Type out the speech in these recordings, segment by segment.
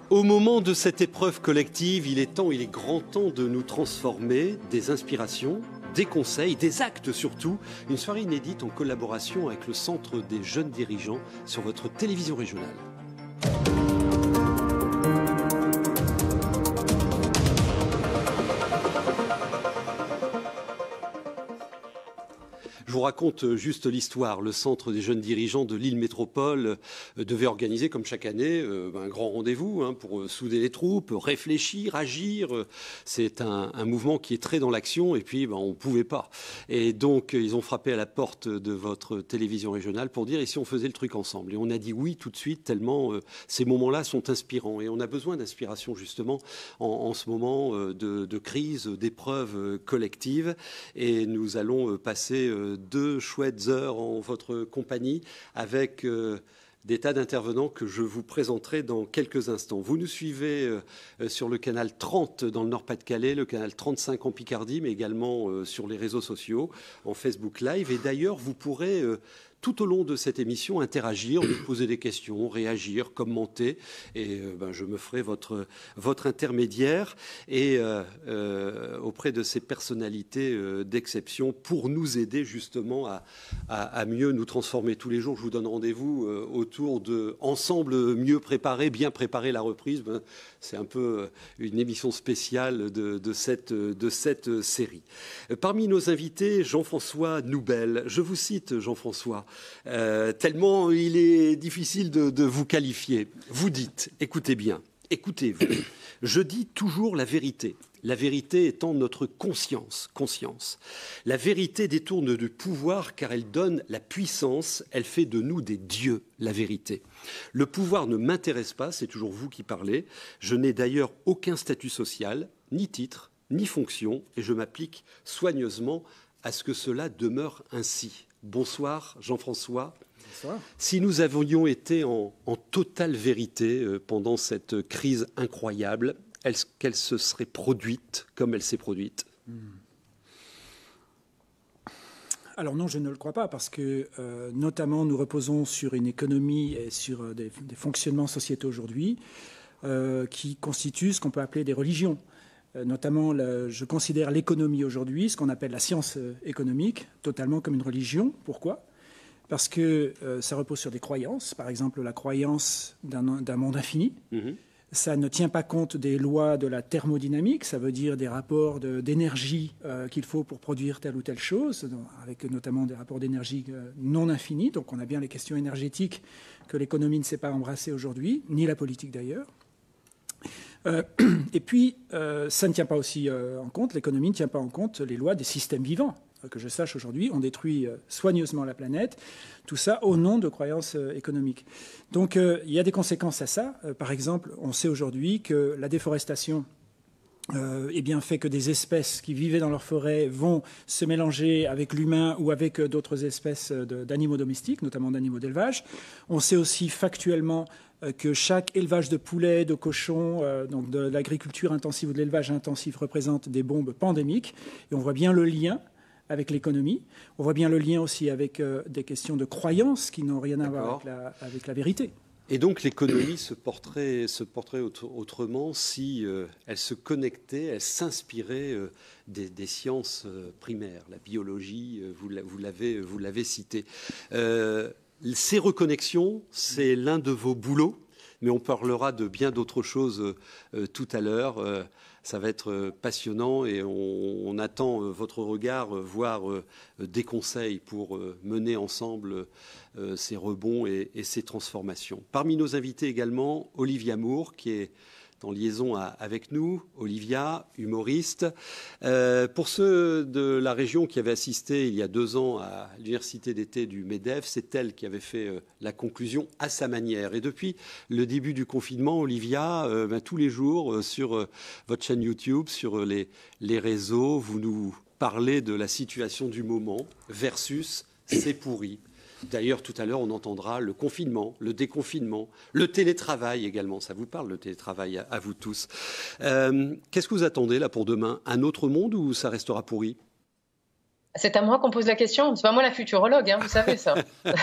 Au moment de cette épreuve collective, il est grand temps de nous transformer, des inspirations, des conseils, des actes surtout. Une soirée inédite en collaboration avec le Centre des jeunes dirigeants sur votre télévision régionale. Je vous raconte juste l'histoire. Le Centre des jeunes dirigeants de Lille Métropole devait organiser, comme chaque année, un grand rendez-vous pour souder les troupes, réfléchir, agir. C'est un mouvement qui est très dans l'action et puis on ne pouvait pas. Et donc, ils ont frappé à la porte de votre télévision régionale pour dire « et si on faisait le truc ensemble ?» Et on a dit oui tout de suite, tellement ces moments-là sont inspirants. Et on a besoin d'inspiration justement en ce moment de crise, d'épreuve collective. Et nous allons passer 2 chouettes heures en votre compagnie avec des tas d'intervenants que je vous présenterai dans quelques instants. Vous nous suivez sur le canal 30 dans le Nord-Pas-de-Calais, le canal 35 en Picardie, mais également sur les réseaux sociaux, en Facebook Live. Et d'ailleurs, vous pourrez tout au long de cette émission interagir, nous poser des questions, réagir, commenter. Et je me ferai votre intermédiaire et auprès de ces personnalités d'exception pour nous aider justement à mieux nous transformer. Tous les jours, je vous donne rendez-vous autour de Ensemble mieux préparer, bien préparer la reprise. C'est un peu une émission spéciale de cette série. Parmi nos invités, Jean-François Noubel. Je vous cite, Jean-François. Tellement il est difficile de vous qualifier. Vous dites, écoutez bien, écoutez-vous, je dis toujours la vérité étant notre conscience. La vérité détourne du pouvoir car elle donne la puissance, elle fait de nous des dieux, la vérité. Le pouvoir ne m'intéresse pas, c'est toujours vous qui parlez. Je n'ai d'ailleurs aucun statut social, ni titre, ni fonction, et je m'applique soigneusement à ce que cela demeure ainsi. Bonsoir Jean-François. Bonsoir. Si nous avions été en totale vérité pendant cette crise incroyable, qu'elle se serait produite comme elle s'est produite? Alors non, je ne le crois pas, parce que notamment nous reposons sur une économie et sur des fonctionnements sociétaux aujourd'hui qui constituent ce qu'on peut appeler des religions. Notamment, je considère l'économie aujourd'hui, ce qu'on appelle la science économique, totalement comme une religion. Pourquoi ? Parce que ça repose sur des croyances, par exemple la croyance d'un monde infini. Ça ne tient pas compte des lois de la thermodynamique, ça veut dire des rapports d'énergie qu'il faut pour produire telle ou telle chose, avec notamment des rapports d'énergie non infinis. Donc on a bien les questions énergétiques que l'économie ne sait pas embrasser aujourd'hui, ni la politique d'ailleurs. Et puis, ça ne tient pas aussi en compte, l'économie ne tient pas en compte les lois des systèmes vivants. Que je sache aujourd'hui, on détruit soigneusement la planète, tout ça au nom de croyances économiques. Donc il y a des conséquences à ça. Par exemple, on sait aujourd'hui que la déforestation fait que des espèces qui vivaient dans leur forêt vont se mélanger avec l'humain ou avec d'autres espèces d'animaux domestiques, notamment d'animaux d'élevage. On sait aussi factuellement que chaque élevage de poulets, de cochons, donc de l'agriculture intensive ou de l'élevage intensif représente des bombes pandémiques. Et on voit bien le lien avec l'économie. On voit bien le lien aussi avec des questions de croyances qui n'ont rien à voir avec la vérité. Et donc l'économie se porterait autrement si elle se connectait, elle s'inspirait des sciences primaires, la biologie, vous l'avez cité. Ces reconnexions, c'est l'un de vos boulots, mais on parlera de bien d'autres choses tout à l'heure. Ça va être passionnant et on attend votre regard, voire des conseils pour mener ensemble ces rebonds et ces transformations. Parmi nos invités également, Olivia Moore, qui est en liaison avec nous. Olivia, humoriste. Pour ceux de la région qui avaient assisté il y a 2 ans à l'université d'été du MEDEF, c'est elle qui avait fait la conclusion à sa manière. Et depuis le début du confinement, Olivia, tous les jours sur votre chaîne YouTube, sur les réseaux, vous nous parlez de la situation du moment versus c'est pourri. D'ailleurs, tout à l'heure, on entendra le confinement, le déconfinement, le télétravail également. Ça vous parle, le télétravail, à vous tous. Qu'est-ce que vous attendez là pour demain? Un autre monde ou ça restera pourri? C'est à moi qu'on pose la question. C'est pas moi la futurologue, hein, vous savez ça.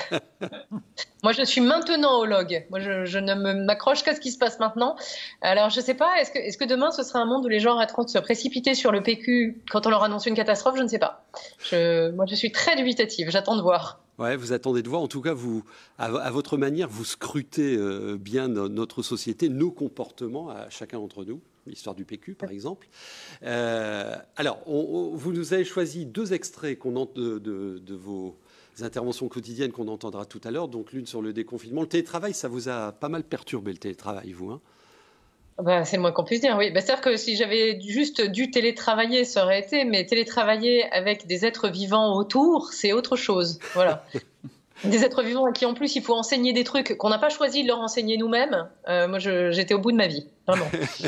Moi, je suis maintenantsologue. Moi, je ne m'accroche qu'à ce qui se passe maintenant. Alors, je sais pas, est-ce que demain, ce sera un monde où les gens arrêteront de se précipiter sur le PQ quand on leur annonce une catastrophe? Je ne sais pas. Moi, je suis très dubitative. J'attends de voir. Ouais, vous attendez de voir. En tout cas, vous, à votre manière, vous scrutez bien notre société, nos comportements à chacun d'entre nous. L'histoire du PQ, par exemple. Alors, vous nous avez choisi 2 extraits de vos interventions quotidiennes qu'on entendra tout à l'heure. Donc, l'une sur le déconfinement. Le télétravail, ça vous a pas mal perturbé, le télétravail, vous, hein? C'est le moins qu'on puisse dire, oui. C'est-à-dire que si j'avais juste dû télétravailler, ça aurait été, mais télétravailler avec des êtres vivants autour, c'est autre chose. Voilà. Des êtres vivants à qui, en plus, il faut enseigner des trucs qu'on n'a pas choisi de leur enseigner nous-mêmes. Moi, j'étais au bout de ma vie, vraiment.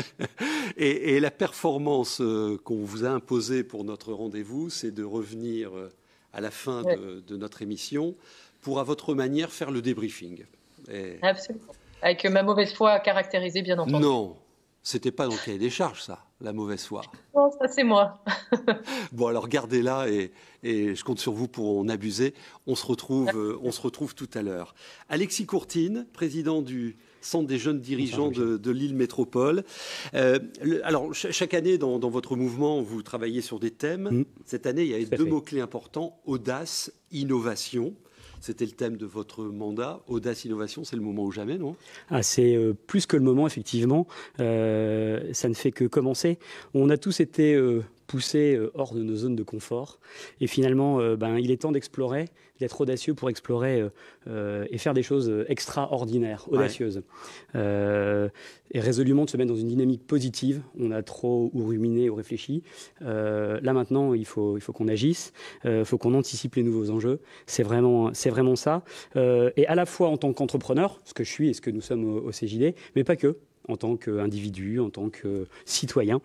Et la performance qu'on vous a imposée pour notre rendez-vous, c'est de revenir à la fin de notre émission pour, à votre manière, faire le débriefing. Absolument. Avec ma mauvaise foi caractérisée, bien entendu. Non, c'était pas dans le cahier des charges, ça, la mauvaise foi. Non, ça, c'est moi. Bon, alors gardez-la et je compte sur vous pour en abuser. On se retrouve tout à l'heure. Alexis Courtine, président du Centre des jeunes dirigeants de Lille Métropole. Alors, chaque année, dans votre mouvement, vous travaillez sur des thèmes. Cette année, il y avait 2 mots-clés importants, audace, innovation. C'était le thème de votre mandat. Audace, innovation, c'est le moment ou jamais, non? C'est plus que le moment, effectivement. Ça ne fait que commencer. On a tous été poussés hors de nos zones de confort. Et finalement, il est temps d'explorer, d'être audacieux pour explorer et faire des choses extraordinaires, audacieuses. Et résolument de se mettre dans une dynamique positive. On a trop ou ruminé ou réfléchi. Là, maintenant, il faut qu'on agisse. Il faut qu'on anticipe les nouveaux enjeux. C'est vraiment ça. Et à la fois en tant qu'entrepreneur, ce que je suis et ce que nous sommes au CJD, mais pas que. En tant qu'individu, en tant que citoyen,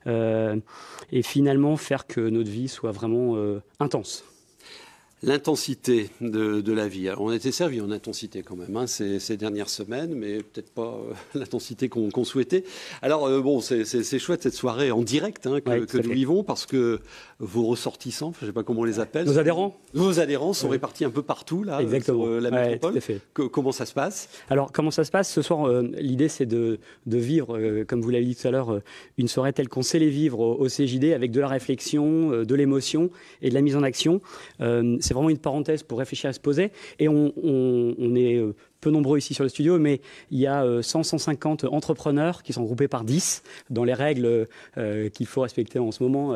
et finalement faire que notre vie soit vraiment intense. L'intensité de la vie. Alors, on a été servi en intensité quand même ces dernières semaines, mais peut-être pas l'intensité qu'on souhaitait. Alors c'est chouette cette soirée en direct que nous vivons, parce que vos ressortissants, je ne sais pas comment on les appelle. Nos adhérents sont répartis un peu partout là, sur la métropole. Comment ça se passe? Alors comment ça se passe ce soir? L'idée c'est de vivre, comme vous l'avez dit tout à l'heure, une soirée telle qu'on sait les vivre au CJD, avec de la réflexion, de l'émotion et de la mise en action. C'est vraiment une parenthèse pour réfléchir à se poser. Et on est peu nombreux ici sur le studio, mais il y a 150 entrepreneurs qui sont groupés par 10 dans les règles qu'il faut respecter en ce moment.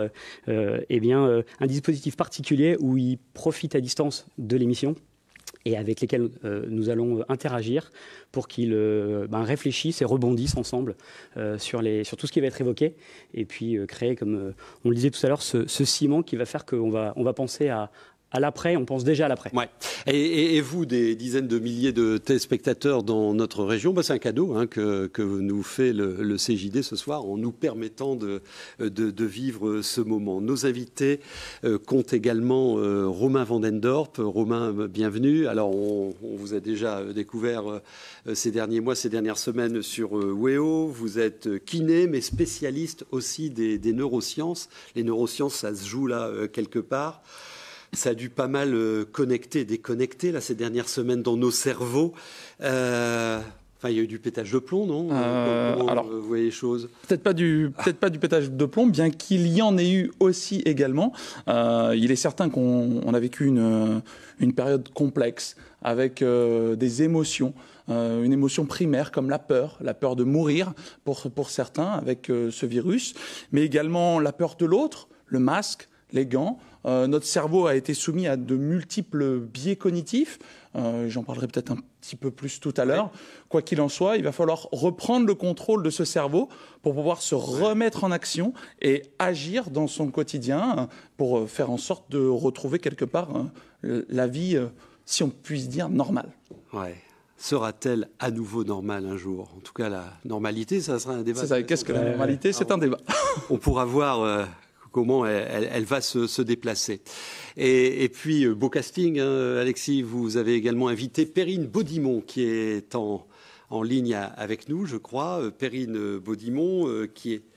Un dispositif particulier où ils profitent à distance de l'émission et avec lesquels nous allons interagir pour qu'ils réfléchissent et rebondissent ensemble sur tout ce qui va être évoqué, et puis créer, comme on le disait tout à l'heure, ce ciment qui va faire qu'on va penser à l'après, on pense déjà à l'après. Ouais. Et vous, des dizaines de milliers de téléspectateurs dans notre région, c'est un cadeau que nous fait le CJD ce soir en nous permettant de vivre ce moment. Nos invités comptent également Romain Vandendorp. Romain, bienvenue. Alors, on vous a déjà découvert ces derniers mois, ces dernières semaines sur WEO. Vous êtes kiné, mais spécialiste aussi des neurosciences. Les neurosciences, ça se joue là quelque part. Ça a dû pas mal connecter, déconnecter là, ces dernières semaines dans nos cerveaux. Il y a eu du pétage de plomb, non? Comment vous voyez les choses? Peut-être pas du pétage de plomb, bien qu'il y en ait eu aussi également. Il est certain qu'on a vécu une période complexe avec des émotions. Une émotion primaire comme la peur de mourir pour certains avec ce virus, mais également la peur de l'autre, le masque, les gants. Notre cerveau a été soumis à de multiples biais cognitifs. J'en parlerai peut-être un petit peu plus tout à l'heure. Quoi qu'il en soit, il va falloir reprendre le contrôle de ce cerveau pour pouvoir se remettre en action et agir dans son quotidien pour faire en sorte de retrouver quelque part la vie, si on puisse dire, normale. Ouais. Sera-t-elle à nouveau normale un jour? En tout cas, la normalité, ça sera un débat. C'est ça. Qu'est-ce que la normalité? C'est un débat. On pourra voir comment elle va se déplacer. Et puis, beau casting, Alexis, vous avez également invité Perrine Baudimont, qui est en ligne avec nous, je crois. Perrine Baudimont, qui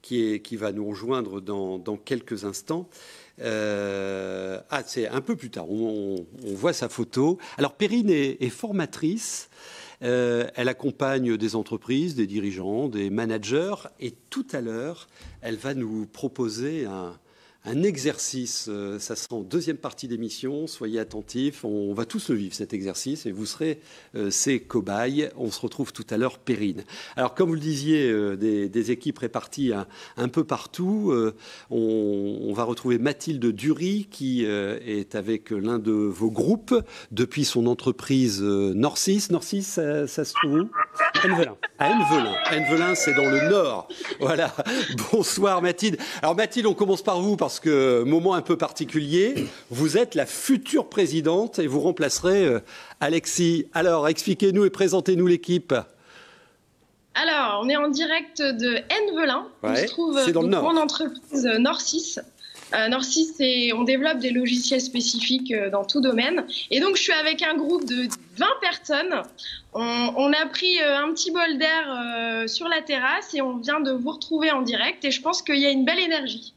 qui va nous rejoindre dans quelques instants. C'est un peu plus tard, on voit sa photo. Alors Perrine est formatrice, elle accompagne des entreprises, des dirigeants, des managers, et tout à l'heure, elle va nous proposer un exercice. Ça sera en deuxième partie d'émission, soyez attentifs, on va tous le vivre cet exercice et vous serez ces cobayes. On se retrouve tout à l'heure, Perrine. Alors comme vous le disiez, des équipes réparties un peu partout. On va retrouver Mathilde Dury qui est avec l'un de vos groupes depuis son entreprise Norcis. Norcis, ça se trouve où? Envelin. À Envelin. Envelin, c'est dans le Nord. Voilà. Bonsoir Mathilde. Alors Mathilde, on commence par vous parce que moment un peu particulier. Vous êtes la future présidente et vous remplacerez Alexis. Alors expliquez-nous et présentez-nous l'équipe. Alors, on est en direct de Envelin. Ouais, on se trouve c'est dans le Nord. mon entreprise Norcis. Norcis, on développe des logiciels spécifiques dans tout domaine. Et donc, je suis avec un groupe de 20 personnes. On a pris un petit bol d'air sur la terrasse et on vient de vous retrouver en direct. Et je pense qu'il y a une belle énergie.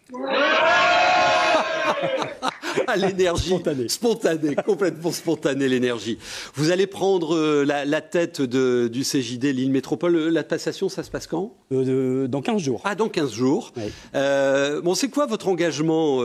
L'énergie spontanée, complètement spontanée l'énergie. Vous allez prendre la tête du CJD Lille Métropole. La passation, ça se passe quand? Dans 15 jours. Ah, dans 15 jours. Oui. Bon, c'est quoi votre engagement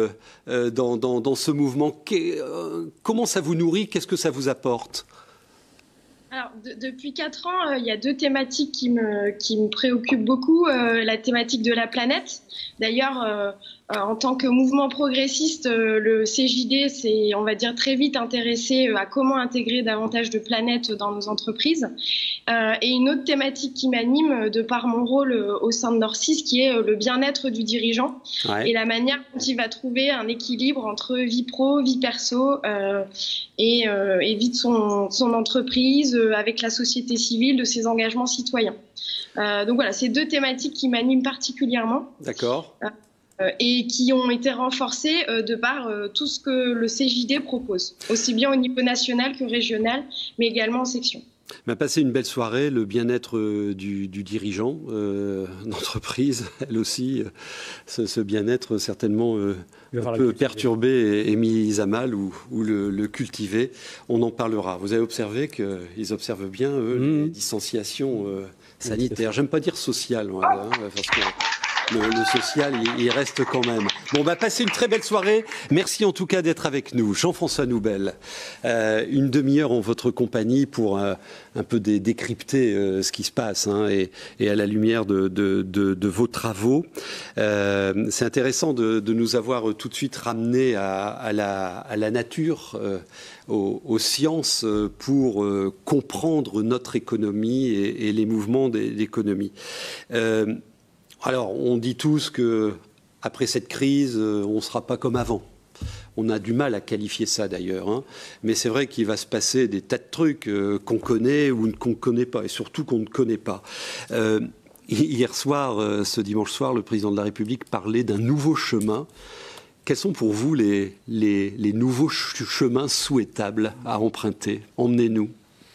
dans ce mouvement? Comment ça vous nourrit? Qu'est-ce que ça vous apporte? Alors, depuis 4 ans, il y a 2 thématiques qui me préoccupent beaucoup. La thématique de la planète. D'ailleurs, en tant que mouvement progressiste, le CJD s'est, on va dire, très vite intéressé à comment intégrer davantage de planètes dans nos entreprises. Et une autre thématique qui m'anime, de par mon rôle au sein de Norcis, qui est le bien-être du dirigeant. Ouais. Et la manière dont il va trouver un équilibre entre vie pro, vie perso et vie de son entreprise, avec la société civile, de ses engagements citoyens. Donc voilà, c'est 2 thématiques qui m'animent particulièrement. D'accord. Et qui ont été renforcées de par tout ce que le CJD propose, aussi bien au niveau national que régional, mais également en section. On a passé une belle soirée, le bien-être du dirigeant d'entreprise, elle aussi, ce bien-être certainement peut perturber et mis à mal ou le cultiver. On en parlera. Vous avez observé qu'ils observent bien, eux, les distanciations sanitaires. J'aime pas dire sociales, parce que le social, il reste quand même. Bon, on va passer une très belle soirée. Merci en tout cas d'être avec nous. Jean-François Noubel, une demi-heure en votre compagnie pour un peu décrypter ce qui se passe et à la lumière de vos travaux. C'est intéressant de nous avoir tout de suite ramenés à la nature, aux sciences pour comprendre notre économie et les mouvements de l'économie. Alors, on dit tous que après cette crise, on ne sera pas comme avant. On a du mal à qualifier ça d'ailleurs, mais c'est vrai qu'il va se passer des tas de trucs qu'on connaît ou qu'on ne connaît pas, et surtout qu'on ne connaît pas. Hier soir, ce dimanche soir, le président de la République parlait d'un nouveau chemin. Quels sont pour vous les nouveaux chemins souhaitables à emprunter? Emmenez-nous.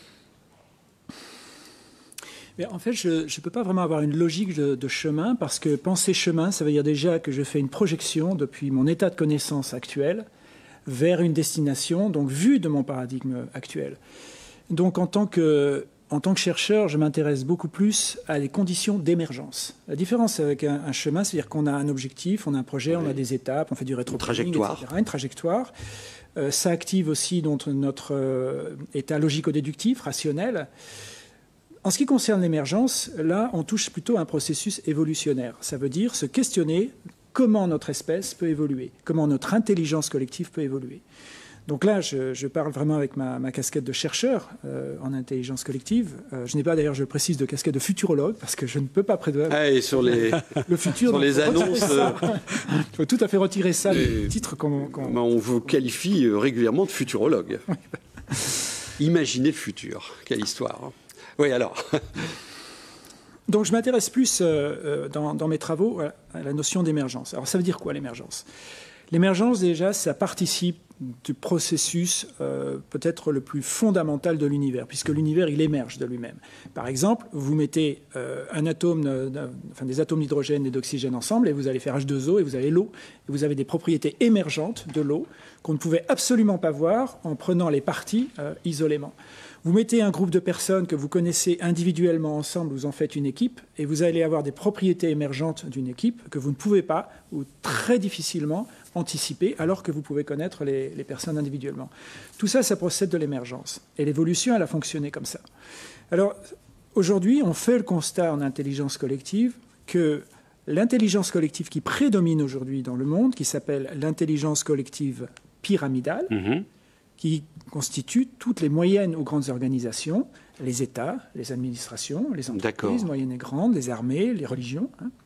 Mais en fait, je ne peux pas vraiment avoir une logique de chemin, parce que penser chemin, ça veut dire déjà que je fais une projection depuis mon état de connaissance actuel vers une destination, donc vue de mon paradigme actuel. Donc en tant que chercheur, je m'intéresse beaucoup plus à des conditions d'émergence. La différence avec un chemin, c'est-à-dire qu'on a un objectif, on a un projet, on a des étapes, on fait du rétro-planning, etc. Une trajectoire. Ça active aussi notre état logico-déductif, rationnel. En ce qui concerne l'émergence, là, on touche plutôt à un processus évolutionnaire. Ça veut dire se questionner comment notre espèce peut évoluer, comment notre intelligence collective peut évoluer. Donc là, je parle vraiment avec ma casquette de chercheur en intelligence collective. Je n'ai pas, d'ailleurs, je le précise, de casquette de futurologue, parce que je ne peux pas prédire et sur les, le futur. Sur les annonces. Il faut tout à fait retirer ça du titre qu'on... On vous qualifie régulièrement de futurologue. Imaginez le futur. Quelle histoire. Oui, alors. Donc, je m'intéresse plus dans mes travaux à la notion d'émergence. Alors, ça veut dire quoi, l'émergence? L'émergence, déjà, ça participe du processus peut-être le plus fondamental de l'univers, puisque l'univers, il émerge de lui-même. Par exemple, vous mettez des atomes d'hydrogène et d'oxygène ensemble, et vous allez faire H2O, et vous avez l'eau. Et vous avez des propriétés émergentes de l'eau qu'on ne pouvait absolument pas voir en prenant les parties isolément. Vous mettez un groupe de personnes que vous connaissez individuellement ensemble, vous en faites une équipe, et vous allez avoir des propriétés émergentes d'une équipe que vous ne pouvez pas, ou très difficilement, anticiper, alors que vous pouvez connaître les personnes individuellement. Tout ça, ça procède de l'émergence. Et l'évolution, elle a fonctionné comme ça. Alors, aujourd'hui, on fait le constat en intelligence collective que l'intelligence collective qui prédomine aujourd'hui dans le monde, qui s'appelle l'intelligence collective pyramidale, qui constitue toutes les moyennes ou grandes organisations, les États, les administrations, les entreprises moyennes et grandes, les armées, les religions.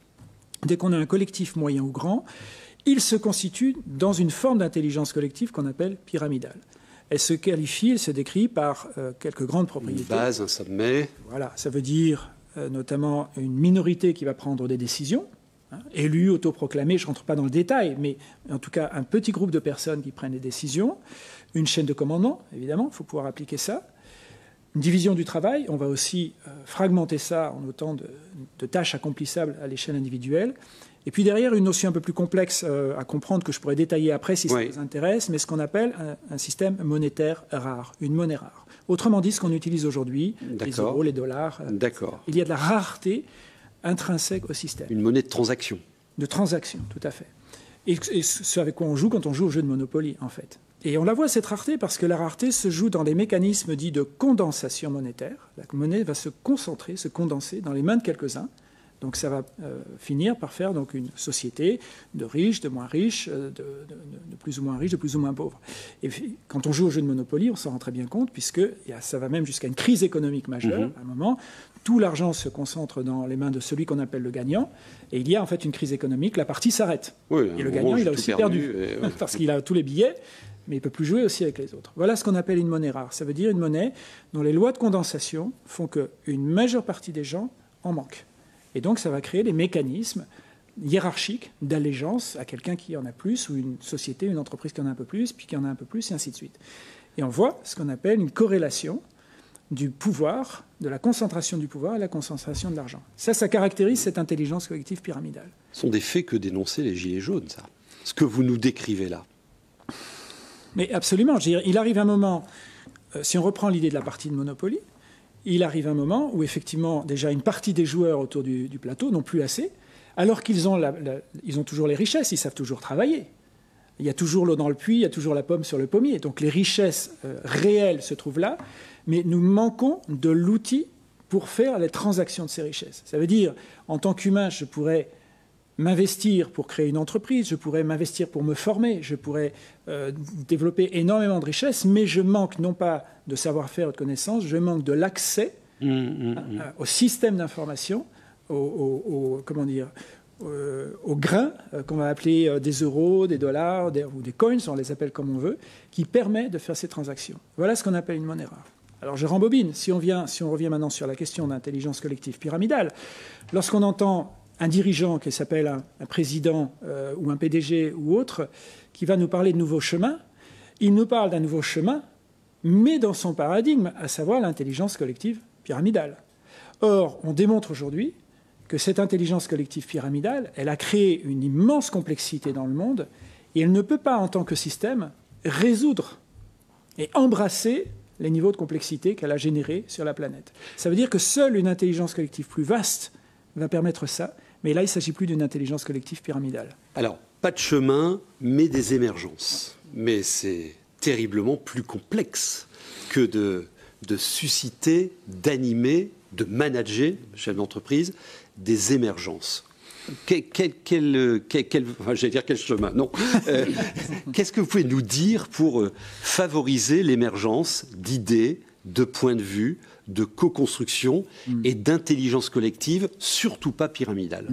Dès qu'on a un collectif moyen ou grand, il se constitue dans une forme d'intelligence collective qu'on appelle pyramidale. Elle se qualifie, elle se décrit par quelques grandes propriétés. Une base, un sommet. Voilà, ça veut dire notamment une minorité qui va prendre des décisions, élus, autoproclamés, je ne rentre pas dans le détail, mais en tout cas un petit groupe de personnes qui prennent des décisions, une chaîne de commandement, évidemment, il faut pouvoir appliquer ça, une division du travail, on va aussi fragmenter ça en autant de tâches accomplissables à l'échelle individuelle, et puis derrière, une notion un peu plus complexe à comprendre que je pourrais détailler après si ça vous intéresse, mais ce qu'on appelle un système monétaire rare, une monnaie rare. Autrement dit, ce qu'on utilise aujourd'hui, les euros, les dollars. Il y a de la rareté intrinsèque au système. Une monnaie de transaction. De transaction, tout à fait. Et ce avec quoi on joue quand on joue au jeu de Monopoly, en fait. Et on la voit, cette rareté, parce que la rareté se joue dans les mécanismes dits de condensation monétaire. La monnaie va se concentrer, se condenser dans les mains de quelques-uns. Donc ça va finir par faire donc une société de riches, de moins riches, de plus ou moins riches, de plus ou moins pauvres. Et puis, quand on joue au jeu de Monopoly, on s'en rend très bien compte, puisque ça va même jusqu'à une crise économique majeure. À un moment, tout l'argent se concentre dans les mains de celui qu'on appelle le gagnant, et il y a en fait une crise économique, la partie s'arrête. Et le gagnant, il a aussi perdu parce qu'il a tous les billets, mais il ne peut plus jouer aussi avec les autres. Voilà ce qu'on appelle une monnaie rare. Ça veut dire une monnaie dont les lois de condensation font qu'une majeure partie des gens en manquent. Et donc, ça va créer des mécanismes hiérarchiques d'allégeance à quelqu'un qui en a plus, ou une société, une entreprise qui en a un peu plus, puis qui en a un peu plus, et ainsi de suite. Et on voit ce qu'on appelle une corrélation du pouvoir, de la concentration du pouvoir à la concentration de l'argent. Ça caractérise cette intelligence collective pyramidale. Ce sont des faits que dénonçaient les Gilets jaunes, ça. Ce que vous nous décrivez là. Mais absolument. Il arrive un moment, si on reprend l'idée de la partie de Monopoly, il arrive un moment où, effectivement, déjà une partie des joueurs autour du plateau n'ont plus assez, alors qu'ils ont, ils ont toujours les richesses, ils savent toujours travailler. Il y a toujours l'eau dans le puits, il y a toujours la pomme sur le pommier. Donc les richesses réelles se trouvent là, mais nous manquons de l'outil pour faire les transactions de ces richesses. Ça veut dire, en tant qu'humain, je pourrais m'investir pour créer une entreprise, je pourrais m'investir pour me former, je pourrais développer énormément de richesses, mais je manque non pas de savoir-faire ou de connaissances, je manque de l'accès au système d'information, au grains qu'on va appeler des euros, des dollars ou des coins, on les appelle comme on veut, qui permet de faire ces transactions. Voilà ce qu'on appelle une monnaie rare. Alors je rembobine, si on revient maintenant sur la question d'intelligence collective pyramidale, lorsqu'on entend un dirigeant qui s'appelle un président ou un PDG ou autre, qui va nous parler de nouveaux chemins, il nous parle d'un nouveau chemin, mais dans son paradigme, à savoir l'intelligence collective pyramidale. Or, on démontre aujourd'hui que cette intelligence collective pyramidale, elle a créé une immense complexité dans le monde, et elle ne peut pas, en tant que système, résoudre et embrasser les niveaux de complexité qu'elle a générés sur la planète. Ça veut dire que seule une intelligence collective plus vaste va permettre ça, mais là, il ne s'agit plus d'une intelligence collective pyramidale. Alors, pas de chemin, mais des émergences. Mais c'est terriblement plus complexe que de susciter, d'animer, de manager, chef d'entreprise, des émergences. J'allais dire quel chemin, non. Qu'est-ce que vous pouvez nous dire pour favoriser l'émergence d'idées, de points de vue, de co-construction et d'intelligence collective, surtout pas pyramidale?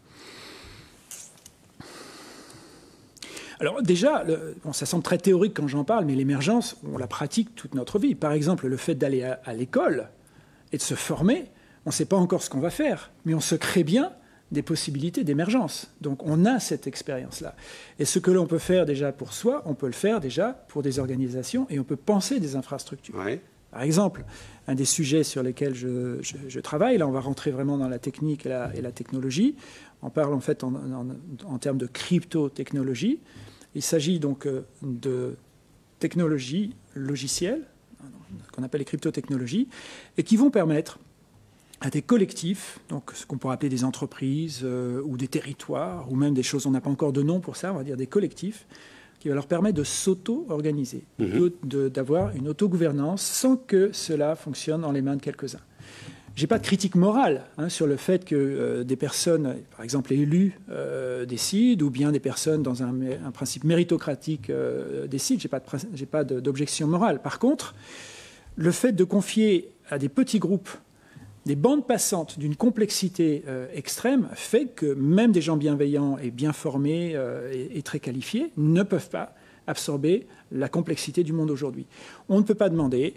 Alors déjà, ça semble très théorique quand j'en parle, mais l'émergence, on la pratique toute notre vie. Par exemple, le fait d'aller à l'école et de se former, on ne sait pas encore ce qu'on va faire, mais on se crée bien des possibilités d'émergence. Donc on a cette expérience-là. Et ce que l'on peut faire déjà pour soi, on peut le faire déjà pour des organisations et on peut penser des infrastructures. Ouais. Par exemple, un des sujets sur lesquels je travaille, là on va rentrer vraiment dans la technique et la technologie, on parle en fait en termes de crypto-technologie. Il s'agit donc de technologies logicielles, qu'on appelle les crypto-technologies, et qui vont permettre à des collectifs, donc ce qu'on pourrait appeler des entreprises ou des territoires, ou même des choses, on n'a pas encore de nom pour ça, on va dire des collectifs, qui va leur permettre de s'auto-organiser, d'avoir une autogouvernance sans que cela fonctionne dans les mains de quelques-uns. Je n'ai pas de critique morale sur le fait que des personnes, par exemple élus, décident, ou bien des personnes dans un principe méritocratique décident. Je n'ai pas d'objection morale. Par contre, le fait de confier à des petits groupes des bandes passantes d'une complexité extrême fait que même des gens bienveillants et bien formés et très qualifiés ne peuvent pas absorber la complexité du monde aujourd'hui. On ne peut pas demander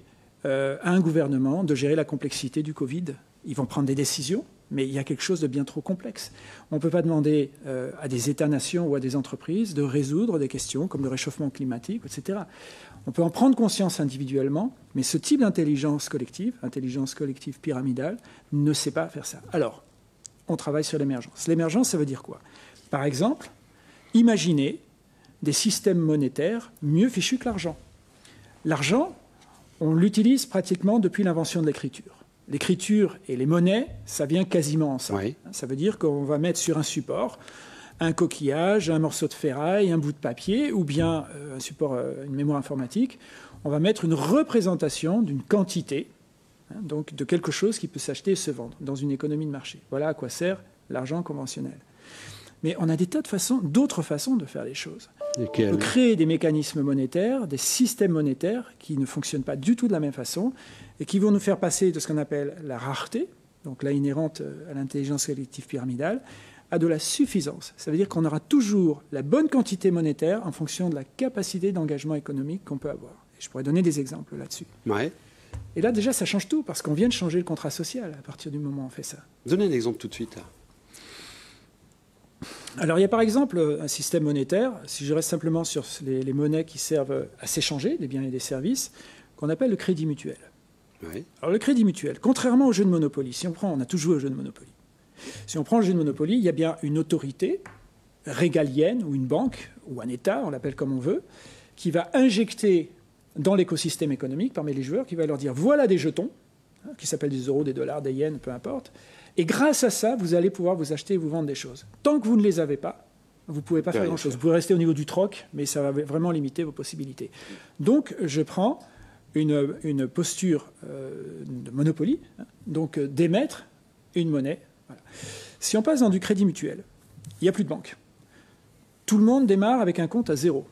à un gouvernement de gérer la complexité du Covid. Ils vont prendre des décisions, mais il y a quelque chose de bien trop complexe. On ne peut pas demander à des États-nations ou à des entreprises de résoudre des questions comme le réchauffement climatique, etc. On peut en prendre conscience individuellement, mais ce type d'intelligence collective pyramidale, ne sait pas faire ça. Alors, on travaille sur l'émergence. L'émergence, ça veut dire quoi? Par exemple, imaginez des systèmes monétaires mieux fichus que l'argent. L'argent, on l'utilise pratiquement depuis l'invention de l'écriture. L'écriture et les monnaies, ça vient quasiment ensemble. Oui. Ça veut dire qu'on va mettre sur un support un coquillage, un morceau de ferraille, un bout de papier, ou bien un support, une mémoire informatique. On va mettre une représentation d'une quantité, donc de quelque chose qui peut s'acheter et se vendre dans une économie de marché. Voilà à quoi sert l'argent conventionnel. Mais on a des tas d'autres façons de faire les choses. On peut créer des mécanismes monétaires, des systèmes monétaires qui ne fonctionnent pas du tout de la même façon et qui vont nous faire passer de ce qu'on appelle la rareté, donc là inhérente à l'intelligence collective pyramidale, à de la suffisance. Ça veut dire qu'on aura toujours la bonne quantité monétaire en fonction de la capacité d'engagement économique qu'on peut avoir. Et je pourrais donner des exemples là-dessus. Ouais. Et là, déjà, ça change tout, parce qu'on vient de changer le contrat social à partir du moment où on fait ça. Donnez un exemple tout de suite. Là. Alors, il y a par exemple un système monétaire, si je reste simplement sur les monnaies qui servent à s'échanger des biens et des services, qu'on appelle le crédit mutuel. Ouais. Alors, le crédit mutuel, contrairement au jeu de Monopoly, on a tous joué au jeu de Monopoly. Si on prend le jeu de Monopoly, il y a bien une autorité régalienne ou une banque ou un État, on l'appelle comme on veut, qui va injecter dans l'écosystème économique parmi les joueurs, qui va leur dire voilà des jetons, qui s'appellent des euros, des dollars, des yens, peu importe, et grâce à ça, vous allez pouvoir vous acheter et vous vendre des choses. Tant que vous ne les avez pas, vous ne pouvez pas faire grand-chose. Vous pouvez rester au niveau du troc, mais ça va vraiment limiter vos possibilités. Donc, je prends une posture de Monopoly, donc d'émettre une monnaie. Voilà. Si on passe dans du crédit mutuel, il n'y a plus de banque. Tout le monde démarre avec un compte à 0.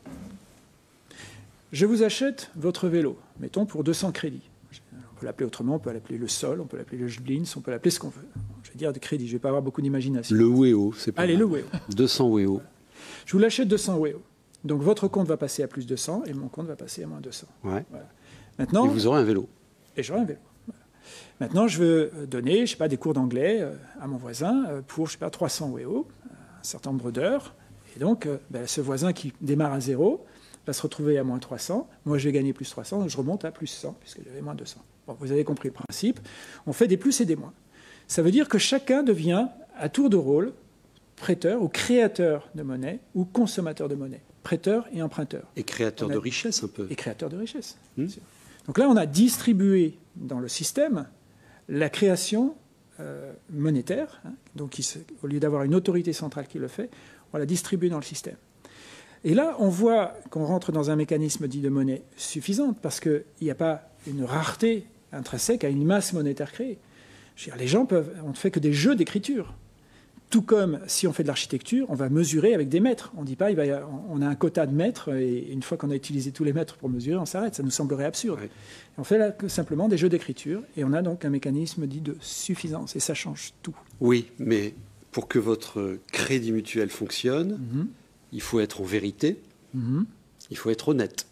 Je vous achète votre vélo, mettons pour 200 crédits. On peut l'appeler autrement, on peut l'appeler le sol, on peut l'appeler le Jblins, on peut l'appeler ce qu'on veut. Je vais dire de crédit, je ne vais pas avoir beaucoup d'imagination. Le WEO, c'est pas Allez, mal. le WEO. 200 WEO. Je vous l'achète 200 WEO. Donc votre compte va passer à plus 200 et mon compte va passer à moins 200. Ouais. Voilà. Maintenant, et vous aurez un vélo. Et j'aurai un vélo. Voilà. Maintenant, je veux donner, je sais pas, des cours d'anglais à mon voisin pour, je sais pas, 300 WEO, un certain nombre d'heures. Et donc, ce voisin qui démarre à 0 va se retrouver à moins 300. Moi, je vais gagner plus 300, donc je remonte à plus 100, puisque j'avais moins 200. Bon, vous avez compris le principe. On fait des plus et des moins. Ça veut dire que chacun devient, à tour de rôle, prêteur ou créateur de monnaie ou consommateur de monnaie. Prêteur et emprunteur. Et créateur de richesse, un peu. Et créateur de richesse, bien sûr. Donc là, on a distribué dans le système la création monétaire. Donc, au lieu d'avoir une autorité centrale qui le fait, on l'a distribué dans le système. Et là, on voit qu'on rentre dans un mécanisme dit de monnaie suffisante parce qu'il n'y a pas une rareté intrinsèque à une masse monétaire créée. Je veux dire, les gens on ne fait que des jeux d'écriture. Tout comme si on fait de l'architecture, on va mesurer avec des mètres. On ne dit pas, on a un quota de mètres et une fois qu'on a utilisé tous les mètres pour mesurer, on s'arrête. Ça nous semblerait absurde. Oui. On fait là simplement des jeux d'écriture et on a donc un mécanisme dit de suffisance et ça change tout. Oui, mais pour que votre crédit mutuel fonctionne, il faut être en vérité, il faut être honnête.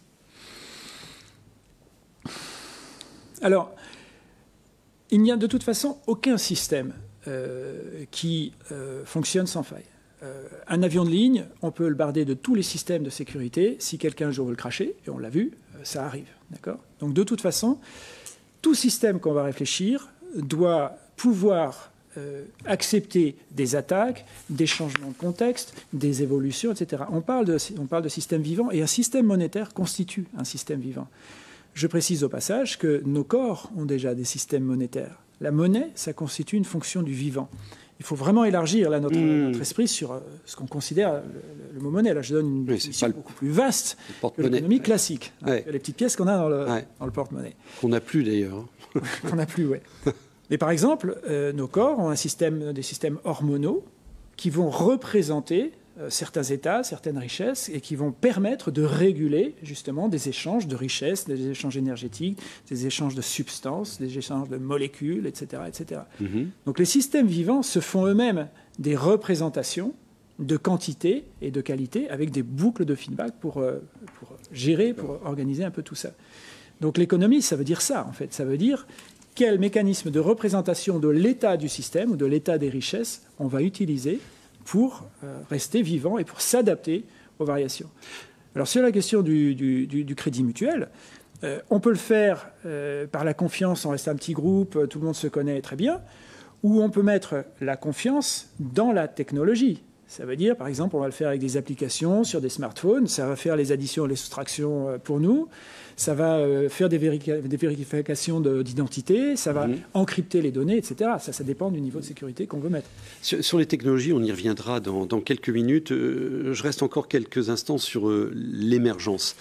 Alors, il n'y a de toute façon aucun système qui fonctionne sans faille. Un avion de ligne, on peut le barder de tous les systèmes de sécurité. Si quelqu'un un jour veut le cracher, et on l'a vu, ça arrive. D'accord ? Donc de toute façon, tout système qu'on va réfléchir doit pouvoir accepter des attaques, des changements de contexte, des évolutions, etc. On parle de système vivant, et un système monétaire constitue un système vivant. Je précise au passage que nos corps ont déjà des systèmes monétaires. La monnaie, ça constitue une fonction du vivant. Il faut vraiment élargir là, notre esprit sur ce qu'on considère le mot monnaie. Là, je donne une définition beaucoup plus vaste que l'économie classique. Ouais. Les petites pièces qu'on a dans le porte-monnaie. Qu'on n'a plus d'ailleurs. Qu'on n'a plus, oui. Mais par exemple, nos corps ont des systèmes hormonaux qui vont représenter certains états, certaines richesses, et qui vont permettre de réguler justement des échanges de richesses, des échanges énergétiques, des échanges de substances, des échanges de molécules, etc. etc. Donc les systèmes vivants se font eux-mêmes des représentations de quantité et de qualité avec des boucles de feedback pour gérer, pour organiser un peu tout ça. Donc l'économie, ça veut dire ça, en fait. Ça veut dire quel mécanisme de représentation de l'état du système ou de l'état des richesses on va utiliser pour rester vivant et pour s'adapter aux variations. Alors sur la question du crédit mutuel, on peut le faire par la confiance, on reste un petit groupe, tout le monde se connaît très bien, ou on peut mettre la confiance dans la technologie. Ça veut dire, par exemple, on va le faire avec des applications sur des smartphones, ça va faire les additions et les soustractions pour nous, ça va faire des vérifications d'identité, ça va encrypter les données, etc. Ça dépend du niveau de sécurité qu'on veut mettre. Sur les technologies, on y reviendra dans quelques minutes. Je reste encore quelques instants sur l'émergence.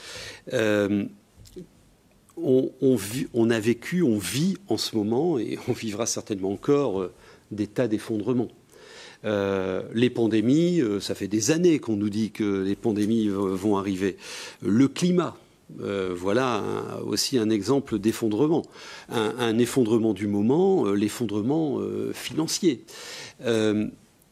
On a vécu, on vit en ce moment, et on vivra certainement encore, des tas d'effondrements. Les pandémies, ça fait des années qu'on nous dit que les pandémies vont arriver. Le climat, voilà aussi un exemple d'effondrement. Un effondrement du moment, l'effondrement financier. Je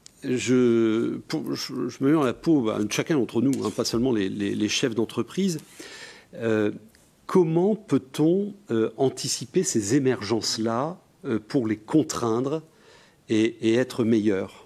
me mets dans la peau de chacun d'entre nous, pas seulement les chefs d'entreprise. Comment peut-on anticiper ces émergences-là pour les contraindre et être meilleur?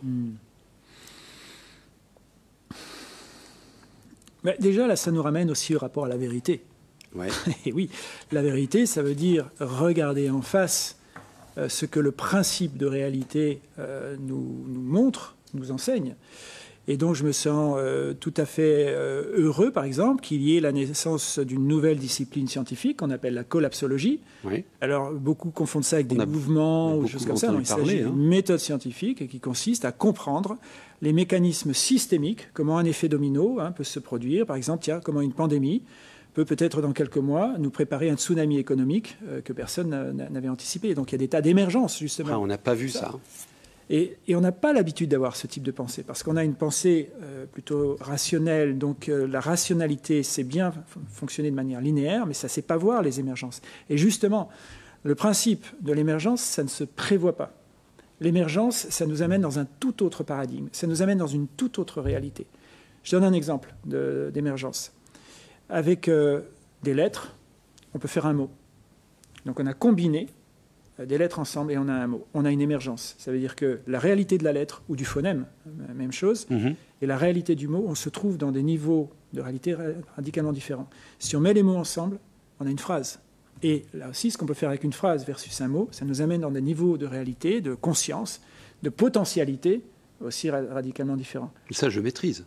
Mais déjà, là, ça nous ramène aussi au rapport à la vérité. Ouais. Et oui, la vérité, ça veut dire regarder en face ce que le principe de réalité nous montre, nous enseigne. Et donc, je me sens tout à fait heureux, par exemple, qu'il y ait la naissance d'une nouvelle discipline scientifique qu'on appelle la collapsologie. Oui. Alors, beaucoup confondent ça avec des mouvements ou des choses comme ça. Il s'agit d'une méthode scientifique qui consiste à comprendre les mécanismes systémiques, comment un effet domino peut se produire. Par exemple, comment une pandémie peut-être dans quelques mois nous préparer un tsunami économique que personne n'avait anticipé. Donc, il y a des tas d'émergences, justement. On n'a pas vu ça. Et on n'a pas l'habitude d'avoir ce type de pensée, parce qu'on a une pensée plutôt rationnelle. Donc la rationalité, c'est bien fonctionner de manière linéaire, mais ça ne sait pas voir les émergences. Et justement, le principe de l'émergence, ça ne se prévoit pas. L'émergence, ça nous amène dans un tout autre paradigme, ça nous amène dans une toute autre réalité. Je donne un exemple d'émergence. Avec des lettres, on peut faire un mot. Donc on a combiné des lettres ensemble et on a un mot. On a une émergence. Ça veut dire que la réalité de la lettre ou du phonème, même chose, et la réalité du mot, on se trouve dans des niveaux de réalité radicalement différents. Si on met les mots ensemble, on a une phrase. Et là aussi, ce qu'on peut faire avec une phrase versus un mot, ça nous amène dans des niveaux de réalité, de conscience, de potentialité aussi radicalement différents. Ça, je maîtrise.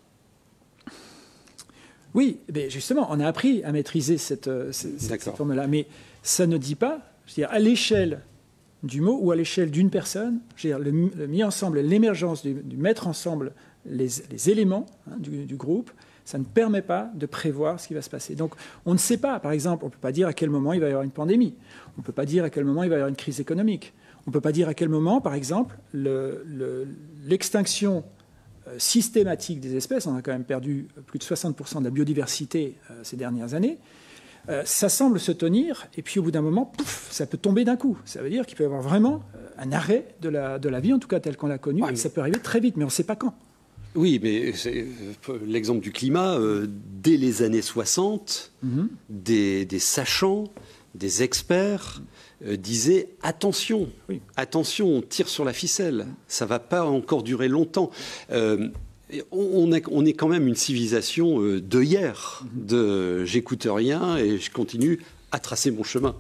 Oui, mais justement, on a appris à maîtriser cette forme-là. Mais ça ne dit pas, c'est-à-dire à l'échelle du mot ou à l'échelle d'une personne, le mis ensemble, l'émergence du mettre ensemble les éléments du groupe, ça ne permet pas de prévoir ce qui va se passer. Donc on ne sait pas, par exemple, on ne peut pas dire à quel moment il va y avoir une pandémie, on ne peut pas dire à quel moment il va y avoir une crise économique, on ne peut pas dire à quel moment, par exemple, l'extinction systématique des espèces, on a quand même perdu plus de 60% de la biodiversité ces dernières années, ça semble se tenir, et puis au bout d'un moment, pouf, ça peut tomber d'un coup. Ça veut dire qu'il peut y avoir vraiment un arrêt de la vie, en tout cas telle qu'on l'a connue, et ça peut arriver très vite, mais on ne sait pas quand. Oui, mais l'exemple du climat, dès les années 60, des sachants, des experts disaient attention, attention, on tire sur la ficelle, ça ne va pas encore durer longtemps. On est quand même une civilisation de hier, de j'écoute rien et je continue à tracer mon chemin.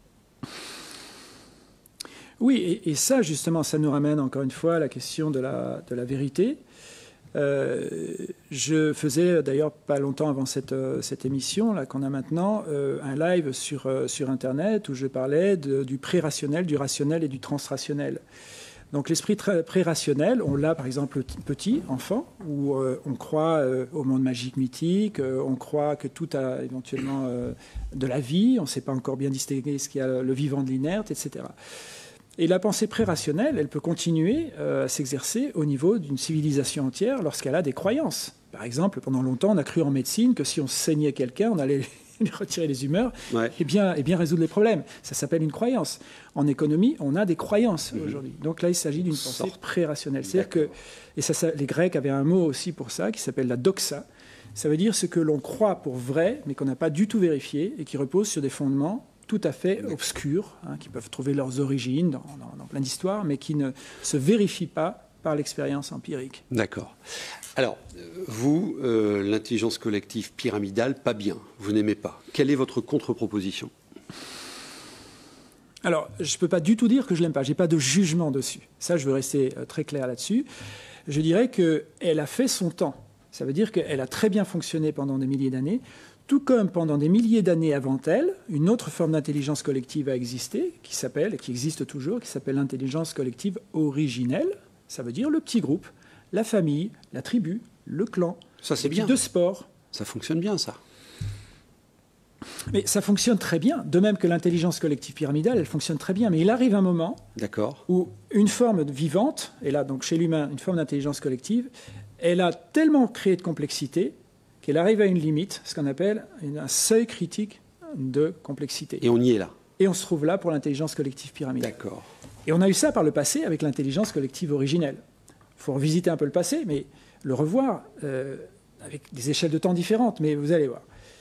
Oui, et ça, justement, ça nous ramène encore une fois à la question de la vérité. Je faisais d'ailleurs pas longtemps avant cette émission là qu'on a maintenant un live sur Internet où je parlais du pré-rationnel, du rationnel et du transrationnel. Donc l'esprit pré-rationnel, on l'a par exemple petit, enfant, où on croit au monde magique mythique, on croit que tout a éventuellement de la vie, on ne sait pas encore bien distinguer ce qu'il y a le vivant de l'inerte, etc. Et la pensée pré-rationnelle, elle peut continuer à s'exercer au niveau d'une civilisation entière lorsqu'elle a des croyances. Par exemple, pendant longtemps, on a cru en médecine que si on saignait quelqu'un, on allait lui retirer les humeurs et bien résoudre les problèmes. Ça s'appelle une croyance. En économie, on a des croyances aujourd'hui. Donc là, il s'agit d'une pensée pré-rationnelle. C'est-à-dire que, les Grecs avaient un mot aussi pour ça qui s'appelle la doxa. Ça veut dire ce que l'on croit pour vrai, mais qu'on n'a pas du tout vérifié et qui repose sur des fondements tout à fait obscurs, qui peuvent trouver leurs origines dans plein d'histoires, mais qui ne se vérifient pas par l'expérience empirique. D'accord. Alors, vous, l'intelligence collective pyramidale, pas bien. Vous n'aimez pas. Quelle est votre contre-proposition ? Alors, je ne peux pas du tout dire que je ne l'aime pas. Je n'ai pas de jugement dessus. Ça, je veux rester très clair là-dessus. Je dirais qu'elle a fait son temps. Ça veut dire qu'elle a très bien fonctionné pendant des milliers d'années. Tout comme pendant des milliers d'années avant elle, une autre forme d'intelligence collective a existé, qui s'appelle, et qui existe toujours, qui s'appelle l'intelligence collective originelle. Ça veut dire le petit groupe, la famille, la tribu, le clan, ça, c'est bien. De sport. Ça fonctionne bien, ça. Mais ça fonctionne très bien, de même que l'intelligence collective pyramidale, elle fonctionne très bien. Mais il arrive un moment où une forme vivante, et là, donc chez l'humain, une forme d'intelligence collective, elle a tellement créé de complexité qu'elle arrive à une limite, ce qu'on appelle un seuil critique de complexité. Et on y est là. Et on se trouve là pour l'intelligence collective pyramidale. D'accord. Et on a eu ça par le passé avec l'intelligence collective originelle. Il faut revisiter un peu le passé, mais le revoir avec des échelles de temps différentes. Mais vous allez voir.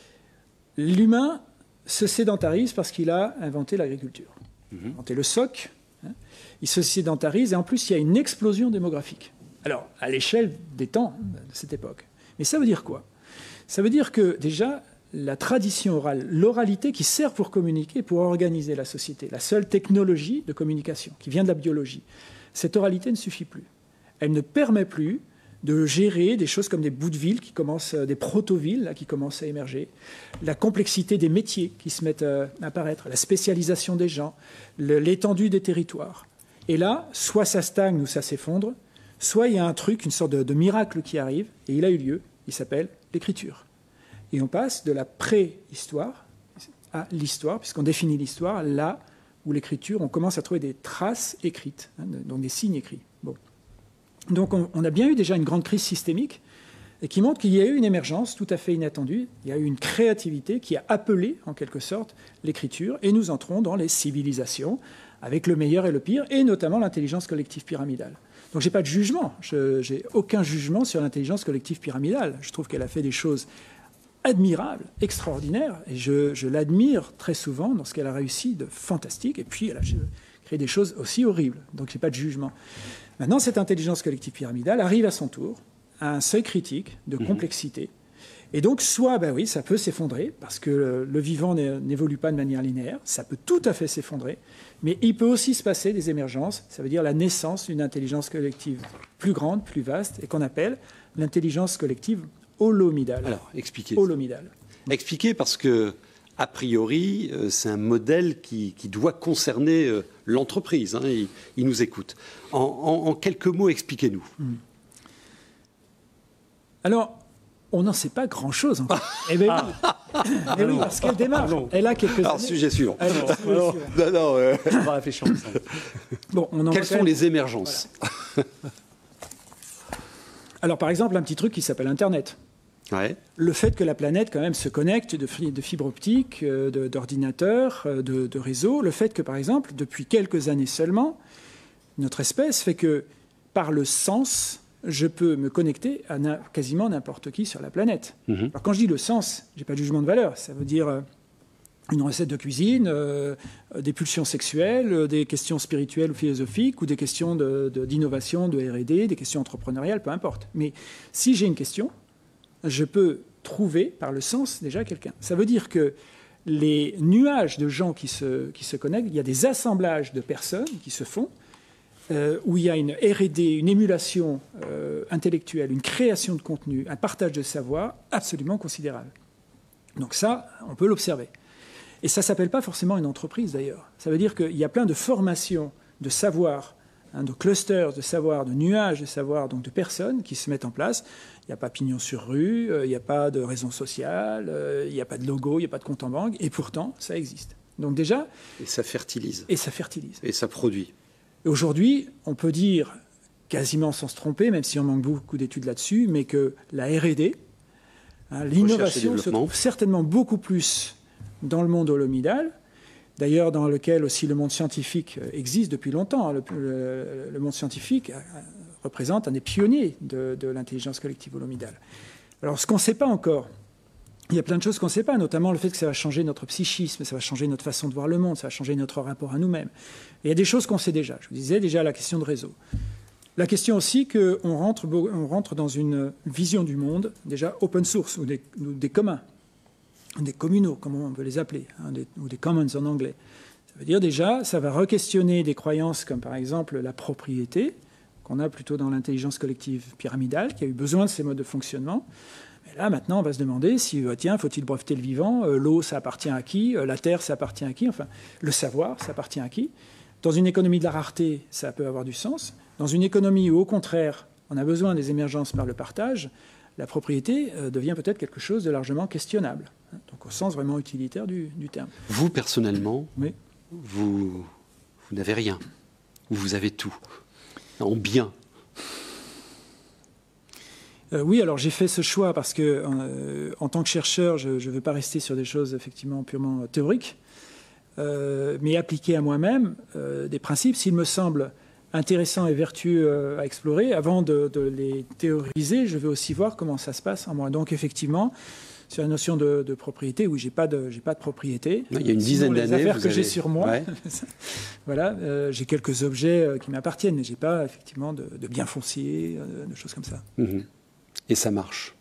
L'humain se sédentarise parce qu'il a inventé l'agriculture. Inventé le SOC. Il se sédentarise et en plus, il y a une explosion démographique. Alors, à l'échelle des temps de cette époque. Mais ça veut dire quoi ? Ça veut dire que, déjà, la tradition orale, l'oralité qui sert pour communiquer, pour organiser la société, la seule technologie de communication qui vient de la biologie, cette oralité ne suffit plus. Elle ne permet plus de gérer des choses comme des bouts de villes qui commencent, des proto-villes qui commencent à émerger, la complexité des métiers qui se mettent à apparaître, la spécialisation des gens, l'étendue des territoires. Et là, soit ça stagne ou ça s'effondre, soit il y a un truc, une sorte de miracle qui arrive, et il a eu lieu, il s'appelle l'écriture. Et on passe de la préhistoire à l'histoire, puisqu'on définit l'histoire là où l'écriture, on commence à trouver des traces écrites, donc des signes écrits. Bon. Donc on a bien eu déjà une grande crise systémique, et qui montre qu'il y a eu une émergence tout à fait inattendue, il y a eu une créativité qui a appelé, en quelque sorte, l'écriture, et nous entrons dans les civilisations, avec le meilleur et le pire, et notamment l'intelligence collective pyramidale. Donc je n'ai pas de jugement, je n'ai aucun jugement sur l'intelligence collective pyramidale. Je trouve qu'elle a fait des choses admirables, extraordinaires, et je l'admire très souvent dans ce qu'elle a réussi de fantastique, et puis elle a créé des choses aussi horribles, donc je n'ai pas de jugement. Maintenant, cette intelligence collective pyramidale arrive à son tour à un seuil critique de complexité, et donc soit, ben oui, ça peut s'effondrer, parce que le vivant n'évolue pas de manière linéaire, ça peut tout à fait s'effondrer, mais il peut aussi se passer des émergences, ça veut dire la naissance d'une intelligence collective plus grande, plus vaste, et qu'on appelle l'intelligence collective holomidale. Alors, expliquez. Holomidale. Expliquez parce que, a priori, c'est un modèle qui doit concerner l'entreprise. Il nous écoute. En quelques mots, expliquez-nous. Alors, on n'en sait pas grand-chose encore. Eh bien oui, parce qu'elle démarre. Elle a quelques années. Alors, sujet suivant. On va réfléchir ensemble. Bon, quelles sont les émergences ? Voilà. Alors, par exemple, un petit truc qui s'appelle Internet. Ouais. Le fait que la planète, quand même, se connecte de fibres optiques, d'ordinateurs, de réseaux. Le fait que, par exemple, depuis quelques années seulement, notre espèce fait que, par le sens, je peux me connecter à quasiment n'importe qui sur la planète. Alors, quand je dis le sens, je n'ai pas de jugement de valeur. Ça veut dire une recette de cuisine, des pulsions sexuelles, des questions spirituelles ou philosophiques, ou des questions d'innovation, de R&D, des questions entrepreneuriales, peu importe. Mais si j'ai une question, je peux trouver par le sens déjà quelqu'un. Ça veut dire que les nuages de gens qui se connectent, il y a des assemblages de personnes qui se font, où il y a une R&D, une émulation intellectuelle, une création de contenu, un partage de savoir absolument considérable. Donc ça, on peut l'observer. Et ça ne s'appelle pas forcément une entreprise d'ailleurs. Ça veut dire qu'il y a plein de formations de savoir, de clusters de savoir, de nuages de savoir, donc de personnes qui se mettent en place. Il n'y a pas pignon sur rue, il n'y a pas de raison sociale, il n'y a pas de logo, il n'y a pas de compte en banque, et pourtant, ça existe. Donc déjà... Et ça fertilise. Et ça fertilise. Et ça produit. Aujourd'hui, on peut dire, quasiment sans se tromper, même si on manque beaucoup d'études là-dessus, mais que la R&D, l'innovation se trouve certainement beaucoup plus dans le monde holomidal, d'ailleurs dans lequel aussi le monde scientifique existe depuis longtemps. Le monde scientifique représente un des pionniers de l'intelligence collective holomidale. Alors ce qu'on ne sait pas encore, il y a plein de choses qu'on ne sait pas, notamment le fait que ça va changer notre psychisme, ça va changer notre façon de voir le monde, ça va changer notre rapport à nous-mêmes. Et il y a des choses qu'on sait déjà. Je vous disais déjà la question de réseau. La question aussi qu'on rentre dans une vision du monde déjà open source, ou des communs, des communaux, comme on peut les appeler, ou des commons en anglais. Ça veut dire déjà, ça va re-questionner des croyances comme par exemple la propriété, qu'on a plutôt dans l'intelligence collective pyramidale, qui a eu besoin de ces modes de fonctionnement. Mais là, maintenant, on va se demander si, tiens, faut-il breveter le vivant, l'eau, ça appartient à qui, la terre, ça appartient à qui, enfin, le savoir, ça appartient à qui. Dans une économie de la rareté, ça peut avoir du sens. Dans une économie où, au contraire, on a besoin des émergences par le partage, la propriété devient peut-être quelque chose de largement questionnable, donc au sens vraiment utilitaire du terme. Vous, personnellement, oui. vous n'avez rien, ou vous avez tout, en bien. Oui, alors j'ai fait ce choix parce que, en tant que chercheur, je ne veux pas rester sur des choses effectivement purement théoriques, mais appliquer à moi-même des principes, s'il me semble intéressants et vertueux à explorer. Avant de les théoriser, je veux aussi voir comment ça se passe en moi. Donc effectivement, sur la notion de propriété, oui, j'ai pas de propriété. Il y a une dizaine d'années, les affaires que j'ai sur moi, ouais. Voilà, j'ai quelques objets qui m'appartiennent, mais j'ai pas effectivement de biens fonciers, de choses comme ça. Mmh. Et ça marche.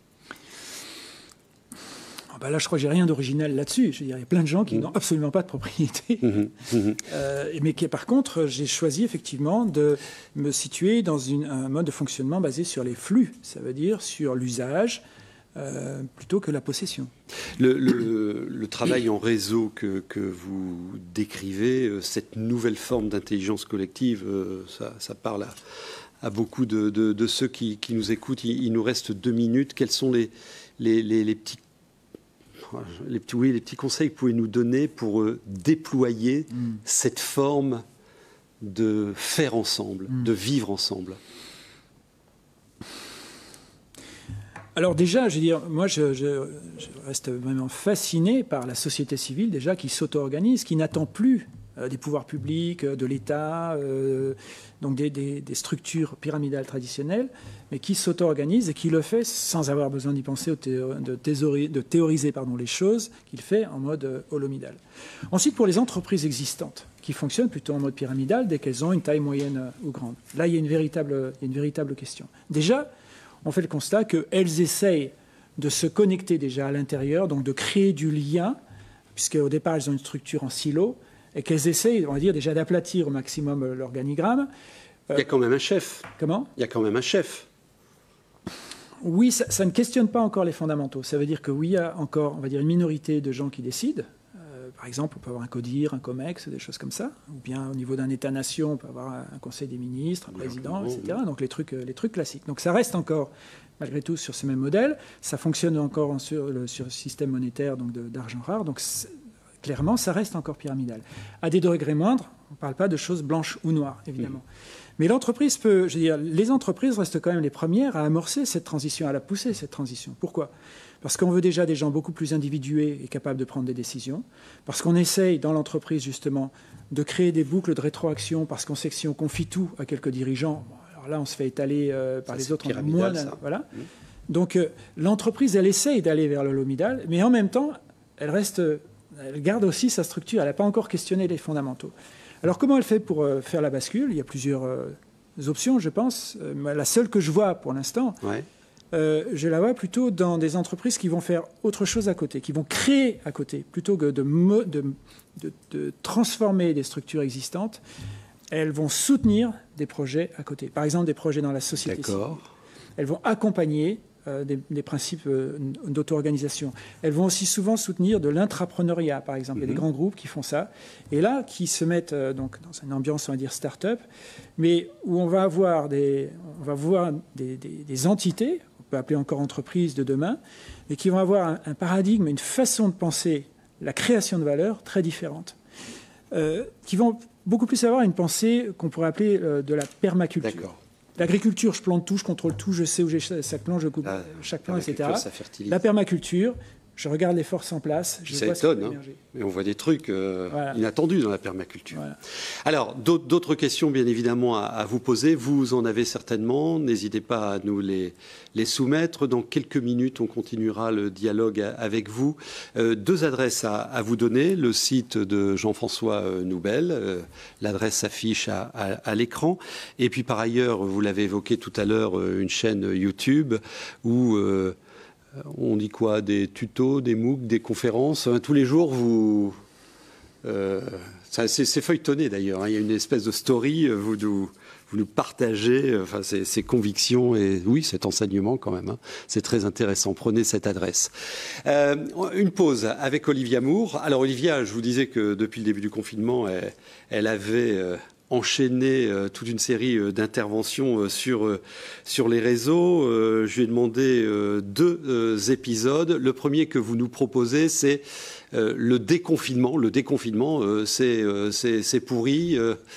Là, je crois que j'ai rien d'original là-dessus. Je veux dire, il y a plein de gens qui n'ont absolument pas de propriété. Mais par contre, j'ai choisi effectivement de me situer dans un mode de fonctionnement basé sur les flux. Ça veut dire sur l'usage plutôt que la possession. Le travail en réseau que vous décrivez, cette nouvelle forme d'intelligence collective, ça parle à beaucoup de ceux qui nous écoutent. Il nous reste 2 minutes. Quels sont les petits conseils que vous pouvez nous donner pour déployer cette forme de faire ensemble, de vivre ensemble? Alors déjà, je veux dire, moi je reste vraiment fasciné par la société civile déjà qui s'auto-organise, qui n'attend plus des pouvoirs publics, de l'État, donc des structures pyramidales traditionnelles, mais qui s'auto-organise et qui le fait sans avoir besoin d'y penser, de théoriser les choses, qu'il fait en mode holomidal. Ensuite, pour les entreprises existantes, qui fonctionnent plutôt en mode pyramidal dès qu'elles ont une taille moyenne ou grande. Là, il y a une véritable question. Déjà, on fait le constat qu'elles essayent de se connecter déjà à l'intérieur, donc de créer du lien, puisqu'au départ, elles ont une structure en silo, et qu'elles essayent, on va dire, déjà d'aplatir au maximum l'organigramme. Il y a quand même un chef. Comment ? Il y a quand même un chef. Oui, ça ne questionne pas encore les fondamentaux. Ça veut dire que oui, il y a encore, on va dire, une minorité de gens qui décident. Par exemple, on peut avoir un CODIR, un COMEX, des choses comme ça. Ou bien au niveau d'un État-nation, on peut avoir un conseil des ministres, un président, etc. Donc les trucs classiques. Donc ça reste encore, malgré tout, sur ce même modèle. Ça fonctionne encore sur le système monétaire d'argent rare. Donc clairement, ça reste encore pyramidal. À des degrés moindres, on ne parle pas de choses blanches ou noires, évidemment. Mais l'entreprise les entreprises restent quand même les premières à amorcer cette transition, à la pousser, cette transition. Pourquoi ? Parce qu'on veut déjà des gens beaucoup plus individués et capables de prendre des décisions. Parce qu'on essaye, dans l'entreprise, justement, de créer des boucles de rétroaction, parce qu'on sait que si on confie tout à quelques dirigeants, alors là, on se fait étaler par les autres. Voilà. Donc, l'entreprise, elle essaye d'aller vers le holomidal, mais en même temps, elle reste Elle garde aussi sa structure. Elle n'a pas encore questionné les fondamentaux. Alors, comment elle fait pour faire la bascule? Il y a plusieurs options, je pense. La seule que je vois pour l'instant, je la vois plutôt dans des entreprises qui vont faire autre chose à côté, qui vont créer à côté, plutôt que de transformer des structures existantes. Elles vont soutenir des projets à côté. Par exemple, des projets dans la société civile. Elles vont accompagner des principes d'auto-organisation. Elles vont aussi souvent soutenir de l'intrapreneuriat, par exemple. Il y a des grands groupes qui font ça. Et là, qui se mettent donc, dans une ambiance, on va dire, start-up, mais où on va voir des entités, on peut appeler encore entreprises de demain, et qui vont avoir un paradigme, une façon de penser la création de valeur très différente, qui vont beaucoup plus avoir une pensée qu'on pourrait appeler de la permaculture. D'accord. L'agriculture, je plante tout, je contrôle tout, je sais où j'ai chaque plant, je coupe chaque plant, etc. La permaculture, je regarde les forces en place. Ça étonne, hein, mais on voit des trucs inattendus dans la permaculture. Voilà. Alors, d'autres questions, bien évidemment, à vous poser. Vous en avez certainement. N'hésitez pas à nous les soumettre. Dans quelques minutes, on continuera le dialogue avec vous. 2 adresses à vous donner. Le site de Jean-François Noubel. L'adresse s'affiche à l'écran. Et puis, par ailleurs, vous l'avez évoqué tout à l'heure, une chaîne YouTube où... on dit quoi? Des tutos, des MOOC, des conférences. Tous les jours, c'est feuilletonné d'ailleurs. Hein. Il y a une espèce de story. Vous nous partagez ces convictions et oui, cet enseignement quand même. Hein. C'est très intéressant. Prenez cette adresse. Une pause avec Olivia Moore. Alors Olivia, je vous disais que depuis le début du confinement, elle avait... enchaîné toute une série d'interventions sur les réseaux. Je lui ai demandé 2 épisodes. Le premier que vous nous proposez, c'est le déconfinement. Le déconfinement, c'est pourri.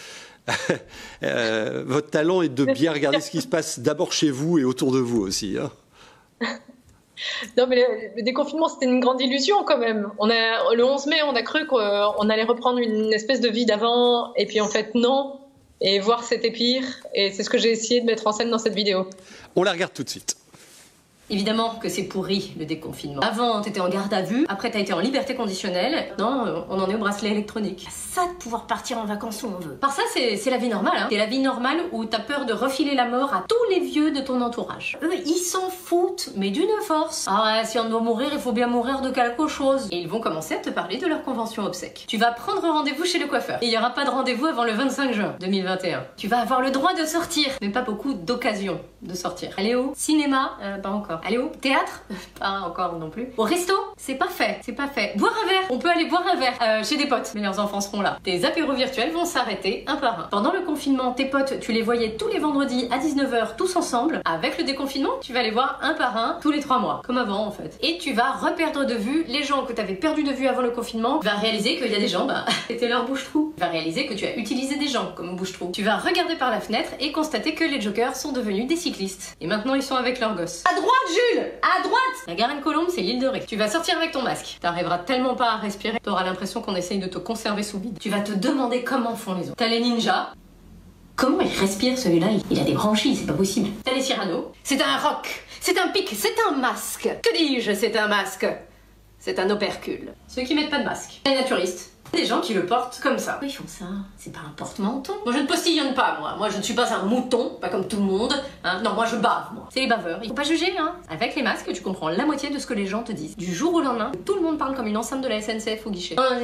Votre talent est de bien regarder ce qui se passe d'abord chez vous et autour de vous aussi. Hein. Non, mais le déconfinement, c'était une grande illusion quand même. Le 11 mai, on a cru qu'on allait reprendre une espèce de vie d'avant, et puis en fait, non. Et voir, c'était pire. Et c'est ce que j'ai essayé de mettre en scène dans cette vidéo. On la regarde tout de suite. Évidemment que c'est pourri, le déconfinement. Avant, t'étais en garde à vue, après t'as été en liberté conditionnelle. Non, on en est au bracelet électronique. Ça de pouvoir partir en vacances où on veut. Par ça, c'est la vie normale, hein. C'est la vie normale où t'as peur de refiler la mort à tous les vieux de ton entourage. Eux, ils s'en foutent, mais d'une force. Ah ouais, si on doit mourir, il faut bien mourir de quelque chose. Et ils vont commencer à te parler de leur convention obsèques. Tu vas prendre rendez-vous chez le coiffeur. Il y aura pas de rendez-vous avant le 25 juin 2021. Tu vas avoir le droit de sortir, mais pas beaucoup d'occasions de sortir. Aller au cinéma, pas encore. Aller au théâtre, pas encore non plus. Au resto, c'est pas fait, c'est pas fait. Boire un verre, on peut aller boire un verre chez des potes, mais leurs enfants seront là. Tes apéros virtuels vont s'arrêter un par un. Pendant le confinement, tes potes, tu les voyais tous les vendredis à 19h tous ensemble. Avec le déconfinement, tu vas les voir un par un tous les 3 mois, comme avant en fait. Et tu vas reperdre de vue les gens que t'avais perdu de vue avant le confinement. Tu vas réaliser qu'il y a des gens, c'était leur bouche-trou. Tu vas réaliser que tu as utilisé des gens comme bouche-trou. Tu vas regarder par la fenêtre et constater que les jokers sont devenus des cyclistes. Et maintenant ils sont avec leurs gosses. À droite, Jules! À droite! La Garenne-Colombe, c'est l'île de Ré. Tu vas sortir avec ton masque. T'arriveras tellement pas à respirer, t'auras l'impression qu'on essaye de te conserver sous vide. Tu vas te demander comment font les autres. T'as les ninjas. Comment il respire celui-là? Il a des branchies, c'est pas possible. T'as les Cyrano. C'est un roc, c'est un pic, c'est un masque. Que dis-je? C'est un masque. C'est un opercule. Ceux qui mettent pas de masque. Les naturistes. Des gens qui le portent comme ça. Pourquoi ils font ça? C'est pas un porte-manteau. Moi je ne postillonne pas, moi. Moi je ne suis pas un mouton, pas comme tout le monde. Hein. Non, moi je bave, moi. C'est les baveurs. Il faut pas juger, hein. Avec les masques, tu comprends la moitié de ce que les gens te disent. Du jour au lendemain, tout le monde parle comme une enceinte de la SNCF au guichet. Quoi?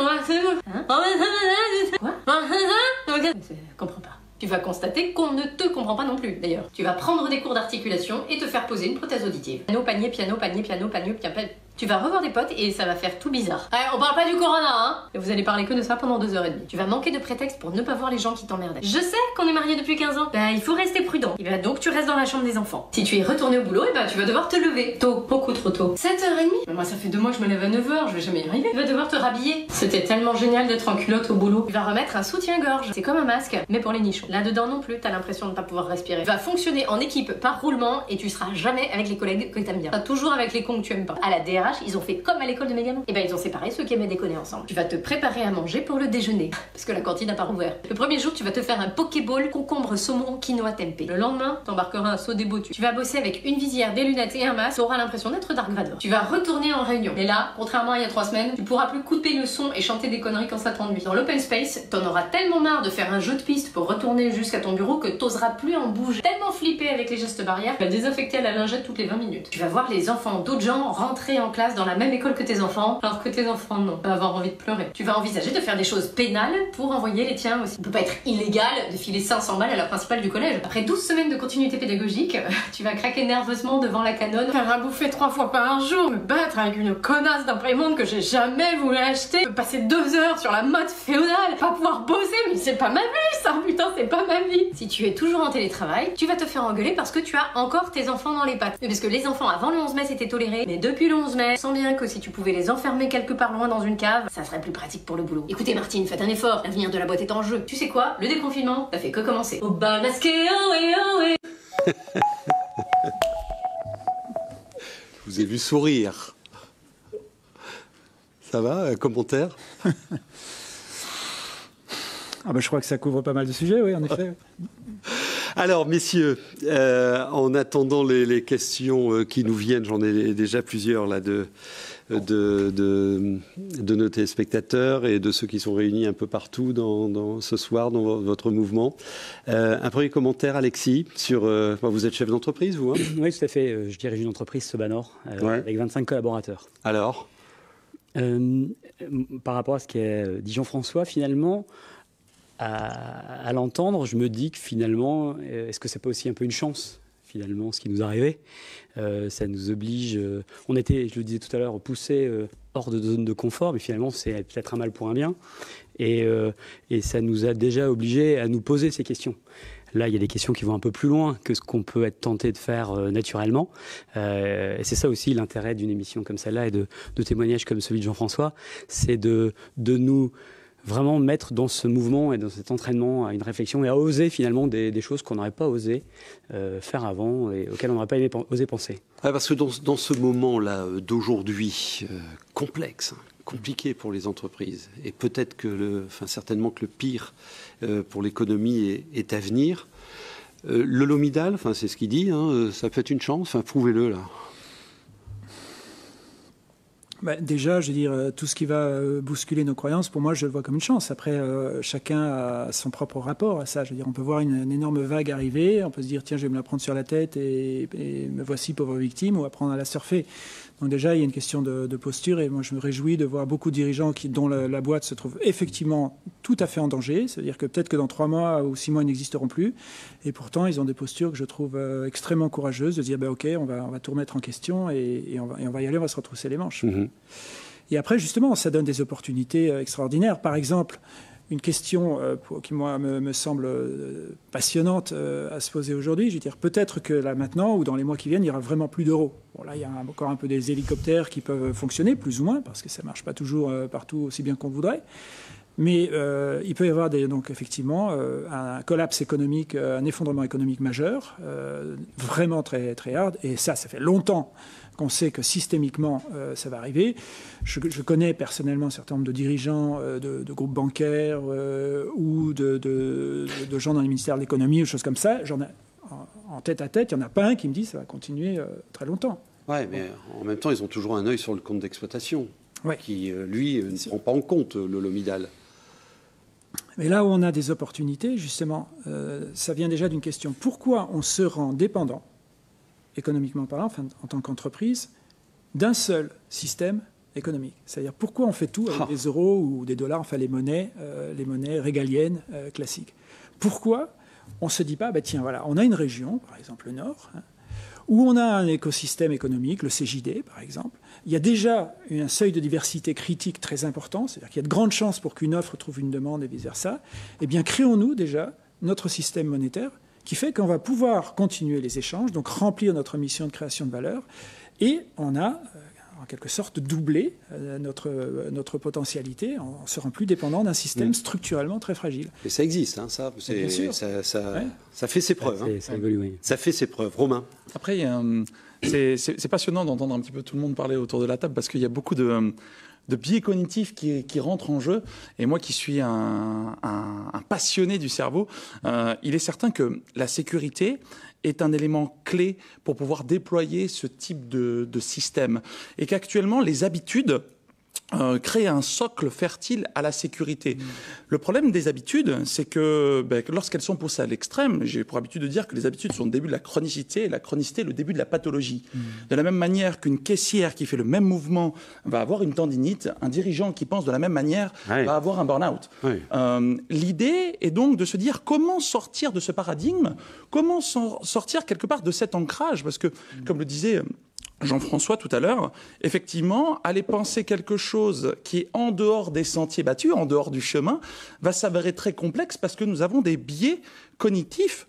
Je comprends pas. Tu vas constater qu'on ne te comprend pas non plus, d'ailleurs. Tu vas prendre des cours d'articulation et te faire poser une prothèse auditive. Piano, panier, piano, panier, piano, panier, piano. Tu vas revoir des potes et ça va faire tout bizarre. Ouais, on parle pas du corona, hein. Et vous allez parler que de ça pendant 2h30. Tu vas manquer de prétexte pour ne pas voir les gens qui t'emmerdaient. Je sais qu'on est mariés depuis 15 ans. Il faut rester prudent. Et donc tu restes dans la chambre des enfants. Si tu es retourné au boulot, tu vas devoir te lever. Tôt, beaucoup trop tôt. 7h30. Mais moi ça fait 2 mois que je me lève à 9h, je vais jamais y arriver. Tu vas devoir te rhabiller. C'était tellement génial d'être en culotte au boulot. Tu vas remettre un soutien-gorge. C'est comme un masque, mais pour les nichons. Là-dedans non plus, t'as l'impression de pas pouvoir respirer. Tu vas fonctionner en équipe par roulement et tu seras jamais avec les collègues que t'aimes bien. T'as toujours avec les cons que tu aimes pas. À la DRH, RH, ils ont fait comme à l'école de mes gamins. Et ben ils ont séparé ceux qui aimaient déconner ensemble. Tu vas te préparer à manger pour le déjeuner, parce que la cantine n'a pas rouvert. Le premier jour, tu vas te faire un pokéball concombre saumon quinoa tempeh. Le lendemain, t'embarqueras un saut des botus. Tu vas bosser avec une visière, des lunettes et un masque, t'auras l'impression d'être Dark Vador. Tu vas retourner en réunion. Mais là, contrairement à il y a 3 semaines, tu pourras plus couper le son et chanter des conneries quand ça t'ennuie. Dans l'open space, t'en auras tellement marre de faire un jeu de piste pour retourner jusqu'à ton bureau que t'oseras plus en bouger. Tellement flippé avec les gestes barrières, tu vas désinfecter à la lingette toutes les 20 minutes. Tu vas voir les enfants d'autres gens rentrer en classe dans la même école que tes enfants, alors que tes enfants non, va avoir envie de pleurer. Tu vas envisager de faire des choses pénales pour envoyer les tiens aussi. Il peut pas être illégal de filer 500 balles à la principale du collège. Après 12 semaines de continuité pédagogique, tu vas craquer nerveusement devant la Canon, faire à bouffer 3 fois par jour, me battre avec une connasse d'imprimante que j'ai jamais voulu acheter, passer 2 heures sur la mode féodale, pas pouvoir bosser, mais c'est pas ma vie ça, putain, c'est pas ma vie. Si tu es toujours en télétravail, tu vas te faire engueuler parce que tu as encore tes enfants dans les pattes. Parce que les enfants avant le 11 mai c'était toléré, mais depuis le 11 mai, sens bien que si tu pouvais les enfermer quelque part loin dans une cave, ça serait plus pratique pour le boulot. Écoutez Martine, faites un effort, l'avenir de la boîte est en jeu. Tu sais quoi, le déconfinement, ça fait que commencer. Au bal masqué, ohé ohé. Je vous ai vu sourire. Ça va, un commentaire? Ah ben, je crois que ça couvre pas mal de sujets, oui, en effet. Alors, messieurs, en attendant les questions qui nous viennent, j'en ai déjà plusieurs là de nos téléspectateurs et de ceux qui sont réunis un peu partout ce soir dans votre mouvement. Un premier commentaire, Alexis, sur... vous êtes chef d'entreprise, vous, hein? Oui, tout à fait. Je dirige une entreprise, Sobanor, avec 25 collaborateurs. Alors par rapport à ce qu'est dit Jean-François, finalement, à l'entendre, je me dis que finalement, est-ce que c'est pas aussi un peu une chance, finalement, ce qui nous arrivait? Ça nous oblige... on était, je le disais tout à l'heure, poussés hors de zone de confort, mais finalement, c'est peut-être un mal pour un bien. Et ça nous a déjà obligés à nous poser ces questions. Là, il y a des questions qui vont un peu plus loin que ce qu'on peut être tenté de faire naturellement. Et c'est ça aussi l'intérêt d'une émission comme celle-là et de témoignages comme celui de Jean-François, c'est de nous vraiment mettre dans ce mouvement et dans cet entraînement à une réflexion et à oser finalement des choses qu'on n'aurait pas osé faire avant et auxquelles on n'aurait pas osé penser. Ah, parce que dans ce moment-là d'aujourd'hui, complexe, compliqué pour les entreprises, et peut-être que certainement que le pire pour l'économie est à venir, le Lomidal, c'est ce qu'il dit, hein, ça peut être une chance, prouvez-le là. Déjà, je veux dire, tout ce qui va bousculer nos croyances, pour moi, je le vois comme une chance. Après, chacun a son propre rapport à ça. Je veux dire, on peut voir une énorme vague arriver, on peut se dire, tiens, je vais me la prendre sur la tête et me voici pauvre victime, ou apprendre à la surfer. Donc déjà, il y a une question de posture, et moi, je me réjouis de voir beaucoup de dirigeants dont la boîte se trouve effectivement tout à fait en danger. C'est-à-dire que peut-être que dans 3 mois ou 6 mois, ils n'existeront plus. Et pourtant, ils ont des postures que je trouve extrêmement courageuses, de dire, OK, on va tout remettre en question et on va y aller, on va se retrousser les manches. Mmh. Et après, justement, ça donne des opportunités extraordinaires. Par exemple, une question qui, moi, me semble passionnante à se poser aujourd'hui. Je veux dire, peut-être que là, maintenant, ou dans les mois qui viennent, il n'y aura vraiment plus d'euros. Bon, là, il y a encore un peu des hélicoptères qui peuvent fonctionner, plus ou moins, parce que ça ne marche pas toujours partout aussi bien qu'on voudrait. Mais il peut y avoir donc effectivement un collapse économique, un effondrement économique majeur, vraiment très, très hard. Et ça fait longtemps qu'on sait que systémiquement, ça va arriver. Je connais personnellement un certain nombre de dirigeants de groupes bancaires ou de gens dans les ministères de l'économie ou choses comme ça. J'en ai en tête à tête, il n'y en a pas un qui me dit que ça va continuer très longtemps. Oui, mais en même temps, ils ont toujours un œil sur le compte d'exploitation, qui, lui, ne prend pas en compte le Lomidal. Mais là où on a des opportunités, justement, ça vient déjà d'une question. Pourquoi on se rend dépendant, économiquement parlant, enfin, en tant qu'entreprise, d'un seul système économique? C'est-à-dire, pourquoi on fait tout avec des euros ou des dollars, enfin les monnaies régaliennes classiques? Pourquoi on ne se dit pas, tiens, voilà, on a une région, par exemple le Nord, où on a un écosystème économique, le CJD, par exemple. Il y a déjà un seuil de diversité critique très important, c'est-à-dire qu'il y a de grandes chances pour qu'une offre trouve une demande et vice-versa. Eh bien, créons-nous déjà notre système monétaire qui fait qu'on va pouvoir continuer les échanges, donc remplir notre mission de création de valeur, et on a, en quelque sorte, doublé notre potentialité en se rend plus dépendant d'un système structurellement très fragile. Et ça existe, hein, ça fait ses preuves. Ça évolue, oui. Ça fait ses preuves. Romain? Après, il y a c'est passionnant d'entendre un petit peu tout le monde parler autour de la table parce qu'il y a beaucoup de biais cognitifs qui rentrent en jeu. Et moi qui suis un passionné du cerveau, il est certain que la sécurité est un élément clé pour pouvoir déployer ce type de système. Et qu'actuellement, les habitudes créer un socle fertile à la sécurité. Le problème des habitudes, c'est que lorsqu'elles sont poussées à l'extrême, j'ai pour habitude de dire que les habitudes sont le début de la chronicité et la chronicité est le début de la pathologie. De la même manière qu'une caissière qui fait le même mouvement va avoir une tendinite, un dirigeant qui pense de la même manière va avoir un burn-out. L'idée est donc de se dire comment sortir de ce paradigme, comment sortir quelque part de cet ancrage, parce que, comme le disait Jean-François tout à l'heure, effectivement, aller penser quelque chose qui est en dehors des sentiers battus, en dehors du chemin, va s'avérer très complexe parce que nous avons des biais cognitifs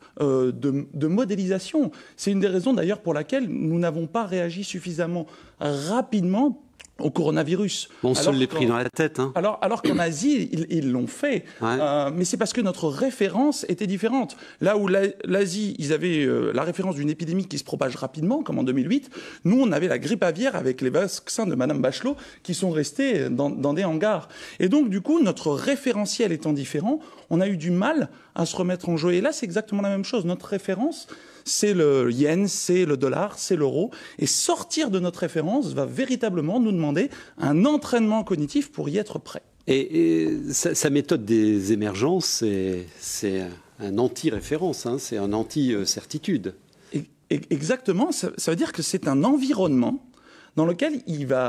de modélisation. C'est une des raisons d'ailleurs pour laquelle nous n'avons pas réagi suffisamment rapidement au coronavirus. On se l'est pris dans la tête. Hein. Alors qu'en Asie, ils l'ont fait. Mais c'est parce que notre référence était différente. Là où l'Asie, ils avaient la référence d'une épidémie qui se propage rapidement, comme en 2008, nous, on avait la grippe aviaire avec les vaccins de Madame Bachelot qui sont restés dans des hangars. Et donc, du coup, notre référentiel étant différent, on a eu du mal à se remettre en jeu. Et là, c'est exactement la même chose. Notre référence, c'est le yen, c'est le dollar, c'est l'euro. Et sortir de notre référence va véritablement nous demander un entraînement cognitif pour y être prêt. Et sa méthode des émergences, c'est un anti-référence, hein, c'est un anti-certitude. Exactement, ça veut dire que c'est un environnement dans lequel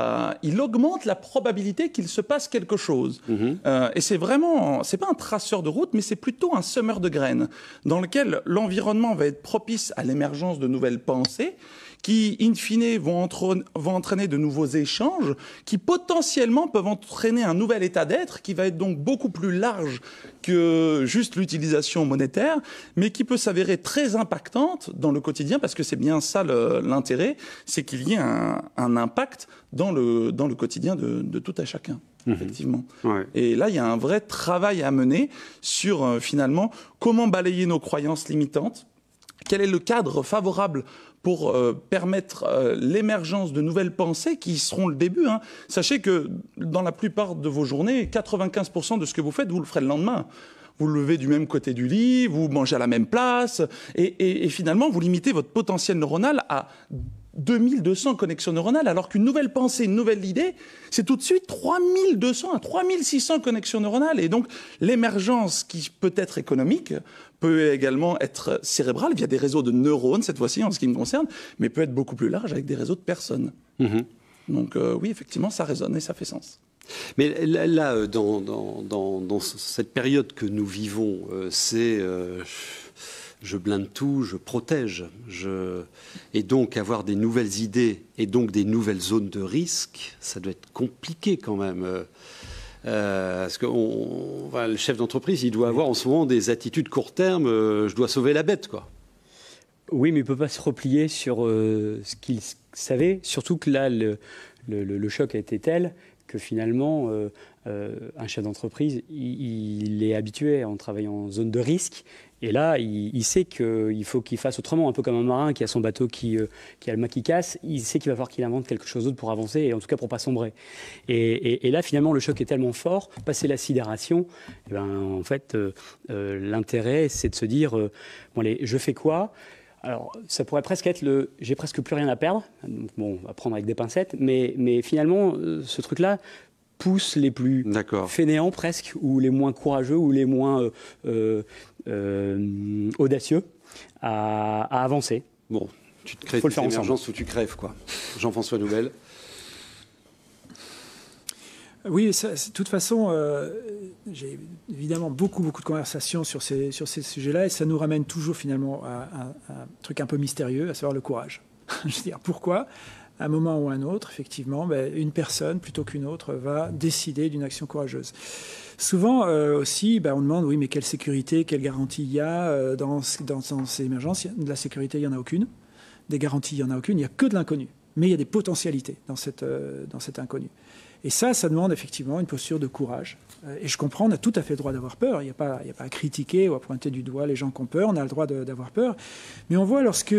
il augmente la probabilité qu'il se passe quelque chose. Et c'est pas un traceur de route, mais c'est plutôt un semeur de graines, dans lequel l'environnement va être propice à l'émergence de nouvelles pensées, qui, in fine, vont entraîner de nouveaux échanges, qui potentiellement peuvent entraîner un nouvel état d'être, qui va être donc beaucoup plus large que juste l'utilisation monétaire, mais qui peut s'avérer très impactante dans le quotidien, parce que c'est bien ça l'intérêt, c'est qu'il y ait un impact dans le quotidien de tout à chacun. Effectivement. Et là, il y a un vrai travail à mener sur, finalement, comment balayer nos croyances limitantes, quel est le cadre favorable pour permettre l'émergence de nouvelles pensées qui seront le début. Hein. Sachez que dans la plupart de vos journées, 95% de ce que vous faites, vous le ferez le lendemain. Vous le levez du même côté du lit, vous mangez à la même place, et finalement, vous limitez votre potentiel neuronal à 2200 connexions neuronales, alors qu'une nouvelle pensée, une nouvelle idée, c'est tout de suite 3200 à 3600 connexions neuronales. Et donc, l'émergence qui peut être économique peut également être cérébrale via des réseaux de neurones, cette fois-ci, en ce qui me concerne, mais peut être beaucoup plus large avec des réseaux de personnes. Donc, oui, effectivement, ça résonne et ça fait sens. Mais là, dans cette période que nous vivons, c'est... je blinde tout, je protège. Et donc, avoir des nouvelles idées et donc des nouvelles zones de risque, ça doit être compliqué quand même. Parce que le chef d'entreprise, il doit avoir en ce moment des attitudes court terme, je dois sauver la bête, quoi. Oui, mais il ne peut pas se replier sur ce qu'il savait, surtout que là, le choc a été tel que finalement, un chef d'entreprise, il est habitué en travaillant en zone de risque. Et là, il sait qu'il faut qu'il fasse autrement, un peu comme un marin qui a son bateau qui a le mât qui casse. Il sait qu'il va falloir qu'il invente quelque chose d'autre pour avancer, et en tout cas pour ne pas sombrer. Et là, finalement, le choc est tellement fort, passer la sidération, en fait, l'intérêt, c'est de se dire, bon, allez, je fais quoi ? Alors, ça pourrait presque être j'ai presque plus rien à perdre. Donc, bon, on va prendre avec des pincettes. Mais finalement, ce truc-là pousse les plus fainéants presque, ou les moins courageux, ou les moins audacieux à avancer. Bon, tu te crées une émergence où tu crèves, quoi. Jean-François Nouvel. Oui, de toute façon, j'ai évidemment beaucoup de conversations sur ces sujets-là, et ça nous ramène toujours finalement à un truc un peu mystérieux, à savoir le courage. Je veux dire, pourquoi, à un moment ou à un autre, effectivement, une personne, plutôt qu'une autre, va décider d'une action courageuse. Souvent aussi, on demande, oui, mais quelle sécurité, quelle garantie il y a dans ces émergences. De la sécurité, il n'y en a aucune. Des garanties, il n'y en a aucune. Il n'y a que de l'inconnu. Mais il y a des potentialités dans cet inconnu. Et ça demande effectivement une posture de courage. Et je comprends, on a tout à fait le droit d'avoir peur. Il n'y a pas à critiquer ou à pointer du doigt les gens qui ont peur. On a le droit d'avoir peur. Mais on voit lorsque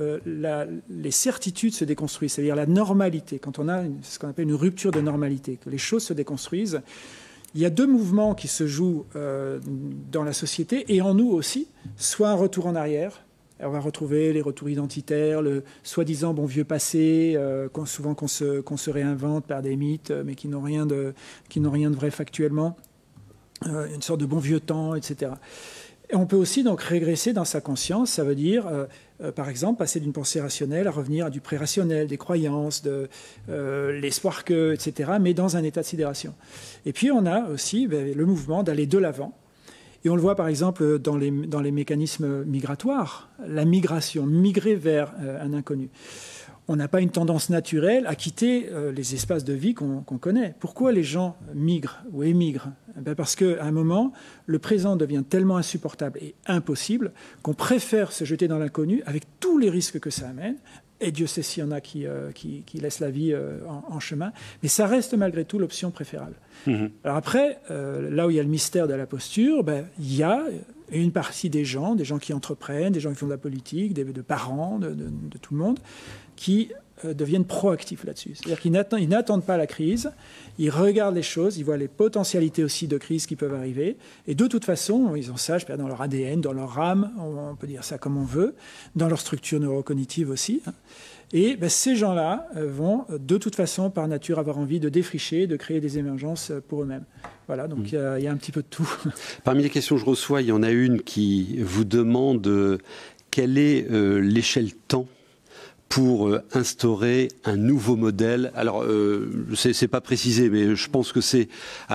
les certitudes se déconstruisent, c'est-à-dire la normalité, quand on a ce qu'on appelle une rupture de normalité, que les choses se déconstruisent, il y a deux mouvements qui se jouent dans la société et en nous aussi. Soit un retour en arrière. On va retrouver les retours identitaires, le soi-disant bon vieux passé, souvent qu'on se réinvente par des mythes, mais qui n'ont rien de vrai factuellement, une sorte de bon vieux temps, etc. Et on peut aussi donc régresser dans sa conscience, ça veut dire, par exemple, passer d'une pensée rationnelle à revenir à du pré-rationnel, des croyances, de l'espoir que, etc., mais dans un état de sidération. Et puis on a aussi le mouvement d'aller de l'avant. Et on le voit par exemple dans les mécanismes migratoires, la migration, migrer vers un inconnu. On n'a pas une tendance naturelle à quitter les espaces de vie qu'on connaît. Pourquoi les gens migrent ou émigrent ? Parce qu'à un moment, le présent devient tellement insupportable et impossible qu'on préfère se jeter dans l'inconnu avec tous les risques que ça amène. Et Dieu sait s'il y en a qui laissent la vie en chemin. Mais ça reste malgré tout l'option préférable. Mmh. Alors après, là où il y a le mystère de la posture, il y a une partie des gens qui entreprennent, des gens qui font de la politique, de parents, de tout le monde, qui deviennent proactifs là-dessus. C'est-à-dire qu'ils n'attendent pas la crise, ils regardent les choses, ils voient les potentialités aussi de crise qui peuvent arriver, et de toute façon, ils ont ça, dans leur ADN, dans leur âme, on peut dire ça comme on veut, dans leur structure neurocognitive aussi. Et ces gens-là vont, de toute façon, par nature, avoir envie de défricher, de créer des émergences pour eux-mêmes. Voilà, donc il y a un petit peu de tout. Parmi les questions que je reçois, il y en a une qui vous demande quelle est l'échelle temps pour instaurer un nouveau modèle. Alors, c'est pas précisé, mais je pense que c'est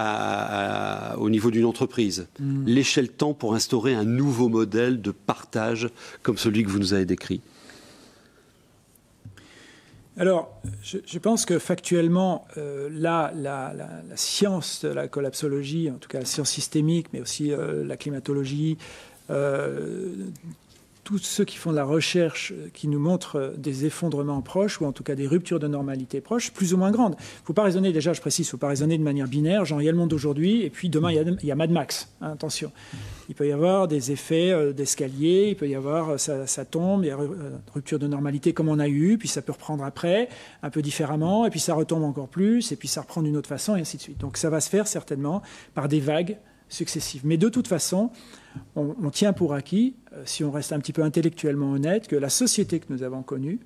au niveau d'une entreprise. L'échelle temps pour instaurer un nouveau modèle de partage comme celui que vous nous avez décrit. Alors, je pense que factuellement, la science de la collapsologie, en tout cas la science systémique, mais aussi la climatologie, tous ceux qui font de la recherche, qui nous montrent des effondrements proches, ou en tout cas des ruptures de normalité proches, plus ou moins grandes. Il ne faut pas raisonner, déjà je précise, il ne faut pas raisonner de manière binaire, genre il y a le monde d'aujourd'hui, et puis demain il y a Mad Max, hein, attention. Il peut y avoir des effets d'escalier, il peut y avoir, ça tombe, il y a rupture de normalité comme on a eu, puis ça peut reprendre après, un peu différemment, et puis ça retombe encore plus, et puis ça reprend d'une autre façon, et ainsi de suite. Donc ça va se faire certainement par des vagues successives. Mais de toute façon, on tient pour acquis, si on reste un petit peu intellectuellement honnête, que la société que nous avons connue,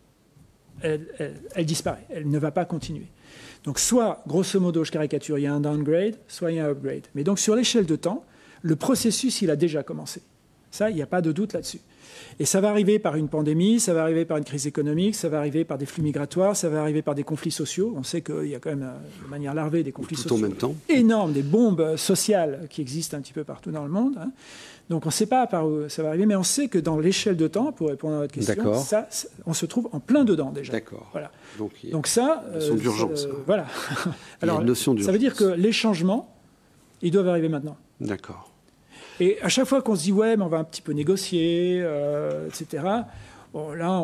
elle disparaît, elle ne va pas continuer. Donc soit, grosso modo, je caricature, il y a un downgrade, soit il y a un upgrade. Mais donc sur l'échelle de temps, le processus, il a déjà commencé. Ça, il n'y a pas de doute là-dessus. Et ça va arriver par une pandémie, ça va arriver par une crise économique, ça va arriver par des flux migratoires, ça va arriver par des conflits sociaux. On sait qu'il y a quand même, de manière larvée, des conflits sociaux en même temps énormes, des bombes sociales qui existent un petit peu partout dans le monde. Hein. Donc on ne sait pas par où ça va arriver, mais on sait que dans l'échelle de temps, pour répondre à votre question, ça, on se trouve en plein dedans déjà. D'accord. Voilà. Donc ça, notion d'urgence. Voilà. Alors, ça veut dire que les changements, ils doivent arriver maintenant. D'accord. Et à chaque fois qu'on se dit, ouais, mais on va un petit peu négocier, etc., bon, là,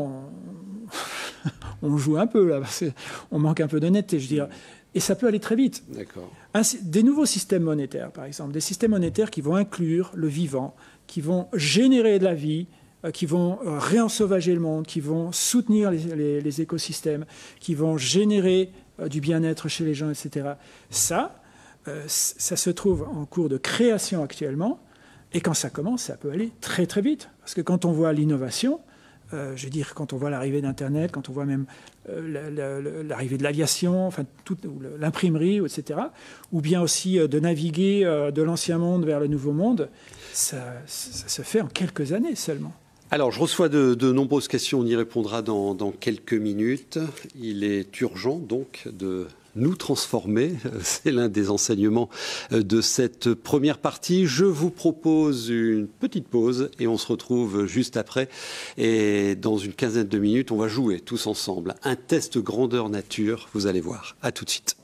on joue un peu, là, parce qu'on manque un peu d'honnêteté, je veux dire. Et ça peut aller très vite. D'accord. Des nouveaux systèmes monétaires, par exemple, des systèmes monétaires qui vont inclure le vivant, qui vont générer de la vie, qui vont réensauvager le monde, qui vont soutenir les écosystèmes, qui vont générer du bien-être chez les gens, etc. Ça se trouve en cours de création actuellement. Et quand ça commence, ça peut aller très très vite. Parce que quand on voit l'innovation, je veux dire, quand on voit l'arrivée d'Internet, quand on voit même l'arrivée de l'aviation, enfin, l'imprimerie, etc., ou bien aussi de naviguer de l'ancien monde vers le nouveau monde, ça se fait en quelques années seulement. Alors, je reçois de nombreuses questions, on y répondra dans quelques minutes. Il est urgent, donc, de nous transformer. C'est l'un des enseignements de cette première partie. Je vous propose une petite pause et on se retrouve juste après. Et dans une quinzaine de minutes, on va jouer tous ensemble un test grandeur nature. Vous allez voir. À tout de suite.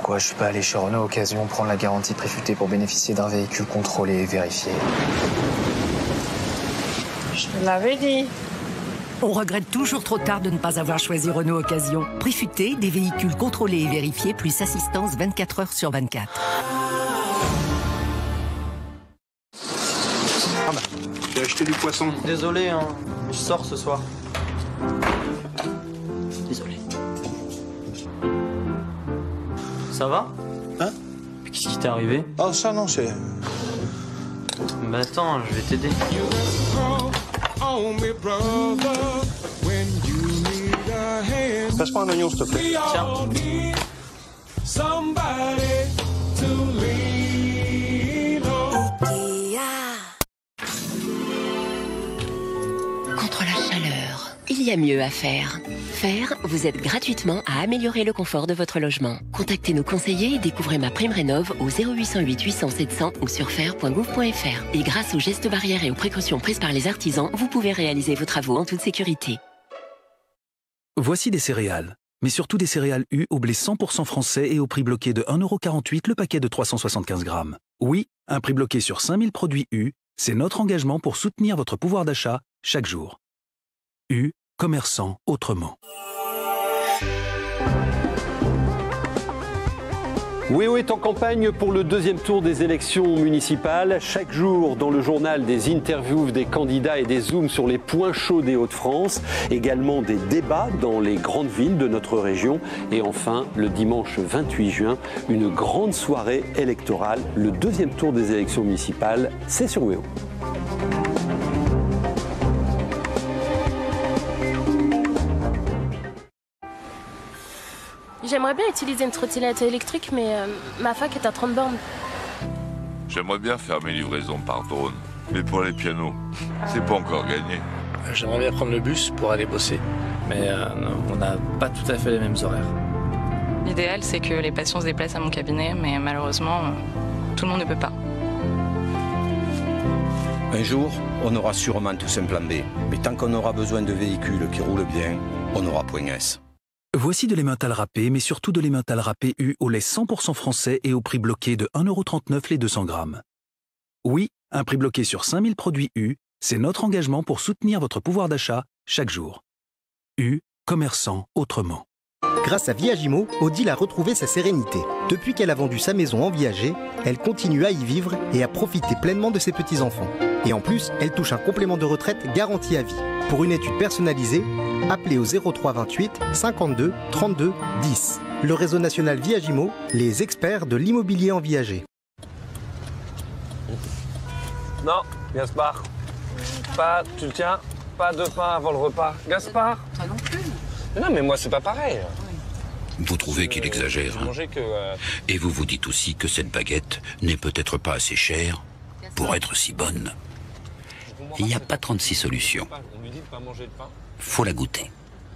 pourquoi je suis pas allé chez Renault Occasion prendre la garantie préfutée pour bénéficier d'un véhicule contrôlé et vérifié. Je te l'avais dit. On regrette toujours trop tard de ne pas avoir choisi Renault Occasion. Prix futé, des véhicules contrôlés et vérifiés, plus assistance 24 heures sur 24. J'ai acheté du poisson. Désolé, hein, je sors ce soir. Désolé. Ça va? Hein? Qu'est-ce qui t'est arrivé? Oh, ça non, c'est... Bah attends, je vais t'aider. Passe-moi un oignon, s'il te plaît. Tiens. Contre la chaleur, il y a mieux à faire. Vous aide gratuitement à améliorer le confort de votre logement. Contactez nos conseillers et découvrez ma prime rénov au 0808 800 700 ou sur fer.gouv.fr. Et grâce aux gestes barrières et aux précautions prises par les artisans, vous pouvez réaliser vos travaux en toute sécurité. Voici des céréales, mais surtout des céréales U au blé 100% français et au prix bloqué de 1,48 € le paquet de 375 grammes. Oui, un prix bloqué sur 5000 produits U, c'est notre engagement pour soutenir votre pouvoir d'achat chaque jour. U, commerçant autrement. WEO est en campagne pour le deuxième tour des élections municipales. Chaque jour, dans le journal, des interviews des candidats et des zooms sur les points chauds des Hauts-de-France. Également des débats dans les grandes villes de notre région. Et enfin, le dimanche 28 juin, une grande soirée électorale. Le deuxième tour des élections municipales, c'est sur WEO. J'aimerais bien utiliser une trottinette électrique, mais ma fac est à 30 bornes. J'aimerais bien faire mes livraisons par drone, mais pour les pianos, c'est pas encore gagné. J'aimerais bien prendre le bus pour aller bosser, mais on n'a pas tout à fait les mêmes horaires. L'idéal, c'est que les patients se déplacent à mon cabinet, mais malheureusement, tout le monde ne peut pas. Un jour, on aura sûrement tous un plan B, mais tant qu'on aura besoin de véhicules qui roulent bien, on aura point S. Voici de l'emmental râpé, mais surtout de l'emmental râpé U au lait 100% français et au prix bloqué de 1,39 € les 200 grammes. Oui, un prix bloqué sur 5000 produits U, c'est notre engagement pour soutenir votre pouvoir d'achat chaque jour. U, commerçant autrement. Grâce à Viagimo, Odile a retrouvé sa sérénité. Depuis qu'elle a vendu sa maison en Viager, elle continue à y vivre et à profiter pleinement de ses petits-enfants. Et en plus, elle touche un complément de retraite garanti à vie. Pour une étude personnalisée, appelez au 03 28 52 32 10. Le réseau national Viagimo, les experts de l'immobilier en Viager. Non, Gaspard. Pas, tu le tiens, pas de pain avant le repas. Gaspard. Toi non plus. Non, mais moi, c'est pas pareil. Vous trouvez qu'il exagère, hein, et vous vous dites aussi que cette baguette n'est peut-être pas assez chère pour être si bonne. Il n'y a pas 36 solutions. Faut la goûter.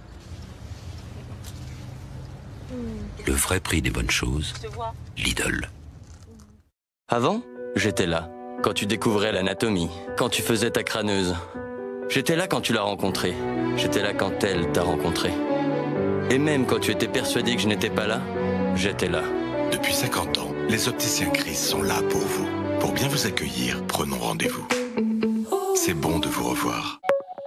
Le vrai prix des bonnes choses, Lidl. Avant, j'étais là, quand tu découvrais l'anatomie, quand tu faisais ta crâneuse. J'étais là quand tu l'as rencontrée. J'étais là quand elle t'a rencontré. Et même quand tu étais persuadé que je n'étais pas là, j'étais là. Depuis 50 ans, les opticiens Chris sont là pour vous. Pour bien vous accueillir, prenons rendez-vous. C'est bon de vous revoir.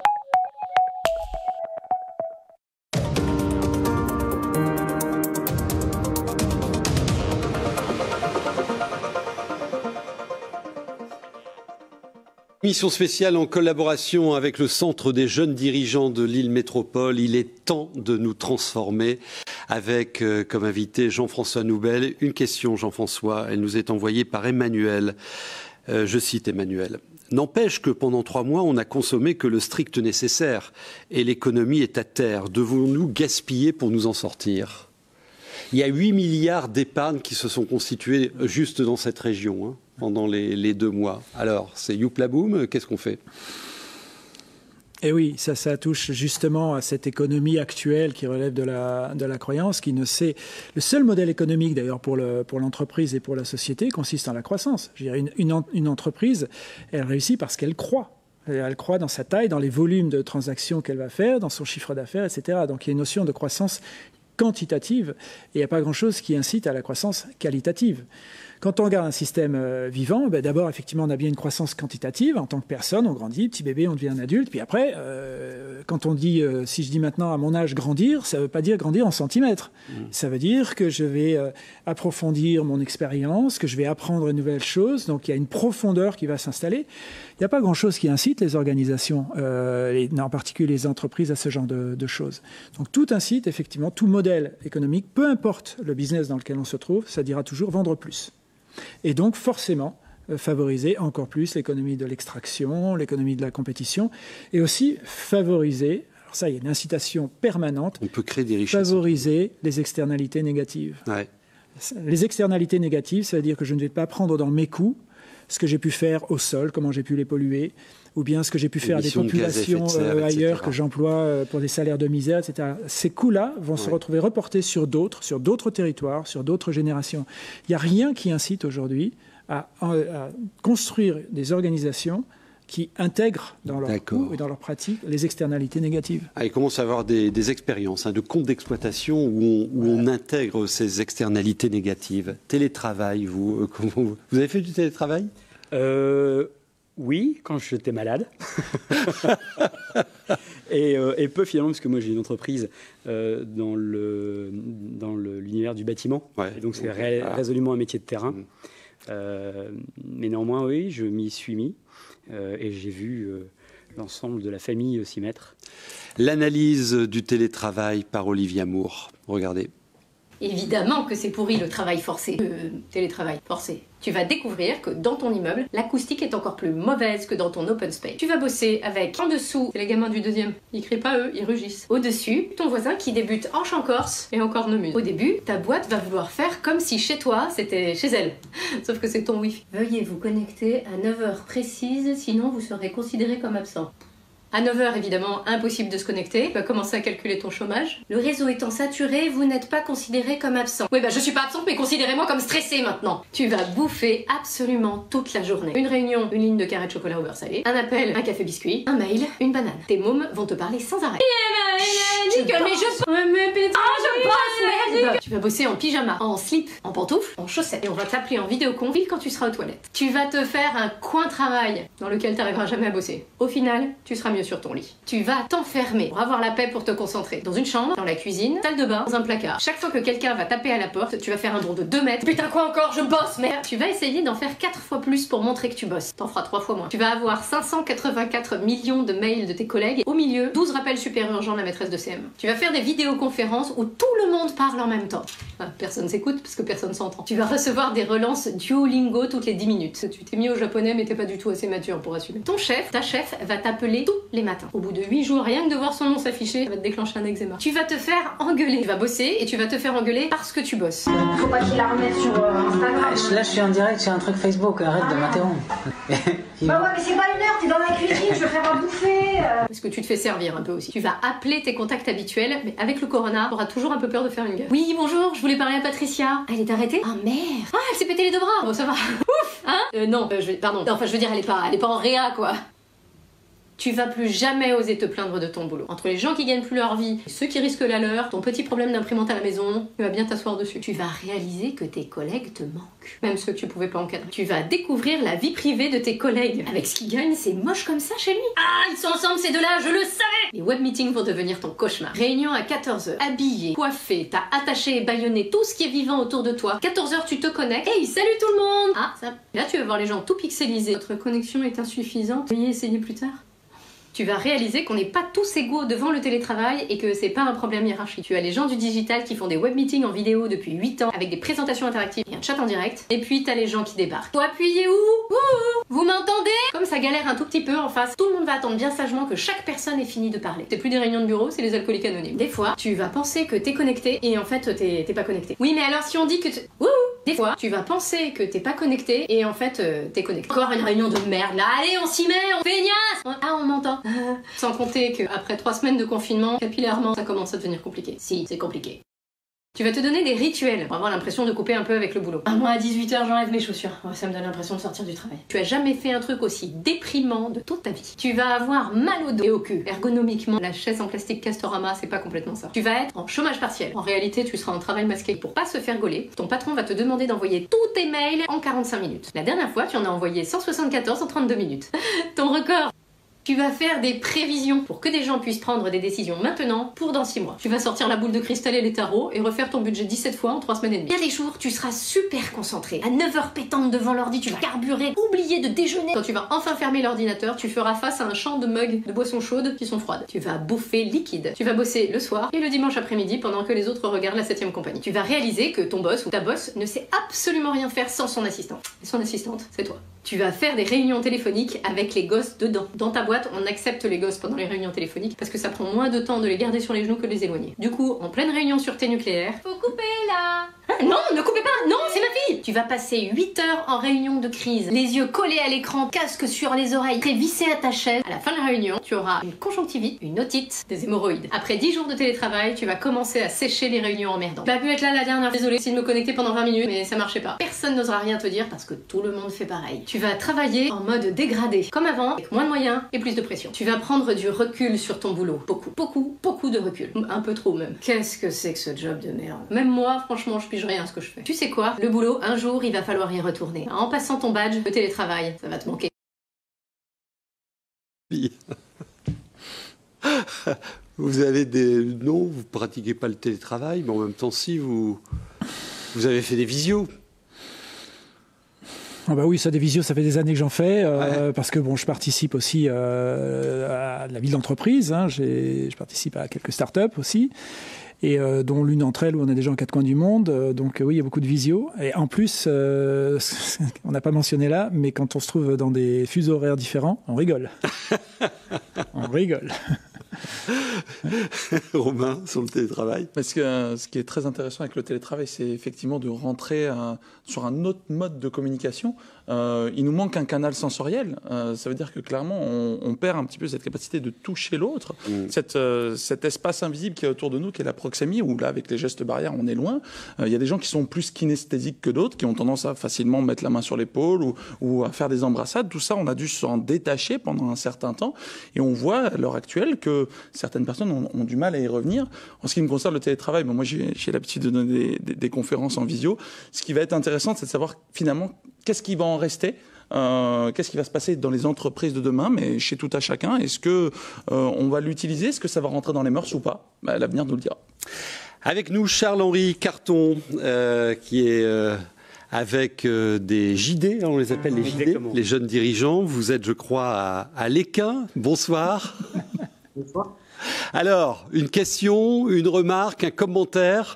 Mission spéciale en collaboration avec le Centre des jeunes dirigeants de Lille Métropole. Il est temps de nous transformer avec comme invité Jean-François Noubel. Une question, Jean-François, elle nous est envoyée par Emmanuel. Je cite Emmanuel. N'empêche que pendant 3 mois, on n'a consommé que le strict nécessaire et l'économie est à terre. Devons-nous gaspiller pour nous en sortir ? Il y a 8 milliards d'épargne qui se sont constitués juste dans cette région, hein, pendant les 2 mois. Alors, c'est youpla boum, qu'est-ce qu'on fait ? Et oui, ça touche justement à cette économie actuelle qui relève de la croyance, qui ne sait... Le seul modèle économique, d'ailleurs, pour l'entreprise et pour la société, consiste en la croissance. Je dirais, une entreprise, elle réussit parce qu'elle croit. Elle croit dans sa taille, dans les volumes de transactions qu'elle va faire, dans son chiffre d'affaires, etc. Donc, il y a une notion de croissance quantitative et il n'y a pas grand-chose qui incite à la croissance qualitative. Quand on regarde un système vivant, d'abord, effectivement, on a bien une croissance quantitative. En tant que personne, on grandit, petit bébé, on devient un adulte. Puis après, quand on dit, si je dis maintenant à mon âge grandir, ça ne veut pas dire grandir en centimètres. Ça veut dire que je vais approfondir mon expérience, que je vais apprendre de nouvelles choses. Donc, il y a une profondeur qui va s'installer. Il n'y a pas grand-chose qui incite les organisations, en particulier les entreprises, à ce genre de choses. Donc, tout incite, effectivement, tout modèle économique, peu importe le business dans lequel on se trouve, ça dira toujours vendre plus. Et donc, forcément, favoriser encore plus l'économie de l'extraction, l'économie de la compétition, et aussi favoriser, alors ça, il y a une incitation permanente, on peut créer des richesses, favoriser les externalités négatives. Ouais. Les externalités négatives, ça veut dire que je ne vais pas prendre dans mes coûts ce que j'ai pu faire au sol, comment j'ai pu les polluer, ou bien ce que j'ai pu faire à des populations ailleurs que j'emploie pour des salaires de misère, etc. Ces coûts-là vont se retrouver reportés sur d'autres territoires, sur d'autres générations. Il n'y a rien qui incite aujourd'hui à construire des organisations qui intègrent dans leurs coûts et dans leurs pratiques les externalités négatives. Il commence à avoir des expériences de comptes d'exploitation où on intègre ces externalités négatives. Télétravail, vous avez fait du télétravail ? Oui, quand j'étais malade. et peu finalement, parce que moi j'ai une entreprise dans l'univers du bâtiment. Et donc c'est résolument un métier de terrain. Mais néanmoins, oui, je m'y suis mis. Et j'ai vu l'ensemble de la famille s'y mettre. L'analyse du télétravail par Olivia Moore. Regardez. Évidemment que c'est pourri le travail forcé, le télétravail forcé. Tu vas découvrir que dans ton immeuble, l'acoustique est encore plus mauvaise que dans ton open space. Tu vas bosser avec en dessous, c'est les gamins du deuxième, ils crient pas eux, ils rugissent. Au-dessus, ton voisin qui débute en chant corse et en cornemuse. Au début, ta boîte va vouloir faire comme si chez toi, c'était chez elle. Sauf que c'est ton wifi. Veuillez vous connecter à 9h précises, sinon vous serez considéré comme absent. À 9h, évidemment, impossible de se connecter. Tu vas commencer à calculer ton chômage. Le réseau étant saturé, vous n'êtes pas considéré comme absent. Oui, je suis pas absente, mais considérez-moi comme stressé maintenant. Tu vas bouffer absolument toute la journée. Une réunion, une ligne de carré de chocolat au beurre salé, un appel, un café biscuit, un mail, une banane. Tes mômes vont te parler sans arrêt. Je bosse, merde. Tu vas bosser en pyjama, en slip, en pantoufles, en chaussettes. Et on va t'appeler en vidéoconf quand tu seras aux toilettes. Tu vas te faire un coin travail dans lequel t'arriveras jamais à bosser. Au final, tu seras mieux sur ton lit. Tu vas t'enfermer pour avoir la paix pour te concentrer. Dans une chambre, dans la cuisine, salle de bain, dans un placard. Chaque fois que quelqu'un va taper à la porte, tu vas faire un bond de 2 mètres. Putain, quoi encore? Je bosse, merde. Tu vas essayer d'en faire 4 fois plus pour montrer que tu bosses. T'en feras 3 fois moins. Tu vas avoir 584 millions de mails de tes collègues. Au milieu, 12 rappels super urgents de la maîtresse de CM. Tu vas faire des vidéoconférences où tout le monde parle en même temps. Enfin, personne s'écoute parce que personne s'entend. Tu vas recevoir des relances Duolingo toutes les 10 minutes. Tu t'es mis au japonais mais t'es pas du tout assez mature pour assumer. Ton chef, ta chef, va t'appeler tous les matins. Au bout de 8 jours, rien que de voir son nom s'afficher, ça va te déclencher un eczéma. Tu vas te faire engueuler. Tu vas bosser et tu vas te faire engueuler parce que tu bosses. Faut pas qu'il la remette sur Instagram. Là, je suis en direct sur un truc Facebook, arrête de m'interrompre. Bah ouais, mais c'est pas une heure, t'es dans la cuisine, je vais faire à bouffer. Parce que tu te fais servir un peu aussi. Tu vas appeler tes contacts habituels, mais avec le corona, t'auras toujours un peu peur de faire une gueule. Oui, bonjour, je voulais parler à Patricia. Elle est arrêtée? Ah merde. Ah, elle s'est pété les 2 bras. Bon, ça va. Ouf. Hein? Non, pardon. Non, enfin, je veux dire, elle est pas en réa, quoi. Tu vas plus jamais oser te plaindre de ton boulot. Entre les gens qui gagnent plus leur vie, et ceux qui risquent la leur, ton petit problème d'imprimante à la maison, tu vas bien t'asseoir dessus. Tu vas réaliser que tes collègues te manquent. Même ceux que tu pouvais pas encadrer. Tu vas découvrir la vie privée de tes collègues. Avec ce qu'ils gagnent, c'est moche comme ça chez lui. Ah, ils sont ensemble ces deux-là, je le savais! Les web meetings vont devenir ton cauchemar. Réunion à 14h. Habillé, coiffé, t'as attaché et bâillonné tout ce qui est vivant autour de toi. 14h, tu te connectes. Hey, salut tout le monde! Ah, ça. Là, tu vas voir les gens tout pixelisés. Votre connexion est insuffisante. Veuillez essayer plus tard. Tu vas réaliser qu'on n'est pas tous égaux devant le télétravail et que c'est pas un problème hiérarchique. Tu as les gens du digital qui font des web meetings en vidéo depuis 8 ans avec des présentations interactives et un chat en direct. Et puis t'as les gens qui débarquent. Faut appuyer où? Vous m'entendez? Comme ça galère un tout petit peu en face, tout le monde va attendre bien sagement que chaque personne ait fini de parler. C'est plus des réunions de bureau, c'est les alcooliques anonymes. Des fois, tu vas penser que t'es connecté et en fait t'es pas connecté. Oui, mais alors si on dit que des fois, tu vas penser que t'es pas connecté et en fait t'es connecté. Encore une réunion de merde là, allez on s'y met, on feignasse. Ah, on m'entend. Sans compter qu'après 3 semaines de confinement, capillairement, ça commence à devenir compliqué. Si, c'est compliqué. Tu vas te donner des rituels pour avoir l'impression de couper un peu avec le boulot. Moi, à 18h, j'enlève mes chaussures. Ça me donne l'impression de sortir du travail. Tu as jamais fait un truc aussi déprimant de toute ta vie. Tu vas avoir mal au dos et au cul. Ergonomiquement, la chaise en plastique Castorama, c'est pas complètement ça. Tu vas être en chômage partiel. En réalité, tu seras en travail masqué. Pour pas se faire gauler, ton patron va te demander d'envoyer tous tes mails en 45 minutes. La dernière fois, tu en as envoyé 174 en 32 minutes. Ton record. Tu vas faire des prévisions pour que des gens puissent prendre des décisions maintenant pour dans 6 mois. Tu vas sortir la boule de cristal et les tarots et refaire ton budget 17 fois en 3 semaines et demie. Il y a des jours, tu seras super concentré. À 9h pétante devant l'ordi, tu vas carburer, oublier de déjeuner. Quand tu vas enfin fermer l'ordinateur, tu feras face à un champ de mugs de boissons chaudes qui sont froides. Tu vas bouffer liquide. Tu vas bosser le soir et le dimanche après-midi pendant que les autres regardent la 7ème compagnie. Tu vas réaliser que ton boss ou ta boss ne sait absolument rien faire sans son assistant. Et son assistante, c'est toi. Tu vas faire des réunions téléphoniques avec les gosses dedans. Dans ta boîte, on accepte les gosses pendant les réunions téléphoniques parce que ça prend moins de temps de les garder sur les genoux que de les éloigner. Du coup, en pleine réunion sûreté nucléaire, faut couper là. Non, ne coupez pas. Non, c'est ma fille. Tu vas passer 8 heures en réunion de crise, les yeux collés à l'écran, casque sur les oreilles, très vissé à ta chaise. À la fin de la réunion, tu auras une conjonctivite, une otite, des hémorroïdes. Après 10 jours de télétravail, tu vas commencer à sécher les réunions emmerdantes. J'ai pas pu être là la dernière, désolée, essayé de me connecter pendant 20 minutes, mais ça marchait pas. Personne n'osera rien te dire parce que tout le monde fait pareil. Tu vas travailler en mode dégradé, comme avant, avec moins de moyens et plus de pression. Tu vas prendre du recul sur ton boulot. Beaucoup de recul. Un peu trop même. Qu'est-ce que c'est que ce job de merde? Même moi, franchement, je pige rien à ce que je fais. Tu sais quoi? Le boulot, un jour, il va falloir y retourner. En passant ton badge de télétravail, ça va te manquer. Vous avez des... Non, vous pratiquez pas le télétravail, mais en même temps, si, vous avez fait des visios. Ah bah oui, ça, des visios, ça fait des années que j'en fais, parce que bon, je participe aussi à la vie d'entreprise. Hein, je participe à quelques startups aussi, et dont l'une d'entre elles où on a des gens aux 4 coins du monde. Donc oui, il y a beaucoup de visios. Et en plus, on n'a pas mentionné là, mais quand on se trouve dans des fuseaux horaires différents, on rigole. On rigole. Romain, sur le télétravail. Parce que ce qui est très intéressant avec le télétravail, c'est effectivement de rentrer sur un autre mode de communication. Il nous manque un canal sensoriel. Ça veut dire que clairement, on perd un petit peu cette capacité de toucher l'autre, cet espace invisible qui est autour de nous, qui est la proxémie, où là, avec les gestes barrières, on est loin. Il y a des gens qui sont plus kinesthésiques que d'autres, qui ont tendance à facilement mettre la main sur l'épaule ou à faire des embrassades. Tout ça, on a dû s'en détacher pendant un certain temps. Et on voit à l'heure actuelle que certaines personnes ont du mal à y revenir. En ce qui me concerne le télétravail, moi j'ai l'habitude de donner des conférences en visio. Ce qui va être intéressant, c'est de savoir finalement qu'est-ce qui va en rester. Qu'est-ce qui va se passer dans les entreprises de demain, mais chez tout à chacun. Est-ce que on va l'utiliser? Est-ce que ça va rentrer dans les mœurs ou pas? L'avenir nous le dira. Avec nous, Charles-Henri Carton, qui est avec des JD, on les appelle les JD, exactement. Les jeunes dirigeants. Vous êtes, je crois, à l'Équin. Bonsoir. Bonsoir. Alors, une question, une remarque, un commentaire?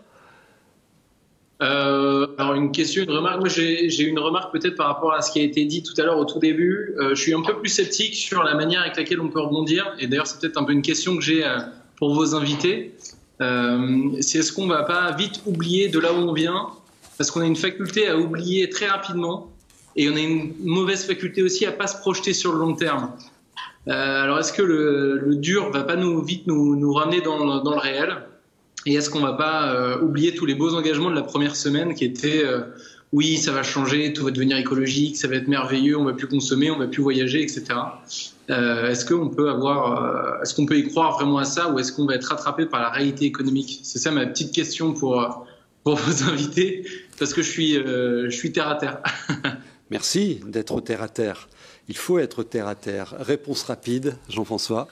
Alors une question, une remarque. Moi j'ai une remarque peut-être par rapport à ce qui a été dit tout à l'heure au tout début. Je suis un peu plus sceptique sur la manière avec laquelle on peut rebondir. Et d'ailleurs c'est peut-être un peu une question que j'ai pour vos invités. C'est est-ce qu'on va pas vite oublier de là où on vient? Parce qu'on a une faculté à oublier très rapidement. Et on a une mauvaise faculté aussi à pas se projeter sur le long terme. Alors est-ce que le dur va pas vite nous ramener dans le réel? Et est-ce qu'on va pas oublier tous les beaux engagements de la première semaine qui étaient oui, ça va changer, tout va devenir écologique, ça va être merveilleux, on va plus consommer, on va plus voyager, etc. Est-ce qu'on peut y croire vraiment à ça, ou est-ce qu'on va être rattrapé par la réalité économique? C'est ça ma petite question pour vos invités, parce que je suis terre à terre. Merci d'être terre à terre. Il faut être terre à terre. Réponse rapide, Jean-François.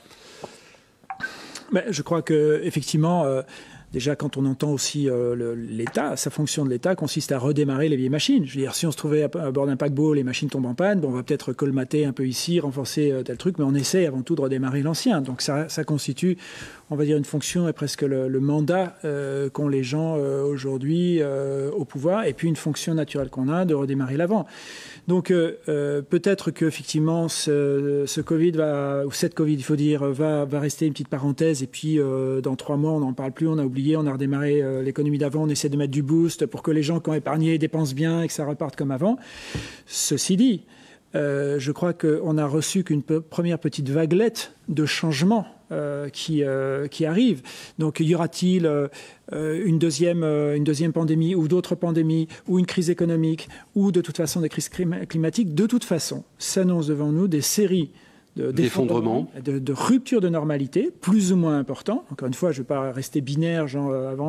Je crois que effectivement. Déjà, quand on entend aussi l'État, sa fonction de l'État consiste à redémarrer les vieilles machines. Je veux dire, si on se trouvait à bord d'un paquebot, les machines tombent en panne, on va peut-être colmater un peu ici, renforcer tel truc, mais on essaie avant tout de redémarrer l'ancien. Donc ça constitue, on va dire, une fonction et presque le mandat qu'ont les gens aujourd'hui au pouvoir, et puis une fonction naturelle qu'on a de redémarrer l'avant. Donc peut-être qu'effectivement ce Covid ou cette Covid, il faut dire, va rester une petite parenthèse, et puis dans 3 mois on n'en parle plus, on a oublié, on a redémarré l'économie d'avant, on essaie de mettre du boost pour que les gens qui ont épargné dépensent bien et que ça reparte comme avant. Ceci dit, je crois qu'on a reçu qu'une première petite vaguelette de changement qui arrivent. Donc, y aura-t-il une deuxième pandémie ou d'autres pandémies ou une crise économique ou de toute façon des crises climatiques? De toute façon, s'annoncent devant nous des séries d'effondrement, de rupture de normalité, plus ou moins important. Encore une fois, je ne veux pas rester binaire, genre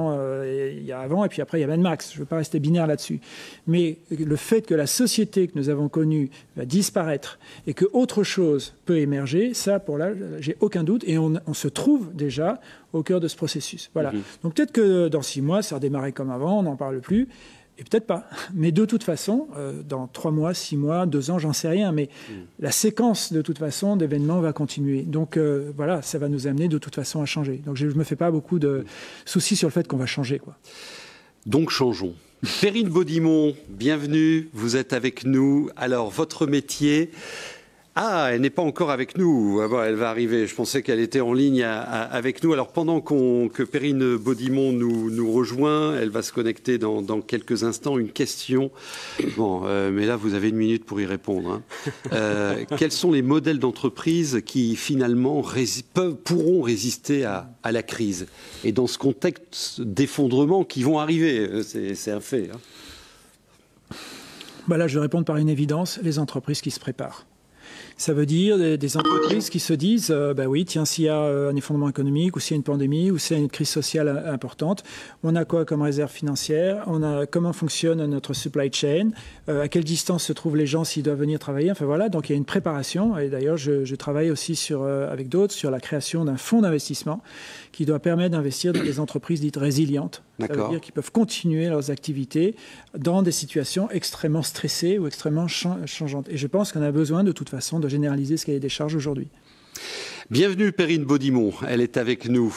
il y a avant et puis après il y a Mad Max. Je ne veux pas rester binaire là-dessus. Mais le fait que la société que nous avons connue va disparaître et que autre chose peut émerger, ça, pour là, j'ai aucun doute. Et on se trouve déjà au cœur de ce processus. Voilà. Donc peut-être que dans 6 mois, ça redémarrer comme avant, on n'en parle plus. Et peut-être pas. Mais de toute façon, dans 3 mois, 6 mois, 2 ans, j'en sais rien. Mais la séquence, de toute façon, d'événements va continuer. Donc voilà, ça va nous amener de toute façon à changer. Donc je ne me fais pas beaucoup de soucis sur le fait qu'on va changer, quoi. Donc changeons. Perrine Baudimont, bienvenue. Vous êtes avec nous. Alors, votre métier... Ah, elle n'est pas encore avec nous. Ah bon, elle va arriver. Je pensais qu'elle était en ligne avec nous. Alors, pendant que Perrine Baudimont nous rejoint, elle va se connecter dans quelques instants. Une question. Bon, mais là, vous avez 1 minute pour y répondre. Hein. Quels sont les modèles d'entreprise qui, finalement, pourront résister à la crise? Et dans ce contexte d'effondrement qui vont arriver, c'est un fait. Hein. Bah là, je vais répondre par une évidence. Les entreprises qui se préparent. Ça veut dire des entreprises qui se disent oui, tiens, s'il y a un effondrement économique ou s'il y a une pandémie ou s'il y a une crise sociale importante, on a quoi comme réserve financière? Comment fonctionne notre supply chain? À quelle distance se trouvent les gens s'ils doivent venir travailler? Enfin voilà, donc il y a une préparation. Et d'ailleurs, je travaille aussi avec d'autres sur la création d'un fonds d'investissement qui doit permettre d'investir dans des entreprises dites résilientes. Ça veut dire qu'ils peuvent continuer leurs activités dans des situations extrêmement stressées ou extrêmement changeantes. Et je pense qu'on a besoin de toute façon de généraliser ce cahier des charges aujourd'hui. Bienvenue Perrine Baudimont, elle est avec nous.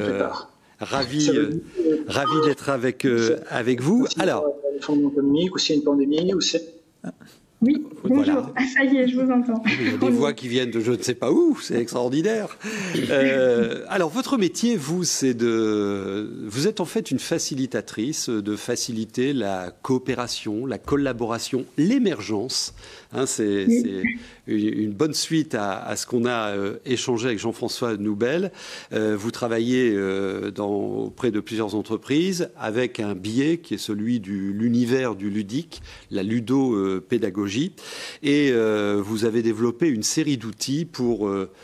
Ravi d'être avec vous. Alors, l'effondrement économique, ou s'il y a une pandémie, ou c'est... Oui, bonjour. Voilà. Ah, ça y est, je vous entends. Il y a des voix qui viennent de je ne sais pas où, c'est extraordinaire. Alors, votre métier, vous êtes en fait une facilitatrice de faciliter la coopération, la collaboration, l'émergence. Hein, c'est une bonne suite à ce qu'on a échangé avec Jean-François Noubel. Vous travaillez auprès de plusieurs entreprises avec un biais qui est celui de l'univers du ludique, la ludopédagogie. Et vous avez développé une série d'outils pour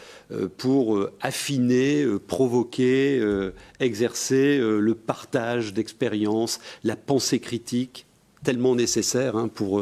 affiner, provoquer, exercer le partage d'expériences, la pensée critique, tellement nécessaire pour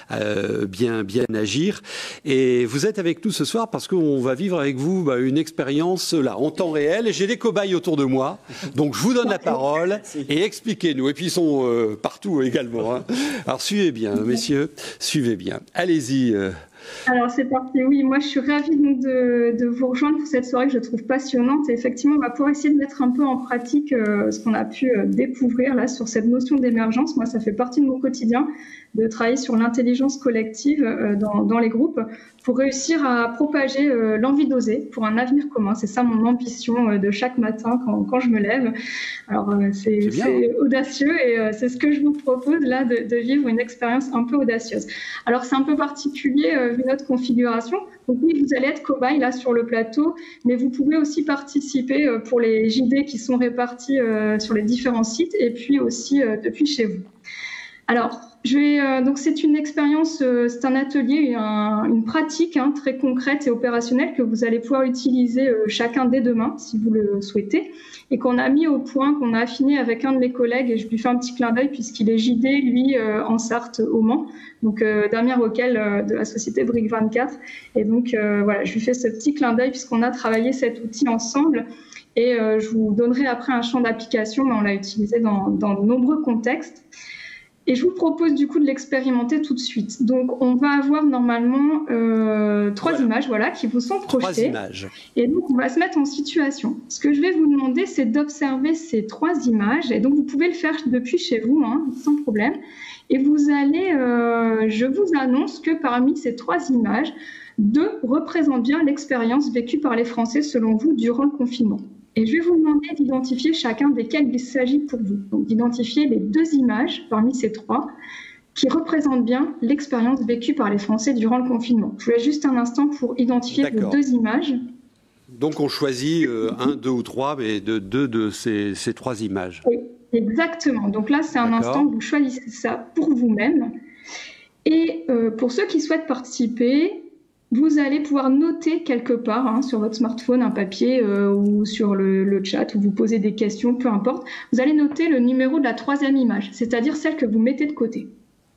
bien agir. Et vous êtes avec nous ce soir parce qu'on va vivre avec vous une expérience là en temps réel. Et j'ai des cobayes autour de moi, donc je vous donne la parole et expliquez-nous. Et puis ils sont partout également. Hein. Alors suivez bien, messieurs, suivez bien. Allez-y. Alors c'est parti, oui, moi je suis ravie de vous rejoindre pour cette soirée que je trouve passionnante et effectivement on va pouvoir essayer de mettre un peu en pratique ce qu'on a pu découvrir là sur cette notion d'émergence. Moi ça fait partie de mon quotidien de travailler sur l'intelligence collective dans les groupes pour réussir à propager l'envie d'oser pour un avenir commun. C'est ça mon ambition de chaque matin quand je me lève. Alors c'est audacieux et c'est ce que je vous propose là de vivre une expérience un peu audacieuse. Alors c'est un peu particulier vu notre configuration. Donc oui, vous allez être cobaye là sur le plateau, mais vous pouvez aussi participer pour les JD qui sont répartis sur les différents sites et puis aussi depuis chez vous. Alors, donc c'est une expérience, c'est un atelier, une pratique très concrète et opérationnelle que vous allez pouvoir utiliser chacun dès demain, si vous le souhaitez, et qu'on a mis au point, qu'on a affiné avec un de mes collègues, et je lui fais un petit clin d'œil puisqu'il est JD, lui, en Sarthe, au Mans, donc Damien Roquel de la société Brick 24. Et donc, voilà, je lui fais ce petit clin d'œil puisqu'on a travaillé cet outil ensemble. Et je vous donnerai après un champ d'application, mais on l'a utilisé dans de nombreux contextes. Et je vous propose du coup de l'expérimenter tout de suite. Donc, on va avoir normalement 3 images qui vous sont projetées. 3 images. Et donc, on va se mettre en situation. Ce que je vais vous demander, c'est d'observer ces 3 images. Et donc, vous pouvez le faire depuis chez vous, sans problème. Et vous allez, je vous annonce que parmi ces 3 images, 2 représentent bien l'expérience vécue par les Français, selon vous, durant le confinement. Et je vais vous demander d'identifier chacun desquels il s'agit pour vous. Donc d'identifier les 2 images parmi ces 3 qui représentent bien l'expérience vécue par les Français durant le confinement. Je vous laisse juste un instant pour identifier vos 2 images. Donc on choisit 1, 2 ou 3, mais deux de ces 3 images. Oui, exactement. Donc là, c'est un instant où vous choisissez ça pour vous-même. Et pour ceux qui souhaitent participer, vous allez pouvoir noter quelque part sur votre smartphone, un papier ou sur le chat où vous posez des questions, peu importe. Vous allez noter le numéro de la 3e image, c'est-à-dire celle que vous mettez de côté.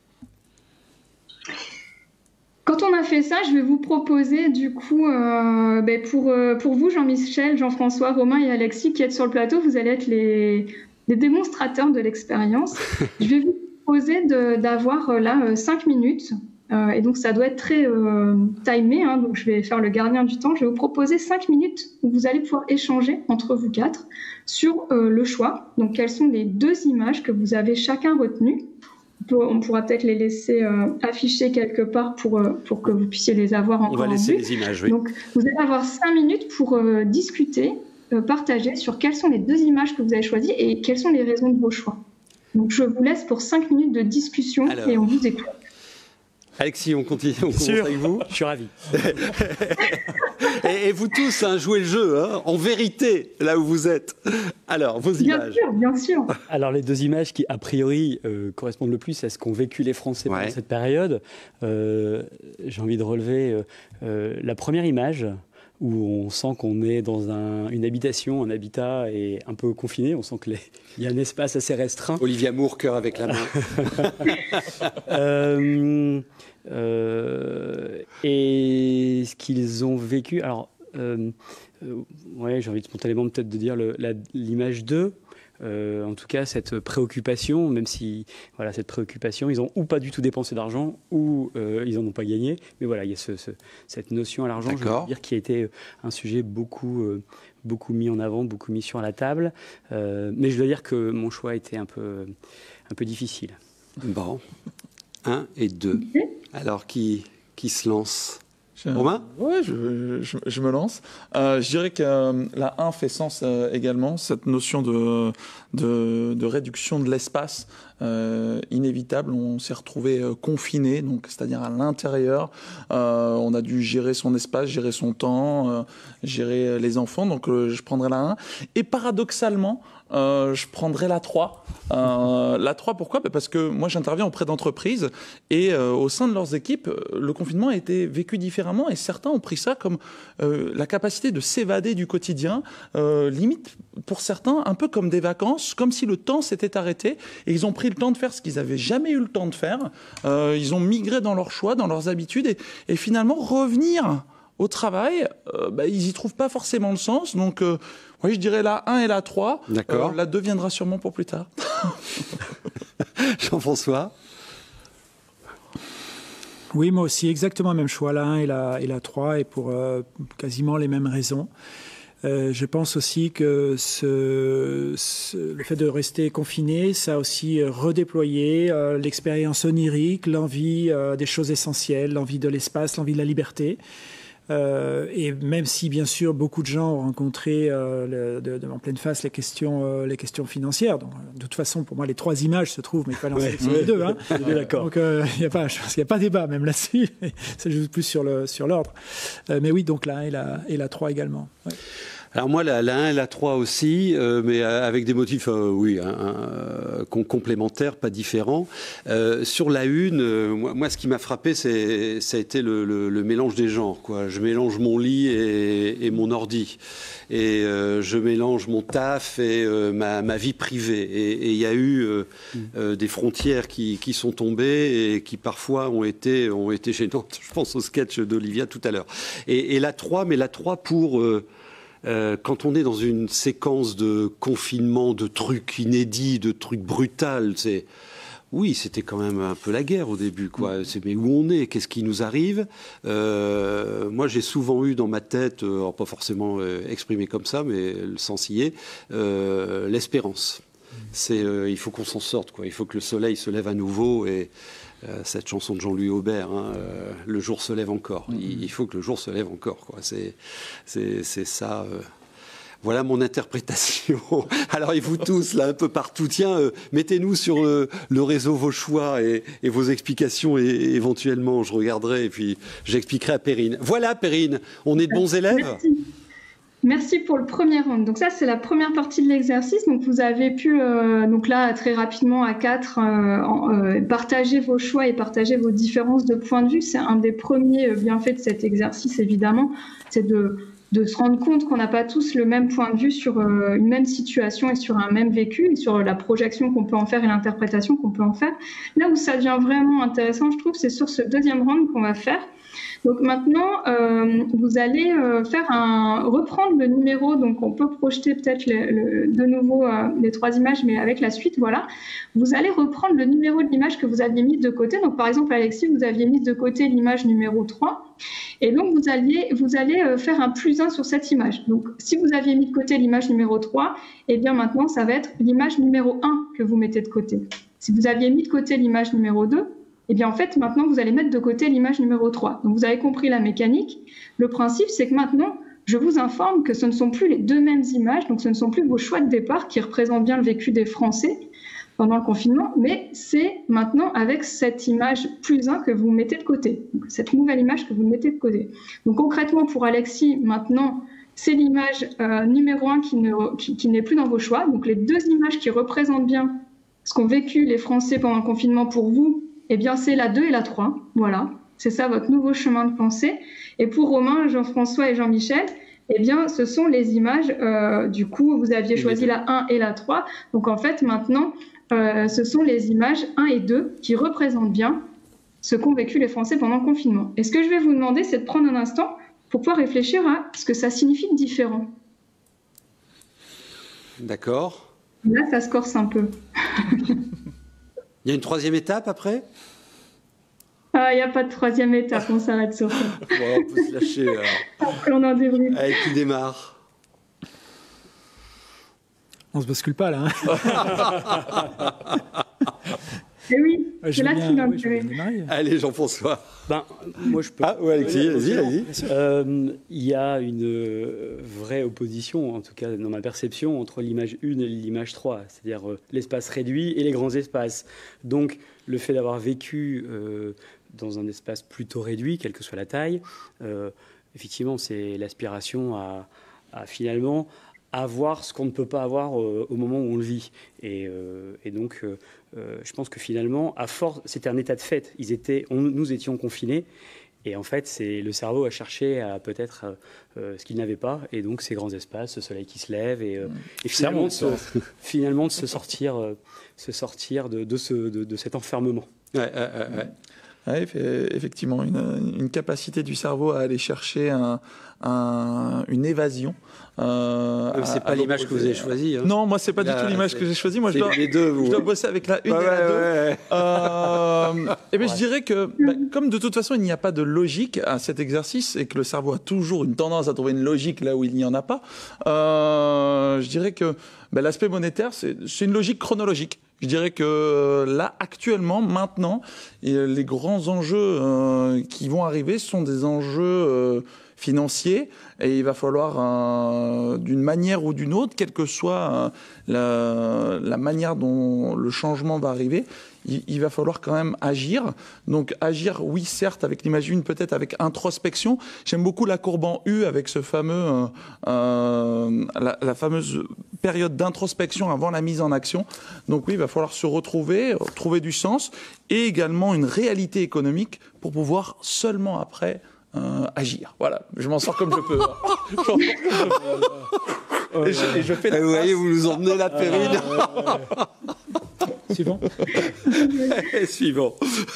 Quand on a fait ça, je vais vous proposer du coup, pour vous, Jean-Michel, Jean-François, Romain et Alexis qui êtes sur le plateau, vous allez être les démonstrateurs de l'expérience. Je vais vous proposer d'avoir là 5 minutes, et donc ça doit être très timé, donc je vais faire le gardien du temps. Je vais vous proposer 5 minutes où vous allez pouvoir échanger entre vous 4 sur le choix. Donc quelles sont les 2 images que vous avez chacun retenues. On pourra peut-être les laisser afficher quelque part pour que vous puissiez les avoir encore. On va laisser les images, oui. Donc, vous allez avoir 5 minutes pour discuter, partager sur quelles sont les 2 images que vous avez choisies et quelles sont les raisons de vos choix. Donc, je vous laisse pour 5 minutes de discussion et on vous écoute. Alexis, on continue, on commence avec vous. Je suis ravi. et vous tous, jouez le jeu, en vérité, là où vous êtes. Alors, vos images. Bien sûr. Alors, les 2 images qui, a priori, correspondent le plus à ce qu'ont vécu les Français pendant cette période, j'ai envie de relever la première image, où on sent qu'on est dans une habitation, un habitat et un peu confiné. On sent qu'il y a un espace assez restreint. Olivia Moore, cœur avec la main. Et ce qu'ils ont vécu... Alors, j'ai envie de spontanément peut-être de dire l'image 2. En tout cas, cette préoccupation, même si cette préoccupation, ils ont ou pas du tout dépensé d'argent, ou ils en ont pas gagné. Mais voilà, il y a cette notion à l'argent, je veux dire, qui a été un sujet beaucoup mis en avant, beaucoup mis sur la table. Mais je dois dire que mon choix était un peu difficile. Bon, 1 et 2. Alors, qui se lance ? Romain ? Oui, je me lance. Je dirais que la 1 fait sens également, cette notion de réduction de l'espace inévitable. On s'est retrouvé confiné, donc c'est-à-dire à l'intérieur. On a dû gérer son espace, gérer son temps, gérer les enfants. Donc je prendrai la 1. Et paradoxalement, je prendrai la 3. La 3, pourquoi ? Parce que moi, j'interviens auprès d'entreprises et au sein de leurs équipes, le confinement a été vécu différemment et certains ont pris ça comme la capacité de s'évader du quotidien, limite pour certains un peu comme des vacances, comme si le temps s'était arrêté et ils ont pris le temps de faire ce qu'ils n'avaient jamais eu le temps de faire. Ils ont migré dans leurs choix, dans leurs habitudes et finalement revenir au travail, ils n'y trouvent pas forcément le sens. Donc, je dirais la 1 et la 3. D'accord. La 2 viendra sûrement pour plus tard. Jean-François ? Oui, moi aussi, exactement le même choix, la 1 et la 3, et pour quasiment les mêmes raisons. Je pense aussi que le fait de rester confiné, ça a aussi redéployé l'expérience onirique, l'envie des choses essentielles, l'envie de l'espace, l'envie de la liberté. Et même si, bien sûr, beaucoup de gens ont rencontré en pleine face les questions financières. Donc, de toute façon, pour moi, les 3 images se trouvent, mais il fallait en sélectionner 2. D'accord. Donc, je pense qu'il n'y a pas débat même là-dessus. Ça joue plus sur l'ordre. Mais oui, donc la 1 et la 3 également. Ouais. Alors moi, la 1 et la 3 aussi, mais avec des motifs, complémentaires, pas différents. Sur la 1, moi, ce qui m'a frappé, ça a été le mélange des genres, quoi. Je mélange mon lit et mon ordi. Et je mélange mon taf et ma vie privée. Et il y a eu des frontières qui sont tombées et qui parfois ont été gênantes. Je pense au sketch d'Olivia tout à l'heure. Et la 3, mais la 3 pour... quand on est dans une séquence de confinement, de trucs inédits, de trucs brutals, c'était quand même un peu la guerre au début, quoi. Mais où on est ? Qu'est-ce qui nous arrive ? Moi, j'ai souvent eu dans ma tête, pas forcément exprimé comme ça, mais le sens y est, l'espérance. Il faut qu'on s'en sorte, quoi. Il faut que le soleil se lève à nouveau et cette chanson de Jean-Louis Aubert, le jour se lève encore. Il faut que le jour se lève encore, quoi. C'est ça. Voilà mon interprétation. Alors, et vous tous, là, un peu partout, tiens, mettez-nous sur le réseau vos choix et vos explications, et éventuellement, je regarderai et puis j'expliquerai à Perrine. Voilà, Perrine, on est de bons élèves ? Merci pour le premier round. Donc ça, c'est la première partie de l'exercice. Donc vous avez pu, donc là, très rapidement à 4, partager vos choix et partager vos différences de point de vue. C'est un des premiers bienfaits de cet exercice, évidemment. C'est de se rendre compte qu'on n'a pas tous le même point de vue sur une même situation et sur un même vécu, et sur la projection qu'on peut en faire et l'interprétation qu'on peut en faire. Là où ça devient vraiment intéressant, je trouve, c'est sur ce deuxième round qu'on va faire. Donc maintenant, vous allez reprendre le numéro, donc on peut projeter peut-être de nouveau les 3 images, mais avec la suite, voilà. Vous allez reprendre le numéro de l'image que vous aviez mis de côté. Donc par exemple, Alexis, vous aviez mis de côté l'image numéro 3, et donc vous allez faire un +1 sur cette image. Donc si vous aviez mis de côté l'image numéro 3, eh bien maintenant, ça va être l'image numéro 1 que vous mettez de côté. Si vous aviez mis de côté l'image numéro 2, eh bien, en fait, maintenant, vous allez mettre de côté l'image numéro 3. Donc, vous avez compris la mécanique. Le principe, c'est que maintenant, je vous informe que ce ne sont plus les 2 mêmes images, donc ce ne sont plus vos choix de départ qui représentent bien le vécu des Français pendant le confinement, mais c'est maintenant avec cette image +1 que vous mettez de côté, donc cette nouvelle image que vous mettez de côté. Donc, concrètement, pour Alexis, maintenant, c'est l'image numéro 1 qui n'est plus dans vos choix. Donc, les 2 images qui représentent bien ce qu'ont vécu les Français pendant le confinement pour vous, eh bien, c'est la 2 et la 3. Voilà. C'est ça votre nouveau chemin de pensée. Et pour Romain, Jean-François et Jean-Michel, eh bien, ce sont les images, du coup, vous aviez choisi la 1 et la 3. Donc, en fait, maintenant, ce sont les images 1 et 2 qui représentent bien ce qu'ont vécu les Français pendant le confinement. Et ce que je vais vous demander, c'est de prendre un instant pour pouvoir réfléchir à ce que ça signifie de différent. D'accord. Là, ça se corse un peu. Il y a une 3e étape après? Ah, il n'y a pas de 3e étape, on s'arrête sur ça. Bon, on peut se lâcher. Après, on en débriefe. Allez, qui démarre? On se bascule pas là. Et oui, c'est là tout l'intérêt. Allez, Jean-François. Moi, je peux. Ah, ouais, Alexis, vas-y. Il y a une vraie opposition, en tout cas dans ma perception, entre l'image 1 et l'image 3, c'est-à-dire l'espace réduit et les grands espaces. Donc, le fait d'avoir vécu dans un espace plutôt réduit, quelle que soit la taille, effectivement, c'est l'aspiration à finalement avoir ce qu'on ne peut pas avoir au moment où on le vit. Et donc, je pense que finalement, à force, c'était un état de fait. Nous étions confinés. Et en fait, c'est le cerveau a cherché à peut-être ce qu'il n'avait pas. Et donc, ces grands espaces, ce soleil qui se lève. Et finalement, de se sortir de cet enfermement. Ouais, effectivement, une capacité du cerveau à aller chercher une évasion. C'est pas l'image que vous avez choisie. Hein. Non, moi, c'est pas du tout l'image que j'ai choisie. Moi, je dois bosser avec la 1 et la 2. Et bien, je dirais que, comme de toute façon, il n'y a pas de logique à cet exercice et que le cerveau a toujours une tendance à trouver une logique là où il n'y en a pas, je dirais que l'aspect monétaire, c'est une logique chronologique. Je dirais que là, actuellement, maintenant, les grands enjeux qui vont arriver sont des enjeux financiers et il va falloir, d'une manière ou d'une autre, quelle que soit la manière dont le changement va arriver, il va falloir quand même agir. Donc agir, oui, certes, avec l'image 1, peut-être avec introspection. J'aime beaucoup la courbe en U avec ce fameux, la fameuse période d'introspection avant la mise en action. Donc oui, il va falloir se retrouver, trouver du sens et également une réalité économique pour pouvoir seulement après agir. Voilà, je m'en sors comme je peux. Et je fais vous voyez, vous nous emmenez la périne. Suivant. Suivant.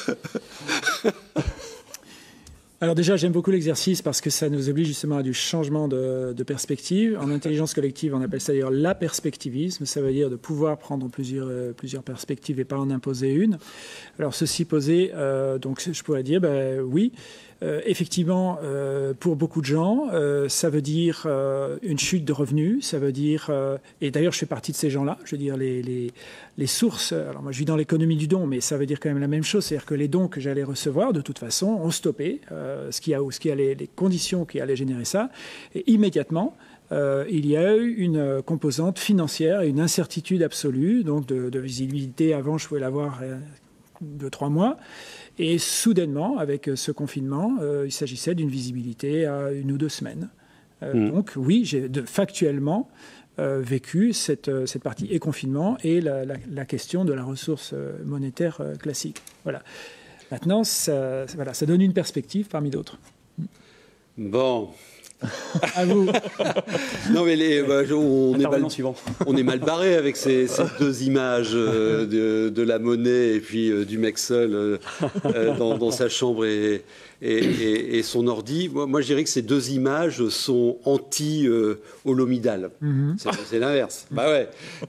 Alors déjà, j'aime beaucoup l'exercice parce que ça nous oblige justement à du changement de perspective. En intelligence collective, on appelle ça d'ailleurs la perspectivisme. Ça veut dire de pouvoir prendre plusieurs perspectives et pas en imposer une. Alors ceci posé, donc je pourrais dire, oui, effectivement, pour beaucoup de gens, ça veut dire une chute de revenus. Ça veut dire, et d'ailleurs je fais partie de ces gens-là, je veux dire les sources. Alors moi je vis dans l'économie du don, mais ça veut dire quand même la même chose. C'est-à-dire que les dons que j'allais recevoir, de toute façon, ont stoppé. Ce qui a les conditions qui allaient générer ça. Et immédiatement, il y a eu une composante financière et une incertitude absolue, donc de visibilité. Avant, je pouvais l'avoir 2-3 mois. Et soudainement, avec ce confinement, il s'agissait d'une visibilité à 1 ou 2 semaines. Donc oui, j'ai factuellement vécu cette partie et confinement et la question de la ressource monétaire classique. Voilà. Maintenant, ça donne une perspective parmi d'autres. Bon. À vous. Non, mais on est mal barré avec ces deux images de la monnaie et puis du mec seul dans sa chambre et son ordi. Moi, je dirais que ces deux images sont anti-holomidal. C'est l'inverse. Bah ouais.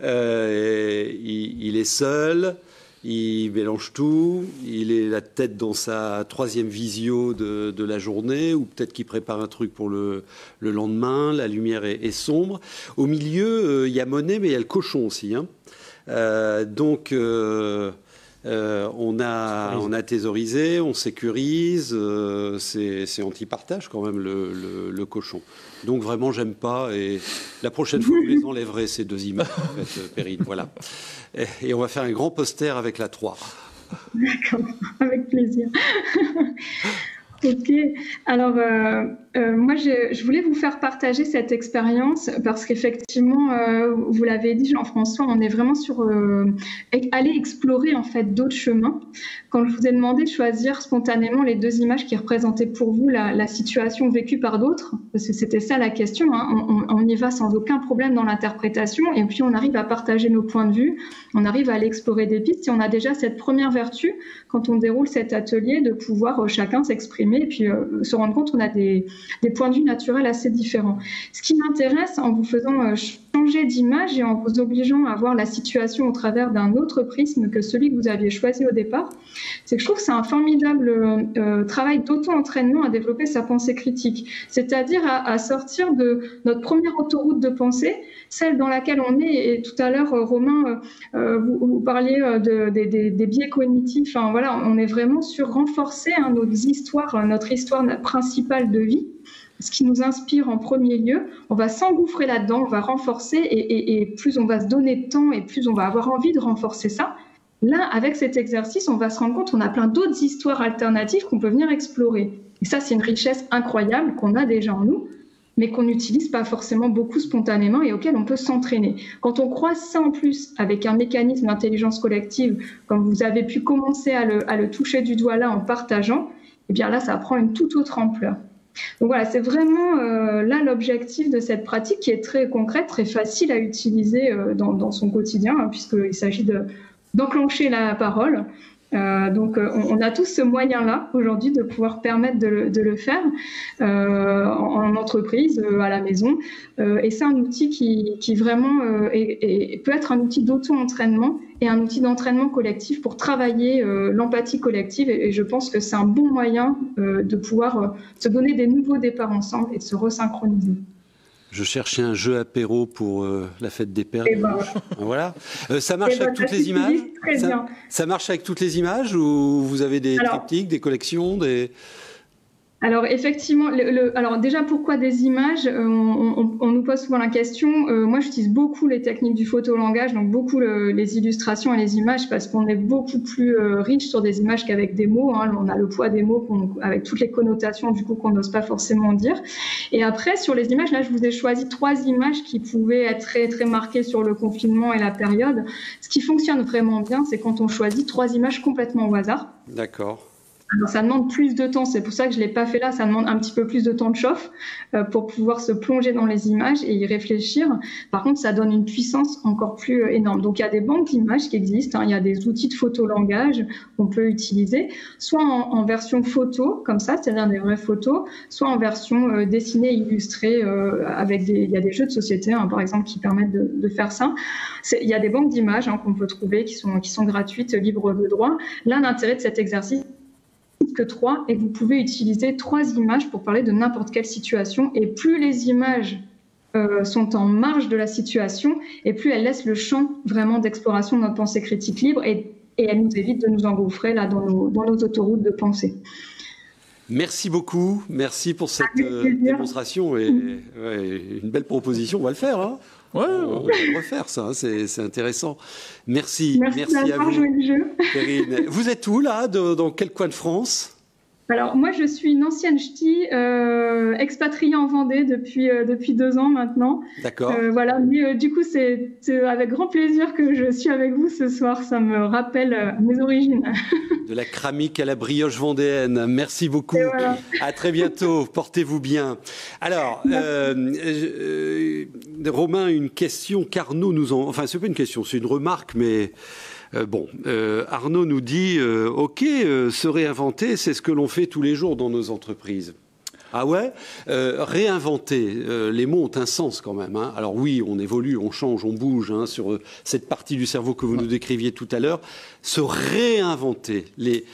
Il est seul. Il mélange tout, il est la tête dans sa troisième visio de la journée, ou peut-être qu'il prépare un truc pour le lendemain, la lumière est sombre. Au milieu, il y a Monet, mais il y a le cochon aussi. Hein. Donc, on a thésaurisé, on sécurise, c'est anti-partage quand même le cochon. Donc vraiment, j'aime pas, et la prochaine fois, vous les enlèverez, ces deux images, en fait, Perrine, voilà. Et on va faire un grand poster avec la 3. D'accord, avec plaisir. Ok, alors moi je voulais vous faire partager cette expérience parce qu'effectivement, vous l'avez dit Jean-François, on est vraiment sur aller explorer en fait d'autres chemins. Quand je vous ai demandé de choisir spontanément les deux images qui représentaient pour vous la situation vécue par d'autres, parce que c'était ça la question, hein, on y va sans aucun problème dans l'interprétation et puis on arrive à partager nos points de vue, on arrive à aller explorer des pistes et on a déjà cette première vertu quand on déroule cet atelier de pouvoir chacun s'exprimer et puis se rendre compte qu'on a des points de vue naturels assez différents. Ce qui m'intéresse en vous faisant changer d'image et en vous obligeant à voir la situation au travers d'un autre prisme que celui que vous aviez choisi au départ, c'est que je trouve que c'est un formidable travail d'auto-entraînement à développer sa pensée critique, c'est-à-dire à sortir de notre première autoroute de pensée, celle dans laquelle on est. Et tout à l'heure, Romain, vous parliez des biais cognitifs. Enfin, voilà, on est vraiment sur renforcer notre histoire principale de vie, ce qui nous inspire en premier lieu. On va s'engouffrer là-dedans, on va renforcer, et plus on va se donner de temps, et plus on va avoir envie de renforcer ça. Là, avec cet exercice, on va se rendre compte qu'on a plein d'autres histoires alternatives qu'on peut venir explorer. Et ça, c'est une richesse incroyable qu'on a déjà en nous, mais qu'on n'utilise pas forcément beaucoup spontanément et auquel on peut s'entraîner. Quand on croise ça en plus avec un mécanisme d'intelligence collective, comme vous avez pu commencer à le toucher du doigt là en partageant, eh bien là, ça prend une toute autre ampleur. Donc voilà, c'est vraiment là l'objectif de cette pratique qui est très concrète, très facile à utiliser dans son quotidien, hein, puisqu'il s'agit d'enclencher la parole. Donc on a tous ce moyen-là aujourd'hui de pouvoir permettre de le faire en entreprise, à la maison. Et c'est un outil qui vraiment peut être un outil d'auto-entraînement et un outil d'entraînement collectif pour travailler l'empathie collective. Et je pense que c'est un bon moyen de pouvoir se donner des nouveaux départs ensemble et de se resynchroniser. Je cherchais un jeu apéro pour la fête des pères. Voilà. Ça marche avec toutes les images. Ça marche avec toutes les images ou vous avez des triptyques, des collections, des... Alors effectivement, alors déjà pourquoi des images, on nous pose souvent la question. Moi j'utilise beaucoup les techniques du photolangage, donc beaucoup les illustrations et les images parce qu'on est beaucoup plus riche sur des images qu'avec des mots. Hein. On a le poids des mots avec toutes les connotations du coup qu'on n'ose pas forcément dire. Et après sur les images, là je vous ai choisi 3 images qui pouvaient être très très marquées sur le confinement et la période. Ce qui fonctionne vraiment bien, c'est quand on choisit 3 images complètement au hasard. D'accord. Alors, ça demande plus de temps, c'est pour ça que je ne l'ai pas fait là, ça demande un petit peu plus de temps de chauffe pour pouvoir se plonger dans les images et y réfléchir. Par contre, ça donne une puissance encore plus énorme. Donc, il y a des banques d'images qui existent, hein, il y a des outils de photolangage qu'on peut utiliser, soit en version photo, comme ça, c'est-à-dire des vraies photos, soit en version dessinée, illustrée, il y a des jeux de société, hein, par exemple, qui permettent de faire ça. Il y a des banques d'images hein, qu'on peut trouver qui sont gratuites, libres de droit. Là, l'intérêt de cet exercice, que 3 et vous pouvez utiliser 3 images pour parler de n'importe quelle situation et plus les images sont en marge de la situation et plus elles laissent le champ vraiment d'exploration de notre pensée critique libre et elles nous évitent de nous engouffrer là dans nos autoroutes de pensée. Merci beaucoup, merci pour cette démonstration et une belle proposition, on va le faire hein. Ouais, on va le refaire ça, c'est intéressant. Merci à vous, Perrine. Vous êtes où là, dans quel coin de France ? Alors, moi, je suis une ancienne ch'ti, expatriée en Vendée depuis 2 ans maintenant. D'accord. Voilà, mais du coup, c'est avec grand plaisir que je suis avec vous ce soir. Ça me rappelle mes origines. De la cramique à la brioche vendéenne. Merci beaucoup. Voilà. À très bientôt. Portez-vous bien. Alors, Romain, une question qu'Arnaud nous en... Enfin, c'est pas une question, c'est une remarque, mais... Arnaud nous dit se réinventer, c'est ce que l'on fait tous les jours dans nos entreprises. Ah ouais, réinventer, les mots ont un sens quand même. Hein. Alors oui, on évolue, on change, on bouge sur cette partie du cerveau que vous nous décriviez tout à l'heure. Se réinventer, les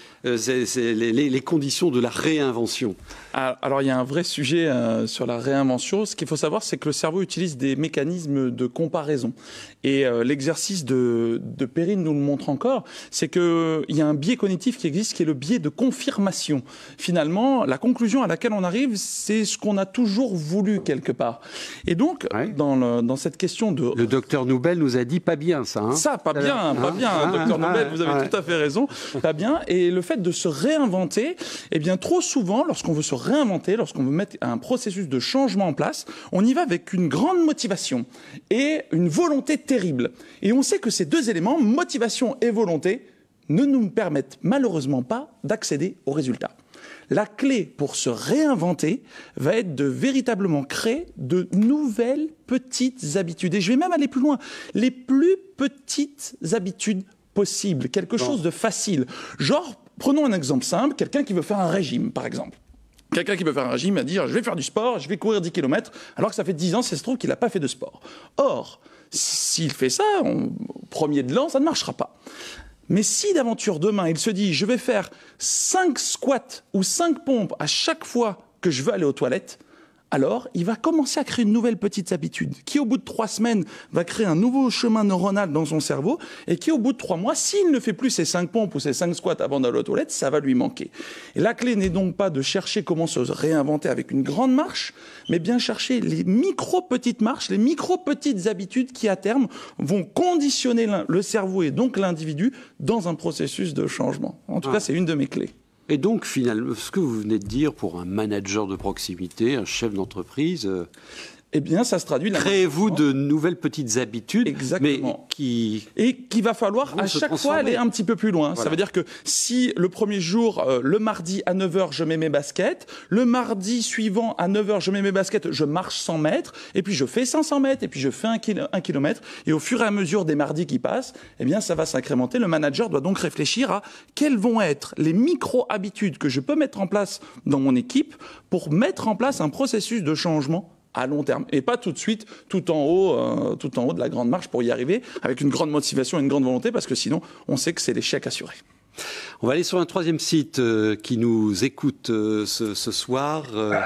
conditions de la réinvention. Alors il y a un vrai sujet sur la réinvention. Ce qu'il faut savoir, c'est que le cerveau utilise des mécanismes de comparaison. Et l'exercice de Perrine nous le montre encore, c'est qu'il y a un biais cognitif qui existe, qui est le biais de confirmation. Finalement, la conclusion à laquelle on arrive, c'est ce qu'on a toujours voulu quelque part. Et donc, dans cette question de... Le docteur Noubel nous a dit pas bien ça. Hein. Ça, pas bien, docteur Noubel, vous avez tout à fait raison, pas bien. Et le fait de se réinventer, eh bien trop souvent, lorsqu'on veut se réinventer, lorsqu'on veut mettre un processus de changement en place, on y va avec une grande motivation et une volonté terrible. Et on sait que ces deux éléments, motivation et volonté, ne nous permettent malheureusement pas d'accéder aux résultats. La clé pour se réinventer va être de véritablement créer de nouvelles petites habitudes. Et je vais même aller plus loin. Les plus petites habitudes possibles. Quelque chose de facile. Genre, prenons un exemple simple, quelqu'un qui veut faire un régime, par exemple. Quelqu'un qui veut faire un régime va dire « je vais faire du sport, je vais courir 10 km », alors que ça fait 10 ans, ça se trouve qu'il n'a pas fait de sport. Or, s'il fait ça, premier de l'an, ça ne marchera pas. Mais si d'aventure demain, il se dit « je vais faire 5 squats ou 5 pompes à chaque fois que je veux aller aux toilettes », alors il va commencer à créer une nouvelle petite habitude qui, au bout de 3 semaines, va créer un nouveau chemin neuronal dans son cerveau et qui, au bout de 3 mois, s'il ne fait plus ses 5 pompes ou ses 5 squats avant d'aller aux toilettes, ça va lui manquer. Et la clé n'est donc pas de chercher comment se réinventer avec une grande marche, mais bien chercher les micro-petites marches, les micro-petites habitudes qui, à terme, vont conditionner le cerveau et donc l'individu dans un processus de changement. En tout cas, c'est une de mes clés. Et donc, finalement, ce que vous venez de dire pour un manager de proximité, un chef d'entreprise... Eh bien, ça se traduit... Créez-vous de nouvelles petites habitudes, exactement, mais qu'il va falloir à chaque fois aller un petit peu plus loin. Voilà. Ça veut dire que si le premier jour, le mardi à 9h, je mets mes baskets, le mardi suivant à 9h, je mets mes baskets, je marche 100 mètres, et puis je fais 500 mètres, et puis je fais 1 kilomètre, et au fur et à mesure des mardis qui passent, eh bien, ça va s'incrémenter. Le manager doit donc réfléchir à quelles vont être les micro-habitudes que je peux mettre en place dans mon équipe pour mettre en place un processus de changement à long terme, et pas tout de suite, tout en haut de la grande marche pour y arriver, avec une grande motivation et une grande volonté, parce que sinon, on sait que c'est l'échec assuré. On va aller sur un troisième site qui nous écoute ce soir,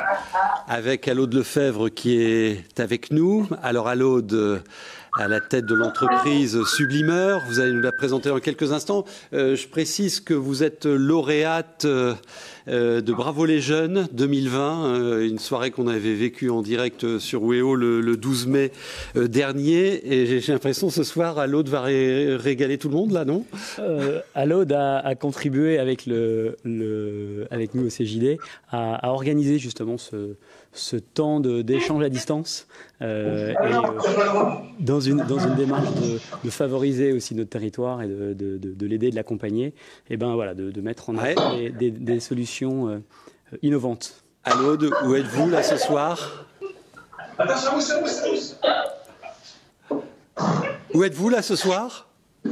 avec Alaude Lefebvre qui est avec nous. Alors Alaude, à la tête de l'entreprise Sublimeur, vous allez nous la présenter dans quelques instants. Je précise que vous êtes lauréate de Bravo les Jeunes 2020, une soirée qu'on avait vécue en direct sur WEO le 12 mai dernier. Et j'ai l'impression ce soir, Alaude va régaler tout le monde, là, non? Alaude a contribué avec avec nous au CJD à organiser justement ce temps d'échange à distance dans une démarche de favoriser aussi notre territoire et de l'aider, de l'accompagner, et ben voilà, de mettre en œuvre des solutions innovantes. Alaude, où êtes-vous là ce soir? Où êtes-vous là ce soir?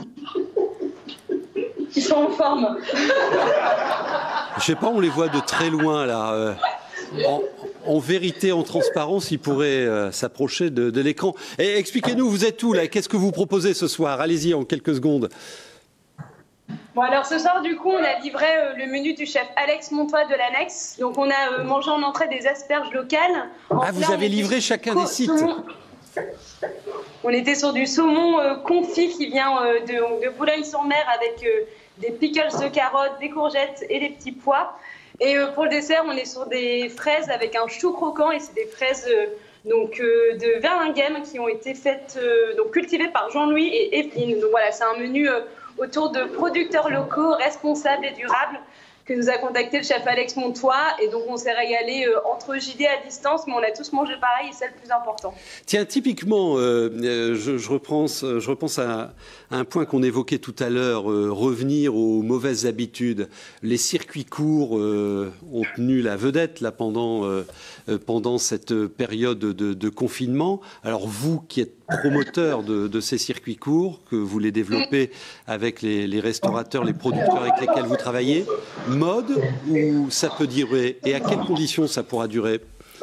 Ils sont en forme. Je sais pas, on les voit de très loin là. En vérité, en transparence, ils pourraient s'approcher de l'écran. Et expliquez-nous, vous êtes où là? Qu'est-ce que vous proposez ce soir? Allez-y en quelques secondes. Bon, alors ce soir, du coup, on a livré le menu du chef Alex Montois de l'Annexe. Donc on a mangé en entrée des asperges locales. Vous avez livré chacun des sites. On était sur du saumon confit qui vient de Boulogne-sur-Mer avec des pickles de carottes, des courgettes et des petits pois. Et pour le dessert, on est sur des fraises avec un chou croquant, et c'est des fraises de Verlinghem qui ont été faites, cultivées par Jean-Louis et Evelyne. Donc voilà, c'est un menu autour de producteurs locaux, responsables et durables. que nous a contacté le chef Alex Montois. Et donc, on s'est régalé entre JD à distance, mais on a tous mangé pareil et c'est le plus important. Tiens, typiquement, je repense à un point qu'on évoquait tout à l'heure, revenir aux mauvaises habitudes. Les circuits courts ont tenu la vedette là, pendant cette période de confinement. Alors vous qui êtes promoteur de ces circuits courts, que vous les développez avec les restaurateurs, les producteurs avec lesquels vous travaillez, mode ou ça peut durer? Et à quelles conditions ça pourra durer?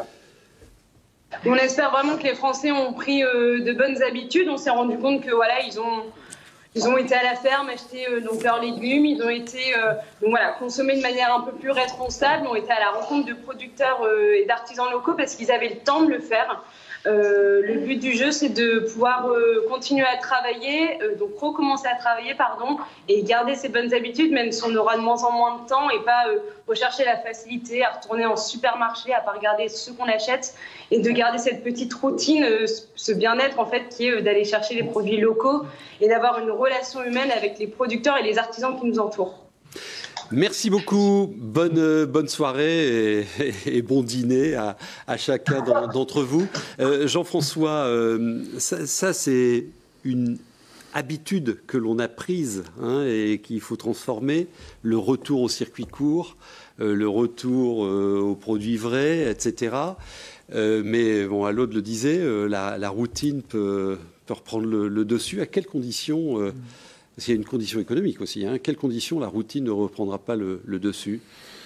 On espère vraiment que les Français ont pris de bonnes habitudes. On s'est rendu compte que voilà, ils ont été à la ferme acheter donc leurs légumes, ils ont été consommés de manière un peu plus responsable, ont été à la rencontre de producteurs et d'artisans locaux parce qu'ils avaient le temps de le faire. Le but du jeu, c'est de pouvoir continuer à travailler, donc recommencer à travailler, et garder ces bonnes habitudes, même si on aura de moins en moins de temps, et pas rechercher la facilité, à retourner en supermarché, à pas regarder ce qu'on achète, et de garder cette petite routine, ce bien-être en fait, qui est d'aller chercher les produits locaux et d'avoir une relation humaine avec les producteurs et les artisans qui nous entourent. Merci beaucoup, bonne soirée et bon dîner à chacun d'entre vous. Jean-François, ça c'est une habitude que l'on a prise et qu'il faut transformer, le retour au circuit court, le retour aux produits vrais, etc. Mais bon, Alaude le disait, la routine peut reprendre le dessus. À quelles conditions Parce qu'il y a une condition économique aussi. À quelles conditions la routine ne reprendra pas le dessus?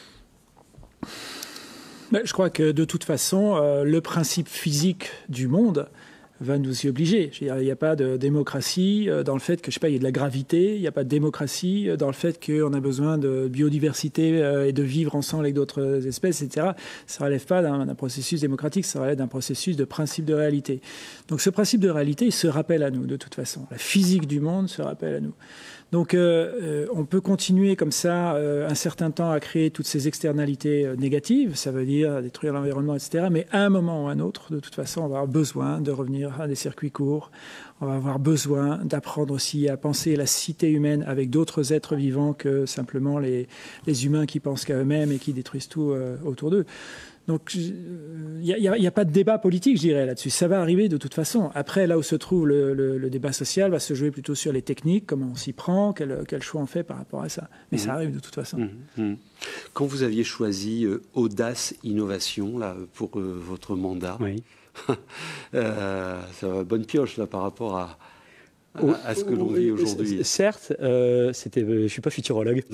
Je crois que de toute façon, le principe physique du monde va nous y obliger. Il n'y a pas de démocratie dans le fait que, il y a de la gravité, il n'y a pas de démocratie dans le fait qu'on a besoin de biodiversité et de vivre ensemble avec d'autres espèces, etc. Ça ne relève pas d'un processus démocratique, ça relève d'un processus de principe de réalité. Donc ce principe de réalité, il se rappelle à nous de toute façon. La physique du monde se rappelle à nous. Donc on peut continuer comme ça un certain temps à créer toutes ces externalités négatives, ça veut dire détruire l'environnement, etc. Mais à un moment ou à un autre, de toute façon, on va avoir besoin de revenir à des circuits courts, on va avoir besoin d'apprendre aussi à penser la cité humaine avec d'autres êtres vivants que simplement les humains qui pensent qu'à eux-mêmes et qui détruisent tout autour d'eux. Donc, il n'y a pas de débat politique, je dirais, là-dessus. Ça va arriver de toute façon. Après, là où se trouve le débat social va se jouer plutôt sur les techniques, comment on s'y prend, quel choix on fait par rapport à ça. Mais ça arrive de toute façon. Quand vous aviez choisi Audace Innovation là, pour votre mandat, oui. Ça va bonne pioche là, par rapport à ce que l'on vit aujourd'hui. Certes, je suis pas futurologue.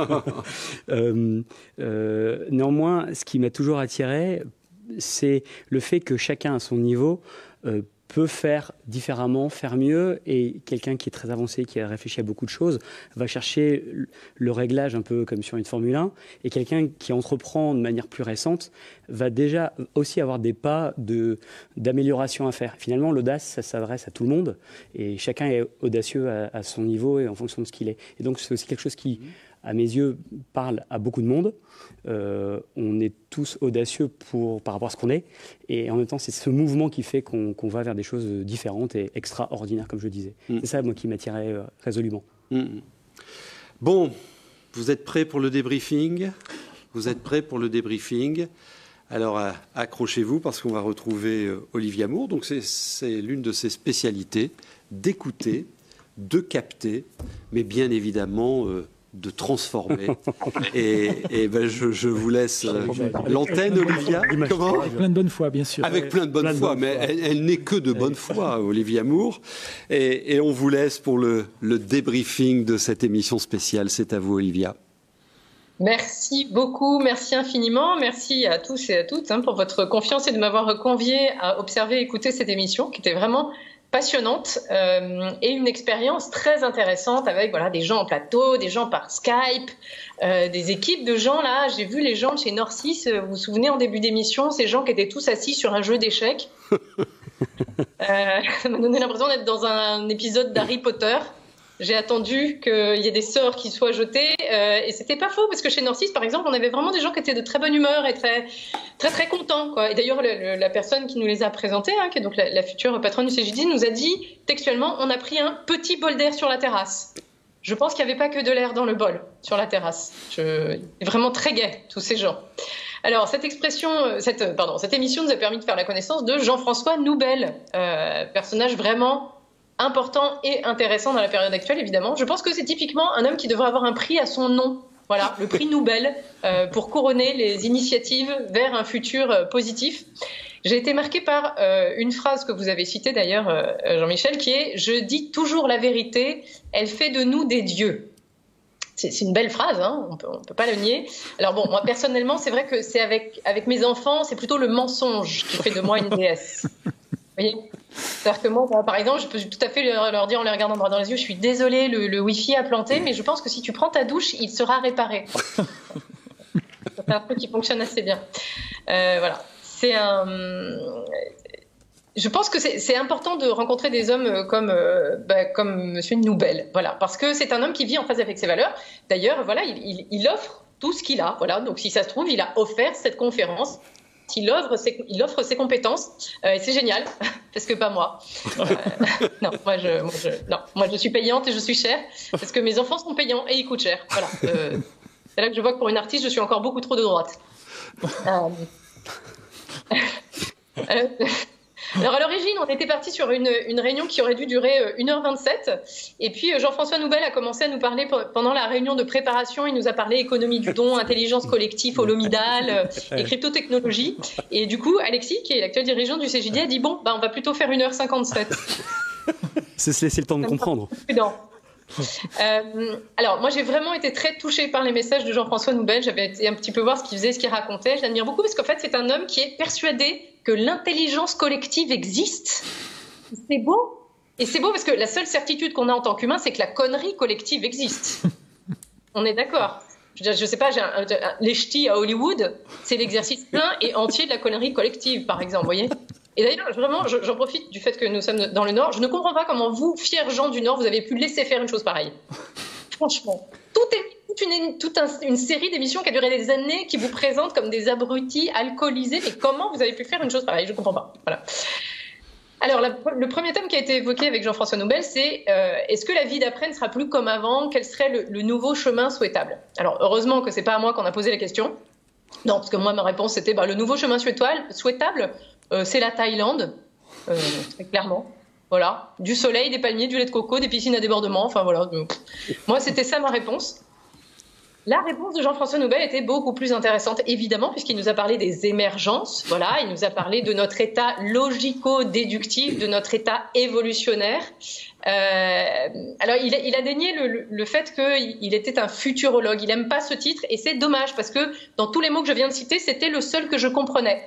Néanmoins, ce qui m'a toujours attiré, c'est le fait que chacun à son niveau peut faire différemment, faire mieux, et quelqu'un qui est très avancé, qui a réfléchi à beaucoup de choses, va chercher le réglage un peu comme sur une Formule 1, et quelqu'un qui entreprend de manière plus récente va déjà aussi avoir des pas d'amélioration à faire. Finalement, l'audace, ça s'adresse à tout le monde, et chacun est audacieux à son niveau et en fonction de ce qu'il est. Et donc, c'est aussi quelque chose qui, à mes yeux, parle à beaucoup de monde. On est tous audacieux par rapport à ce qu'on est, et en même temps, c'est ce mouvement qui fait qu'on va vers des choses différentes et extraordinaires, comme je le disais. C'est ça, moi, qui m'attirait résolument. Bon, vous êtes prêts pour le débriefing? Vous êtes prêts pour le débriefing? Alors, accrochez-vous, parce qu'on va retrouver Olivia Moore. Donc, c'est l'une de ses spécialités, d'écouter, de capter, mais bien évidemment de transformer. Et ben, je vous laisse l'antenne, Olivia. Comment? Avec plein de bonne foi, bien sûr. Avec plein de bonne foi, mais elle n'est que de bonne foi, Olivia Moore. Et on vous laisse pour le débriefing de cette émission spéciale. C'est à vous, Olivia. Merci beaucoup, merci infiniment. Merci à tous et à toutes pour votre confiance et de m'avoir convié à observer et écouter cette émission qui était vraiment passionnante et une expérience très intéressante avec des gens en plateau, des gens par Skype, des équipes de gens là. J'ai vu les gens de chez Norcis, vous vous souvenez en début d'émission, ces gens qui étaient tous assis sur un jeu d'échecs. Ça m'a donné l'impression d'être dans un épisode d'Harry Potter. J'ai attendu qu'il y ait des sorts qui soient jetés et c'était pas faux parce que chez Norcis, par exemple, on avait vraiment des gens qui étaient de très bonne humeur et très très très contents, quoi. Et d'ailleurs, la personne qui nous les a présentés, qui est donc la future patronne du CJD, nous a dit textuellement, on a pris un petit bol d'air sur la terrasse. Je pense qu'il n'y avait pas que de l'air dans le bol sur la terrasse. Vraiment très gai, tous ces gens. Alors, cette émission nous a permis de faire la connaissance de Jean-François Noubel, personnage vraiment important et intéressant dans la période actuelle, évidemment. Je pense que c'est typiquement un homme qui devrait avoir un prix à son nom. Voilà, le prix Noubel pour couronner les initiatives vers un futur positif. J'ai été marquée par une phrase que vous avez citée d'ailleurs, Jean-Michel, qui est « Je dis toujours la vérité, elle fait de nous des dieux ». C'est une belle phrase, hein, on peut pas le nier. Alors bon, moi personnellement, c'est vrai que c'est avec mes enfants, c'est plutôt le mensonge qui fait de moi une déesse. Vous voyez ? C'est-à-dire que moi, par exemple, je peux tout à fait leur dire en les regardant droit dans les yeux, je suis désolée, le Wi-Fi a planté, mais je pense que si tu prends ta douche, il sera réparé. C'est un truc qui fonctionne assez bien. Voilà. Je pense que c'est important de rencontrer des hommes comme Monsieur Noubel, voilà, parce que c'est un homme qui vit en phase avec ses valeurs. D'ailleurs, voilà, il offre tout ce qu'il a, voilà. Donc, si ça se trouve, il a offert cette conférence. Il offre ses compétences, et c'est génial, parce que pas moi. Non, moi je suis payante et je suis chère, parce que mes enfants sont payants et ils coûtent cher. Voilà. C'est là que je vois que pour une artiste, je suis encore beaucoup trop de droite. Alors à l'origine, on était parti sur une réunion qui aurait dû durer 1h27. Et puis Jean-François Noubel a commencé à nous parler pendant la réunion de préparation. Il nous a parlé économie du don, intelligence collective, holomidale et cryptotechnologie. Et du coup, Alexis, qui est l'actuel dirigeant du CJD, a dit bon, on va plutôt faire 1h57. C'est se laisser le temps de comprendre. Alors moi j'ai vraiment été très touchée par les messages de Jean-François Noubel. J'avais été un petit peu voir ce qu'il faisait, ce qu'il racontait. Je l'admire beaucoup parce qu'en fait c'est un homme qui est persuadé que l'intelligence collective existe. C'est beau. Et c'est beau parce que la seule certitude qu'on a en tant qu'humain, c'est que la connerie collective existe. On est d'accord. Je sais pas, les ch'tis à Hollywood, c'est l'exercice plein et entier de la connerie collective, par exemple, vous voyez. Et d'ailleurs, vraiment, j'en profite du fait que nous sommes dans le Nord. Je ne comprends pas comment vous, fiers gens du Nord, vous avez pu laisser faire une chose pareille. Franchement, toute une série d'émissions qui a duré des années, qui vous présentent comme des abrutis alcoolisés. Mais comment vous avez pu faire une chose pareille ? Je ne comprends pas. Voilà. Alors, le premier thème qui a été évoqué avec Jean-François Noubel, c'est est-ce que la vie d'après ne sera plus comme avant ? Quel serait le nouveau chemin souhaitable ? Alors, heureusement que ce n'est pas à moi qu'on a posé la question. Non, parce que moi, ma réponse, c'était le nouveau chemin souhaitable, c'est la Thaïlande, très clairement. Voilà, du soleil, des palmiers, du lait de coco, des piscines à débordement. Enfin voilà, moi c'était ça ma réponse. La réponse de Jean-François Noubel était beaucoup plus intéressante, évidemment, puisqu'il nous a parlé des émergences. Voilà, il nous a parlé de notre état logico-déductif, de notre état évolutionnaire. Alors, il a dénié le fait qu'il était un futurologue. Il n'aime pas ce titre, et c'est dommage, parce que dans tous les mots que je viens de citer, c'était le seul que je comprenais.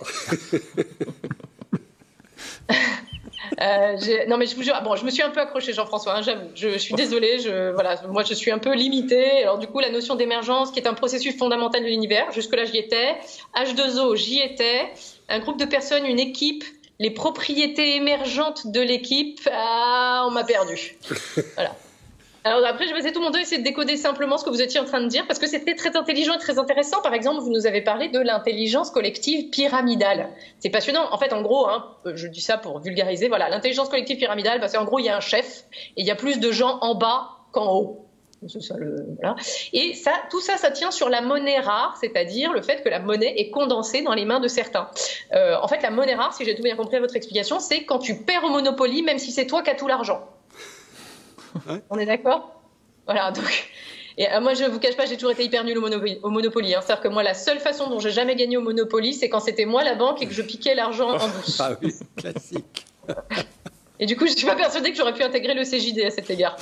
Non mais je vous jure, je me suis un peu accrochée, Jean-François, hein, j'avoue. Je suis désolée, moi je suis un peu limitée. Alors du coup, la notion d'émergence, qui est un processus fondamental de l'univers, jusque-là j'y étais. H2O, j'y étais. Un groupe de personnes, une équipe, les propriétés émergentes de l'équipe, on m'a perdu. Voilà. Alors après, je vais passer tout mon temps essayer de décoder simplement ce que vous étiez en train de dire, parce que c'était très intelligent et très intéressant. Par exemple, vous nous avez parlé de l'intelligence collective pyramidale. C'est passionnant. En fait, en gros, je dis ça pour vulgariser, voilà, l'intelligence collective pyramidale, c'est en gros, il y a un chef et il y a plus de gens en bas qu'en haut. C'est ça, voilà. Et ça, tout ça, ça tient sur la monnaie rare, c'est-à-dire le fait que la monnaie est condensée dans les mains de certains. En fait, la monnaie rare, si j'ai tout bien compris à votre explication, c'est quand tu perds au Monopoly, même si c'est toi qui as tout l'argent. Ouais. On est d'accord ? Voilà, donc. Et moi, je ne vous cache pas, j'ai toujours été hyper nulle au Monopoly. Hein. C'est-à-dire que moi, la seule façon dont j'ai jamais gagné au Monopoly, c'est quand c'était moi la banque et que je piquais l'argent en bourse. Ah oui, classique. Et du coup, je ne suis pas persuadée que j'aurais pu intégrer le CJD à cet égard.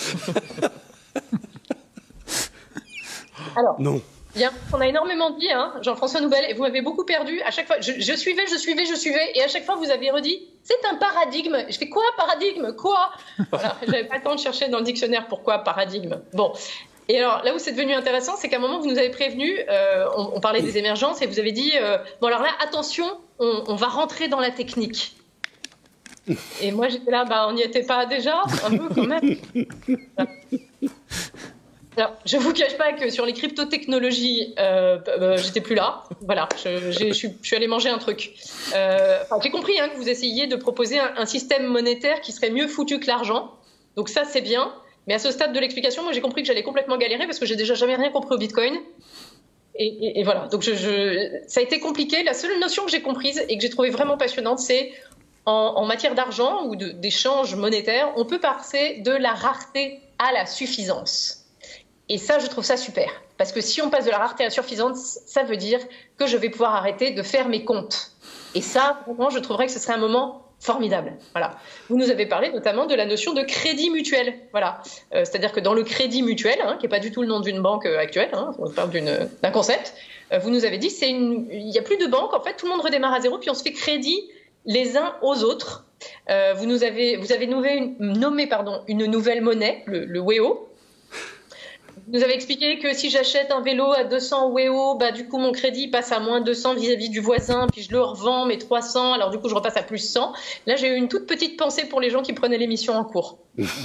Alors, non. On a énormément dit, Jean-François Noubel, et vous m'avez beaucoup perdu. À chaque fois, je suivais, et à chaque fois, vous avez redit, c'est un paradigme. Je fais quoi, paradigme ? Quoi ? Voilà, j'avais pas le temps de chercher dans le dictionnaire pourquoi paradigme. Bon. Et alors, là où c'est devenu intéressant, c'est qu'à un moment, vous nous avez prévenu, on parlait des émergences, et vous avez dit, bon alors là, attention, on va rentrer dans la technique. Et moi, j'étais là, on n'y était pas déjà, un peu quand même. Voilà. Alors, je ne vous cache pas que sur les cryptotechnologies, j'étais plus là. Voilà, je suis allée manger un truc. J'ai compris que vous essayiez de proposer un système monétaire qui serait mieux foutu que l'argent. Donc ça, c'est bien. Mais à ce stade de l'explication, moi j'ai compris que j'allais complètement galérer parce que j'ai déjà jamais rien compris au Bitcoin. Et voilà, donc ça a été compliqué. La seule notion que j'ai comprise et que j'ai trouvée vraiment passionnante, c'est en matière d'argent ou d'échange monétaire, on peut passer de la rareté à la suffisance. Et ça, je trouve ça super. Parce que si on passe de la rareté à la suffisance, ça veut dire que je vais pouvoir arrêter de faire mes comptes. Et ça, vraiment, je trouverais que ce serait un moment formidable. Voilà. Vous nous avez parlé notamment de la notion de crédit mutuel. Voilà. C'est-à-dire que dans le crédit mutuel, qui n'est pas du tout le nom d'une banque actuelle, on parle d'un concept, vous nous avez dit il n'y a plus de banque, en fait, tout le monde redémarre à zéro, puis on se fait crédit les uns aux autres. Vous avez nommé une nouvelle monnaie, le WEO. Vous nous avez expliqué que si j'achète un vélo à 200 WEO, du coup mon crédit passe à moins 200 vis-à-vis du voisin, puis je le revends mes 300, alors du coup je repasse à plus 100. Là j'ai eu une toute petite pensée pour les gens qui prenaient l'émission en cours.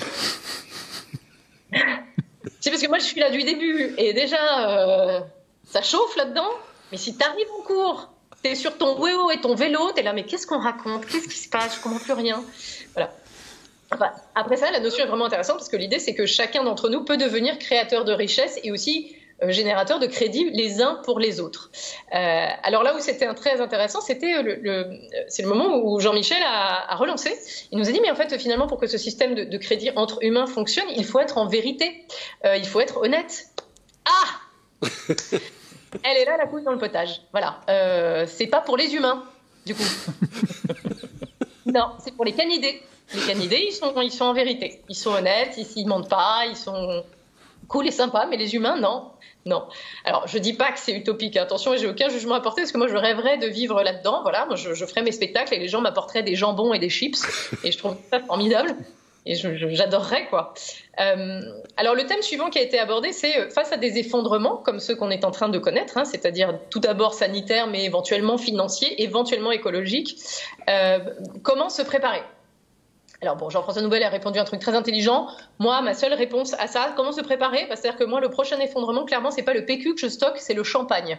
C'est parce que moi je suis là du début et déjà ça chauffe là-dedans, mais si t'arrives en cours, t'es sur ton WEO et ton vélo, t'es là mais qu'est-ce qu'on raconte, qu'est-ce qui se passe, je comprends plus rien. Voilà. Enfin, après ça, la notion est vraiment intéressante parce que l'idée, c'est que chacun d'entre nous peut devenir créateur de richesse et aussi générateur de crédit les uns pour les autres. Alors là où c'était très intéressant, c'est le moment où Jean-Michel a relancé. Il nous a dit, mais en fait, finalement, pour que ce système de crédit entre humains fonctionne, il faut être en vérité, il faut être honnête. Ah Elle est là, la poule dans le potage. Voilà. C'est pas pour les humains, du coup. Non, c'est pour les canidés. Les canidés, ils sont en vérité. Ils sont honnêtes, ils mentent pas, ils sont cool et sympas, mais les humains, non. Non. Alors, je dis pas que c'est utopique, attention, et j'ai aucun jugement à porter, parce que moi, je rêverais de vivre là-dedans. Voilà, moi, je ferais mes spectacles et les gens m'apporteraient des jambons et des chips, et je trouve ça formidable. Et j'adorerais, quoi. Alors, le thème suivant qui a été abordé, c'est face à des effondrements, comme ceux qu'on est en train de connaître, c'est-à-dire tout d'abord sanitaire, mais éventuellement financier, éventuellement écologique, comment se préparer ? Alors bon, Jean-François Noubel a répondu un truc très intelligent. Moi, ma seule réponse à ça, comment se préparer ? C'est-à-dire que moi, le prochain effondrement, clairement, c'est pas le PQ que je stocke, c'est le champagne.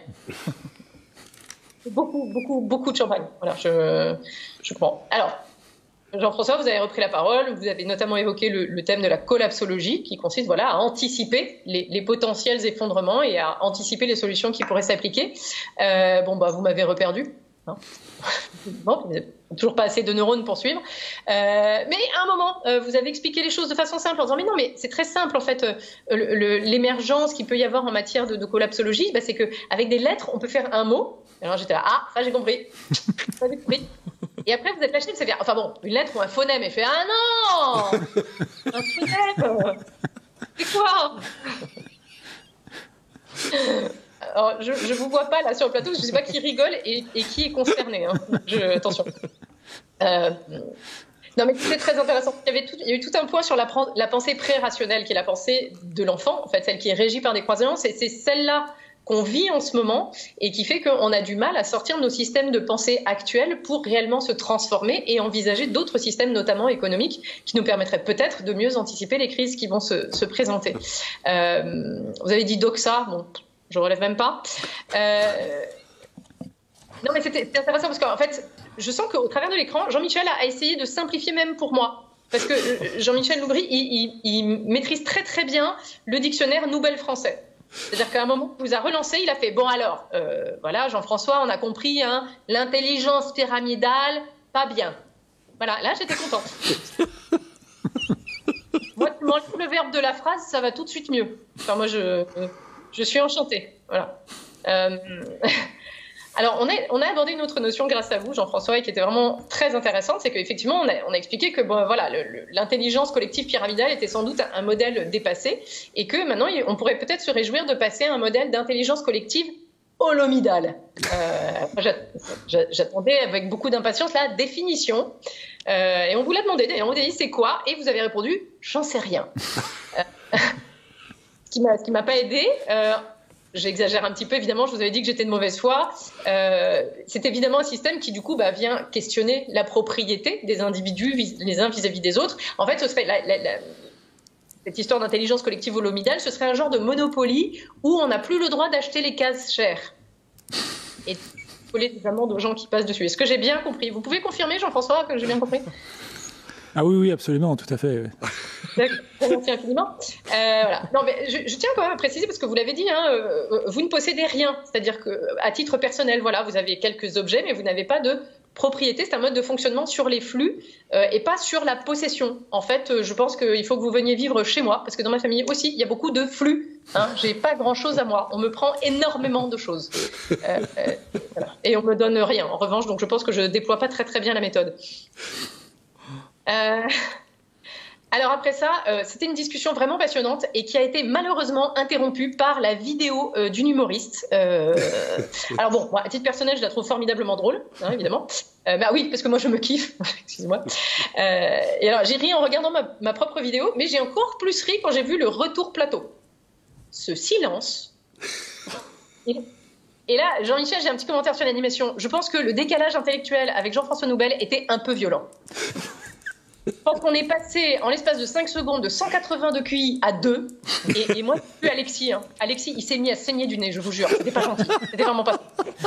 Beaucoup de champagne. Voilà, je prends. Alors, Jean-François, vous avez repris la parole. Vous avez notamment évoqué le thème de la collapsologie, qui consiste à anticiper les potentiels effondrements et à anticiper les solutions qui pourraient s'appliquer. Vous m'avez reperdu. Non. Bon, vous n'avez toujours pas assez de neurones pour suivre. Mais à un moment, vous avez expliqué les choses de façon simple en disant mais non, mais c'est très simple en fait. L'émergence qu'il peut y avoir en matière de collapsologie, c'est qu'avec des lettres, on peut faire un mot. Alors j'étais là, ça j'ai compris. Ça j'ai compris. Et après, vous êtes lâché, c'est bien. Enfin bon, une lettre ou un phonème. Et je fais ah non, un phonème. C'est quoi? Alors, je ne vous vois pas là sur le plateau, je ne sais pas qui rigole et qui est concerné. Attention. Non, mais c'est très intéressant. Il y a eu tout un point sur la pensée pré-rationnelle, qui est la pensée de l'enfant, en fait, celle qui est régie par des croyances. Et c'est celle-là qu'on vit en ce moment et qui fait qu'on a du mal à sortir de nos systèmes de pensée actuels pour réellement se transformer et envisager d'autres systèmes, notamment économiques, qui nous permettraient peut-être de mieux anticiper les crises qui vont se présenter. Vous avez dit doxa, bon. Je ne relève même pas. Non, mais c'était intéressant parce qu'en fait, je sens qu'au travers de l'écran, Jean-Michel a essayé de simplifier même pour moi. Parce que Jean-Michel Loubry, il maîtrise très très bien le dictionnaire Noubel français. C'est-à-dire qu'à un moment, il vous a relancé, il a fait « Bon alors, voilà, Jean-François, on a compris, l'intelligence pyramidale, pas bien. » Voilà, là j'étais contente. Moi, tu m'enlèves le verbe de la phrase, ça va tout de suite mieux. Enfin, moi, je suis enchantée. Voilà. Alors, on a abordé une autre notion grâce à vous, Jean-François, et qui était vraiment très intéressante, c'est qu'effectivement, on a expliqué que l'intelligence collective pyramidale était sans doute un modèle dépassé, et que maintenant, on pourrait peut-être se réjouir de passer à un modèle d'intelligence collective holomidale. J'attendais avec beaucoup d'impatience la définition, et on vous l'a demandé, d'ailleurs, on vous a dit c'est quoi, et vous avez répondu j'en sais rien. Ce qui m'a pas aidé, j'exagère un petit peu, évidemment, je vous avais dit que j'étais de mauvaise foi. C'est évidemment un système qui, du coup, vient questionner la propriété des individus les uns vis-à-vis des autres. En fait, ce serait cette histoire d'intelligence collective holomidale, ce serait un genre de monopoly où on n'a plus le droit d'acheter les cases chères et de coller des amendes aux gens qui passent dessus. Est-ce que j'ai bien compris? Vous pouvez confirmer, Jean-François, que j'ai bien compris? Ah oui, absolument, tout à fait. Merci infiniment. Voilà. Non, mais je tiens quand même à préciser, parce que vous l'avez dit, vous ne possédez rien. C'est-à-dire qu'à titre personnel, voilà, vous avez quelques objets, mais vous n'avez pas de propriété. C'est un mode de fonctionnement sur les flux et pas sur la possession. En fait, je pense qu'il faut que vous veniez vivre chez moi, parce que dans ma famille aussi, il y a beaucoup de flux. J'ai pas grand-chose à moi. On me prend énormément de choses. Voilà. Et on me donne rien, en revanche. Donc je pense que je déploie pas très très bien la méthode. Alors après ça, c'était une discussion vraiment passionnante et qui a été malheureusement interrompue par la vidéo d'une humoriste. Alors bon, moi, à titre personnel, je la trouve formidablement drôle, évidemment. Bah oui, parce que moi je me kiffe, excusez-moi. Et alors j'ai ri en regardant ma propre vidéo, mais j'ai encore plus ri quand j'ai vu le retour plateau. Ce silence. Et là, Jean-Michel, j'ai un petit commentaire sur l'animation. Je pense que le décalage intellectuel avec Jean-François Noubel était un peu violent. Je pense qu'on est passé en l'espace de 5 secondes de 180 de QI à 2. Et moi, j'ai vu Alexis. Alexis, il s'est mis à saigner du nez, je vous jure. C'était pas gentil. C'était vraiment pas.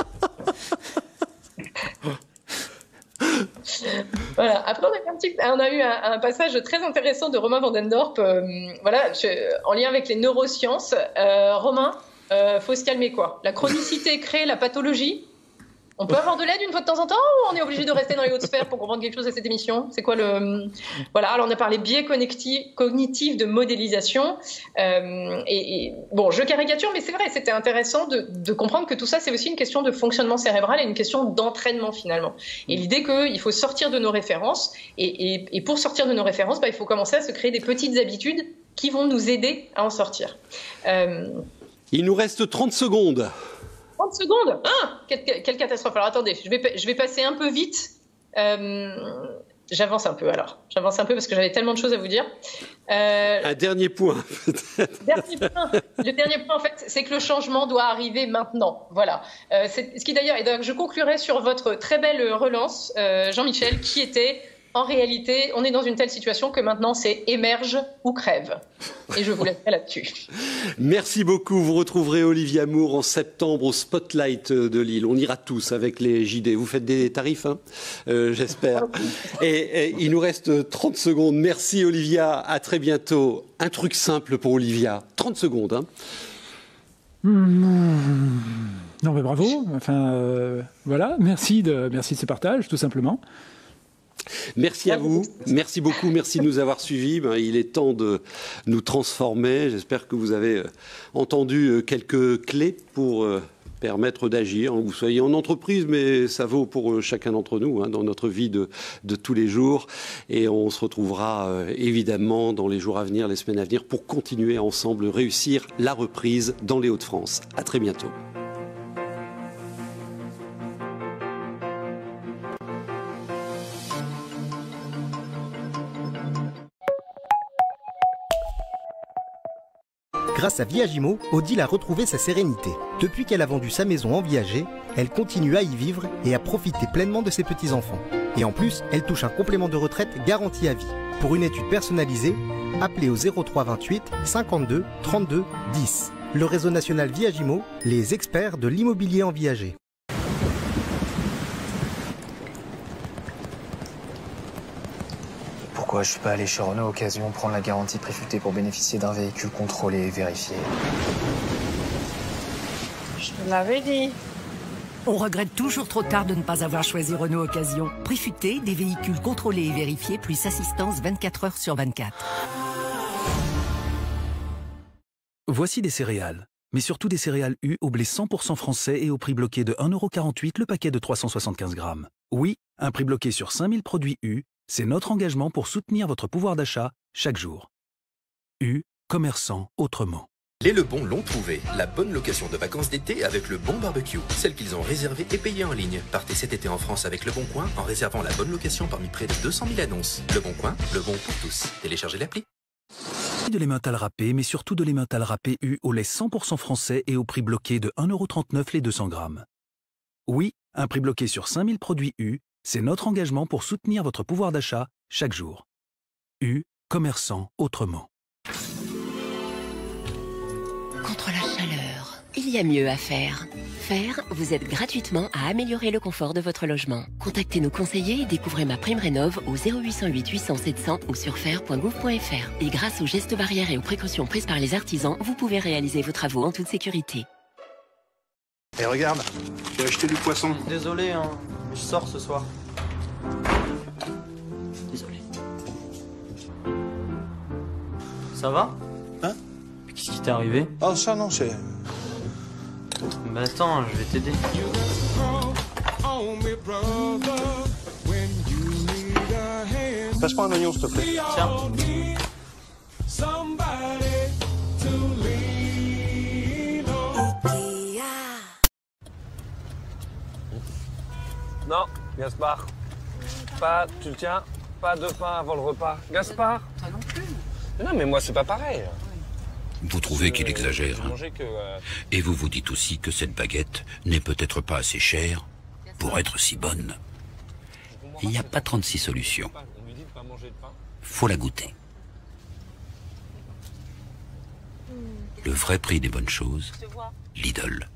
Voilà. Après, on a eu un passage très intéressant de Romain Vandendorp. Voilà, en lien avec les neurosciences. Romain, faut se calmer, quoi. La chronicité crée la pathologie. On peut avoir de l'aide une fois de temps en temps ou on est obligé de rester dans les hautes sphères pour comprendre quelque chose à cette émission? C'est quoi le... Voilà, alors on a parlé biais cognitifs de modélisation. Bon, je caricature, mais c'est vrai, c'était intéressant de comprendre que tout ça, c'est aussi une question de fonctionnement cérébral et une question d'entraînement finalement. Et l'idée qu'il faut sortir de nos références. Et pour sortir de nos références, il faut commencer à se créer des petites habitudes qui vont nous aider à en sortir. Il nous reste 30 secondes. 30 secondes, quelle catastrophe. Alors attendez, je vais passer un peu vite. J'avance un peu alors. J'avance un peu parce que j'avais tellement de choses à vous dire. Un dernier point. Le dernier point, en fait, c'est que le changement doit arriver maintenant. Voilà. Ce qui d'ailleurs, et donc je conclurai sur votre très belle relance, Jean-Michel, qui était... En réalité, on est dans une telle situation que maintenant, c'est émerge ou crève. Et je vous laisse là-dessus. Merci beaucoup. Vous retrouverez Olivia Moore en septembre au Spotlight de Lille. On ira tous avec les JD. Vous faites des tarifs, j'espère. Et il nous reste 30 secondes. Merci Olivia. À très bientôt. Un truc simple pour Olivia. 30 secondes. Non, mais bravo. Enfin, voilà. Merci de ce partage, tout simplement. Merci à vous, merci beaucoup, merci de nous avoir suivis. Il est temps de nous transformer. J'espère que vous avez entendu quelques clés pour permettre d'agir. Vous soyez en entreprise, mais ça vaut pour chacun d'entre nous dans notre vie de tous les jours. Et on se retrouvera évidemment dans les jours à venir, les semaines à venir, pour continuer ensemble réussir la reprise dans les Hauts-de-France. À très bientôt. Grâce à Viagimo, Odile a retrouvé sa sérénité. Depuis qu'elle a vendu sa maison en Viager, elle continue à y vivre et à profiter pleinement de ses petits-enfants. Et en plus, elle touche un complément de retraite garanti à vie. Pour une étude personnalisée, appelez au 03 28 52 32 10. Le réseau national Viagimo, les experts de l'immobilier en Viager. Pourquoi je suis pas allé chez Renault Occasion prendre la garantie pré-futée pour bénéficier d'un véhicule contrôlé et vérifié? Je te l'avais dit. On regrette toujours trop tard de ne pas avoir choisi Renault Occasion. Pré-futé, des véhicules contrôlés et vérifiés, plus assistance 24 heures sur 24. Voici des céréales, mais surtout des céréales U au blé 100% français et au prix bloqué de 1,48 € le paquet de 375 grammes. Oui, un prix bloqué sur 5000 produits U, c'est notre engagement pour soutenir votre pouvoir d'achat chaque jour. U, commerçant autrement. Les Lebon l'ont trouvé, la bonne location de vacances d'été avec le bon barbecue, celle qu'ils ont réservée et payée en ligne. Partez cet été en France avec Le Bon Coin en réservant la bonne location parmi près de 200 000 annonces. Le Bon Coin, le bon pour tous. Téléchargez l'appli. De l'emmental râpé, mais surtout de l'emmental râpé U au lait 100% français et au prix bloqué de 1,39 € les 200 grammes. Oui, un prix bloqué sur 5000 produits U, c'est notre engagement pour soutenir votre pouvoir d'achat chaque jour. U, commerçant autrement. Contre la chaleur, il y a mieux à faire. MaPrimeRénov.fr vous aide gratuitement à améliorer le confort de votre logement. Contactez nos conseillers et découvrez MaPrimeRénov au 0808 800 700 ou sur fer.gouv.fr. Et grâce aux gestes barrières et aux précautions prises par les artisans, vous pouvez réaliser vos travaux en toute sécurité. Et regarde, j'ai acheté du poisson. Désolé, hein, je sors ce soir. Désolé. Ça va? Hein? Qu'est-ce qui t'est arrivé? Oh, ça non, c'est... Bah attends, je vais t'aider. Passe-moi un oignon, s'il te plaît. Tiens. Non, Gaspard. Pas, tu le tiens, pas de pain avant le repas. Gaspard? Toi non plus. Non, mais moi, c'est pas pareil. Vous trouvez qu'il exagère, hein? Manger que, Et vous vous dites aussi que cette baguette n'est peut-être pas assez chère pour être si bonne. Il n'y a pas 36 solutions. Faut la goûter. Le vrai prix des bonnes choses, Lidl.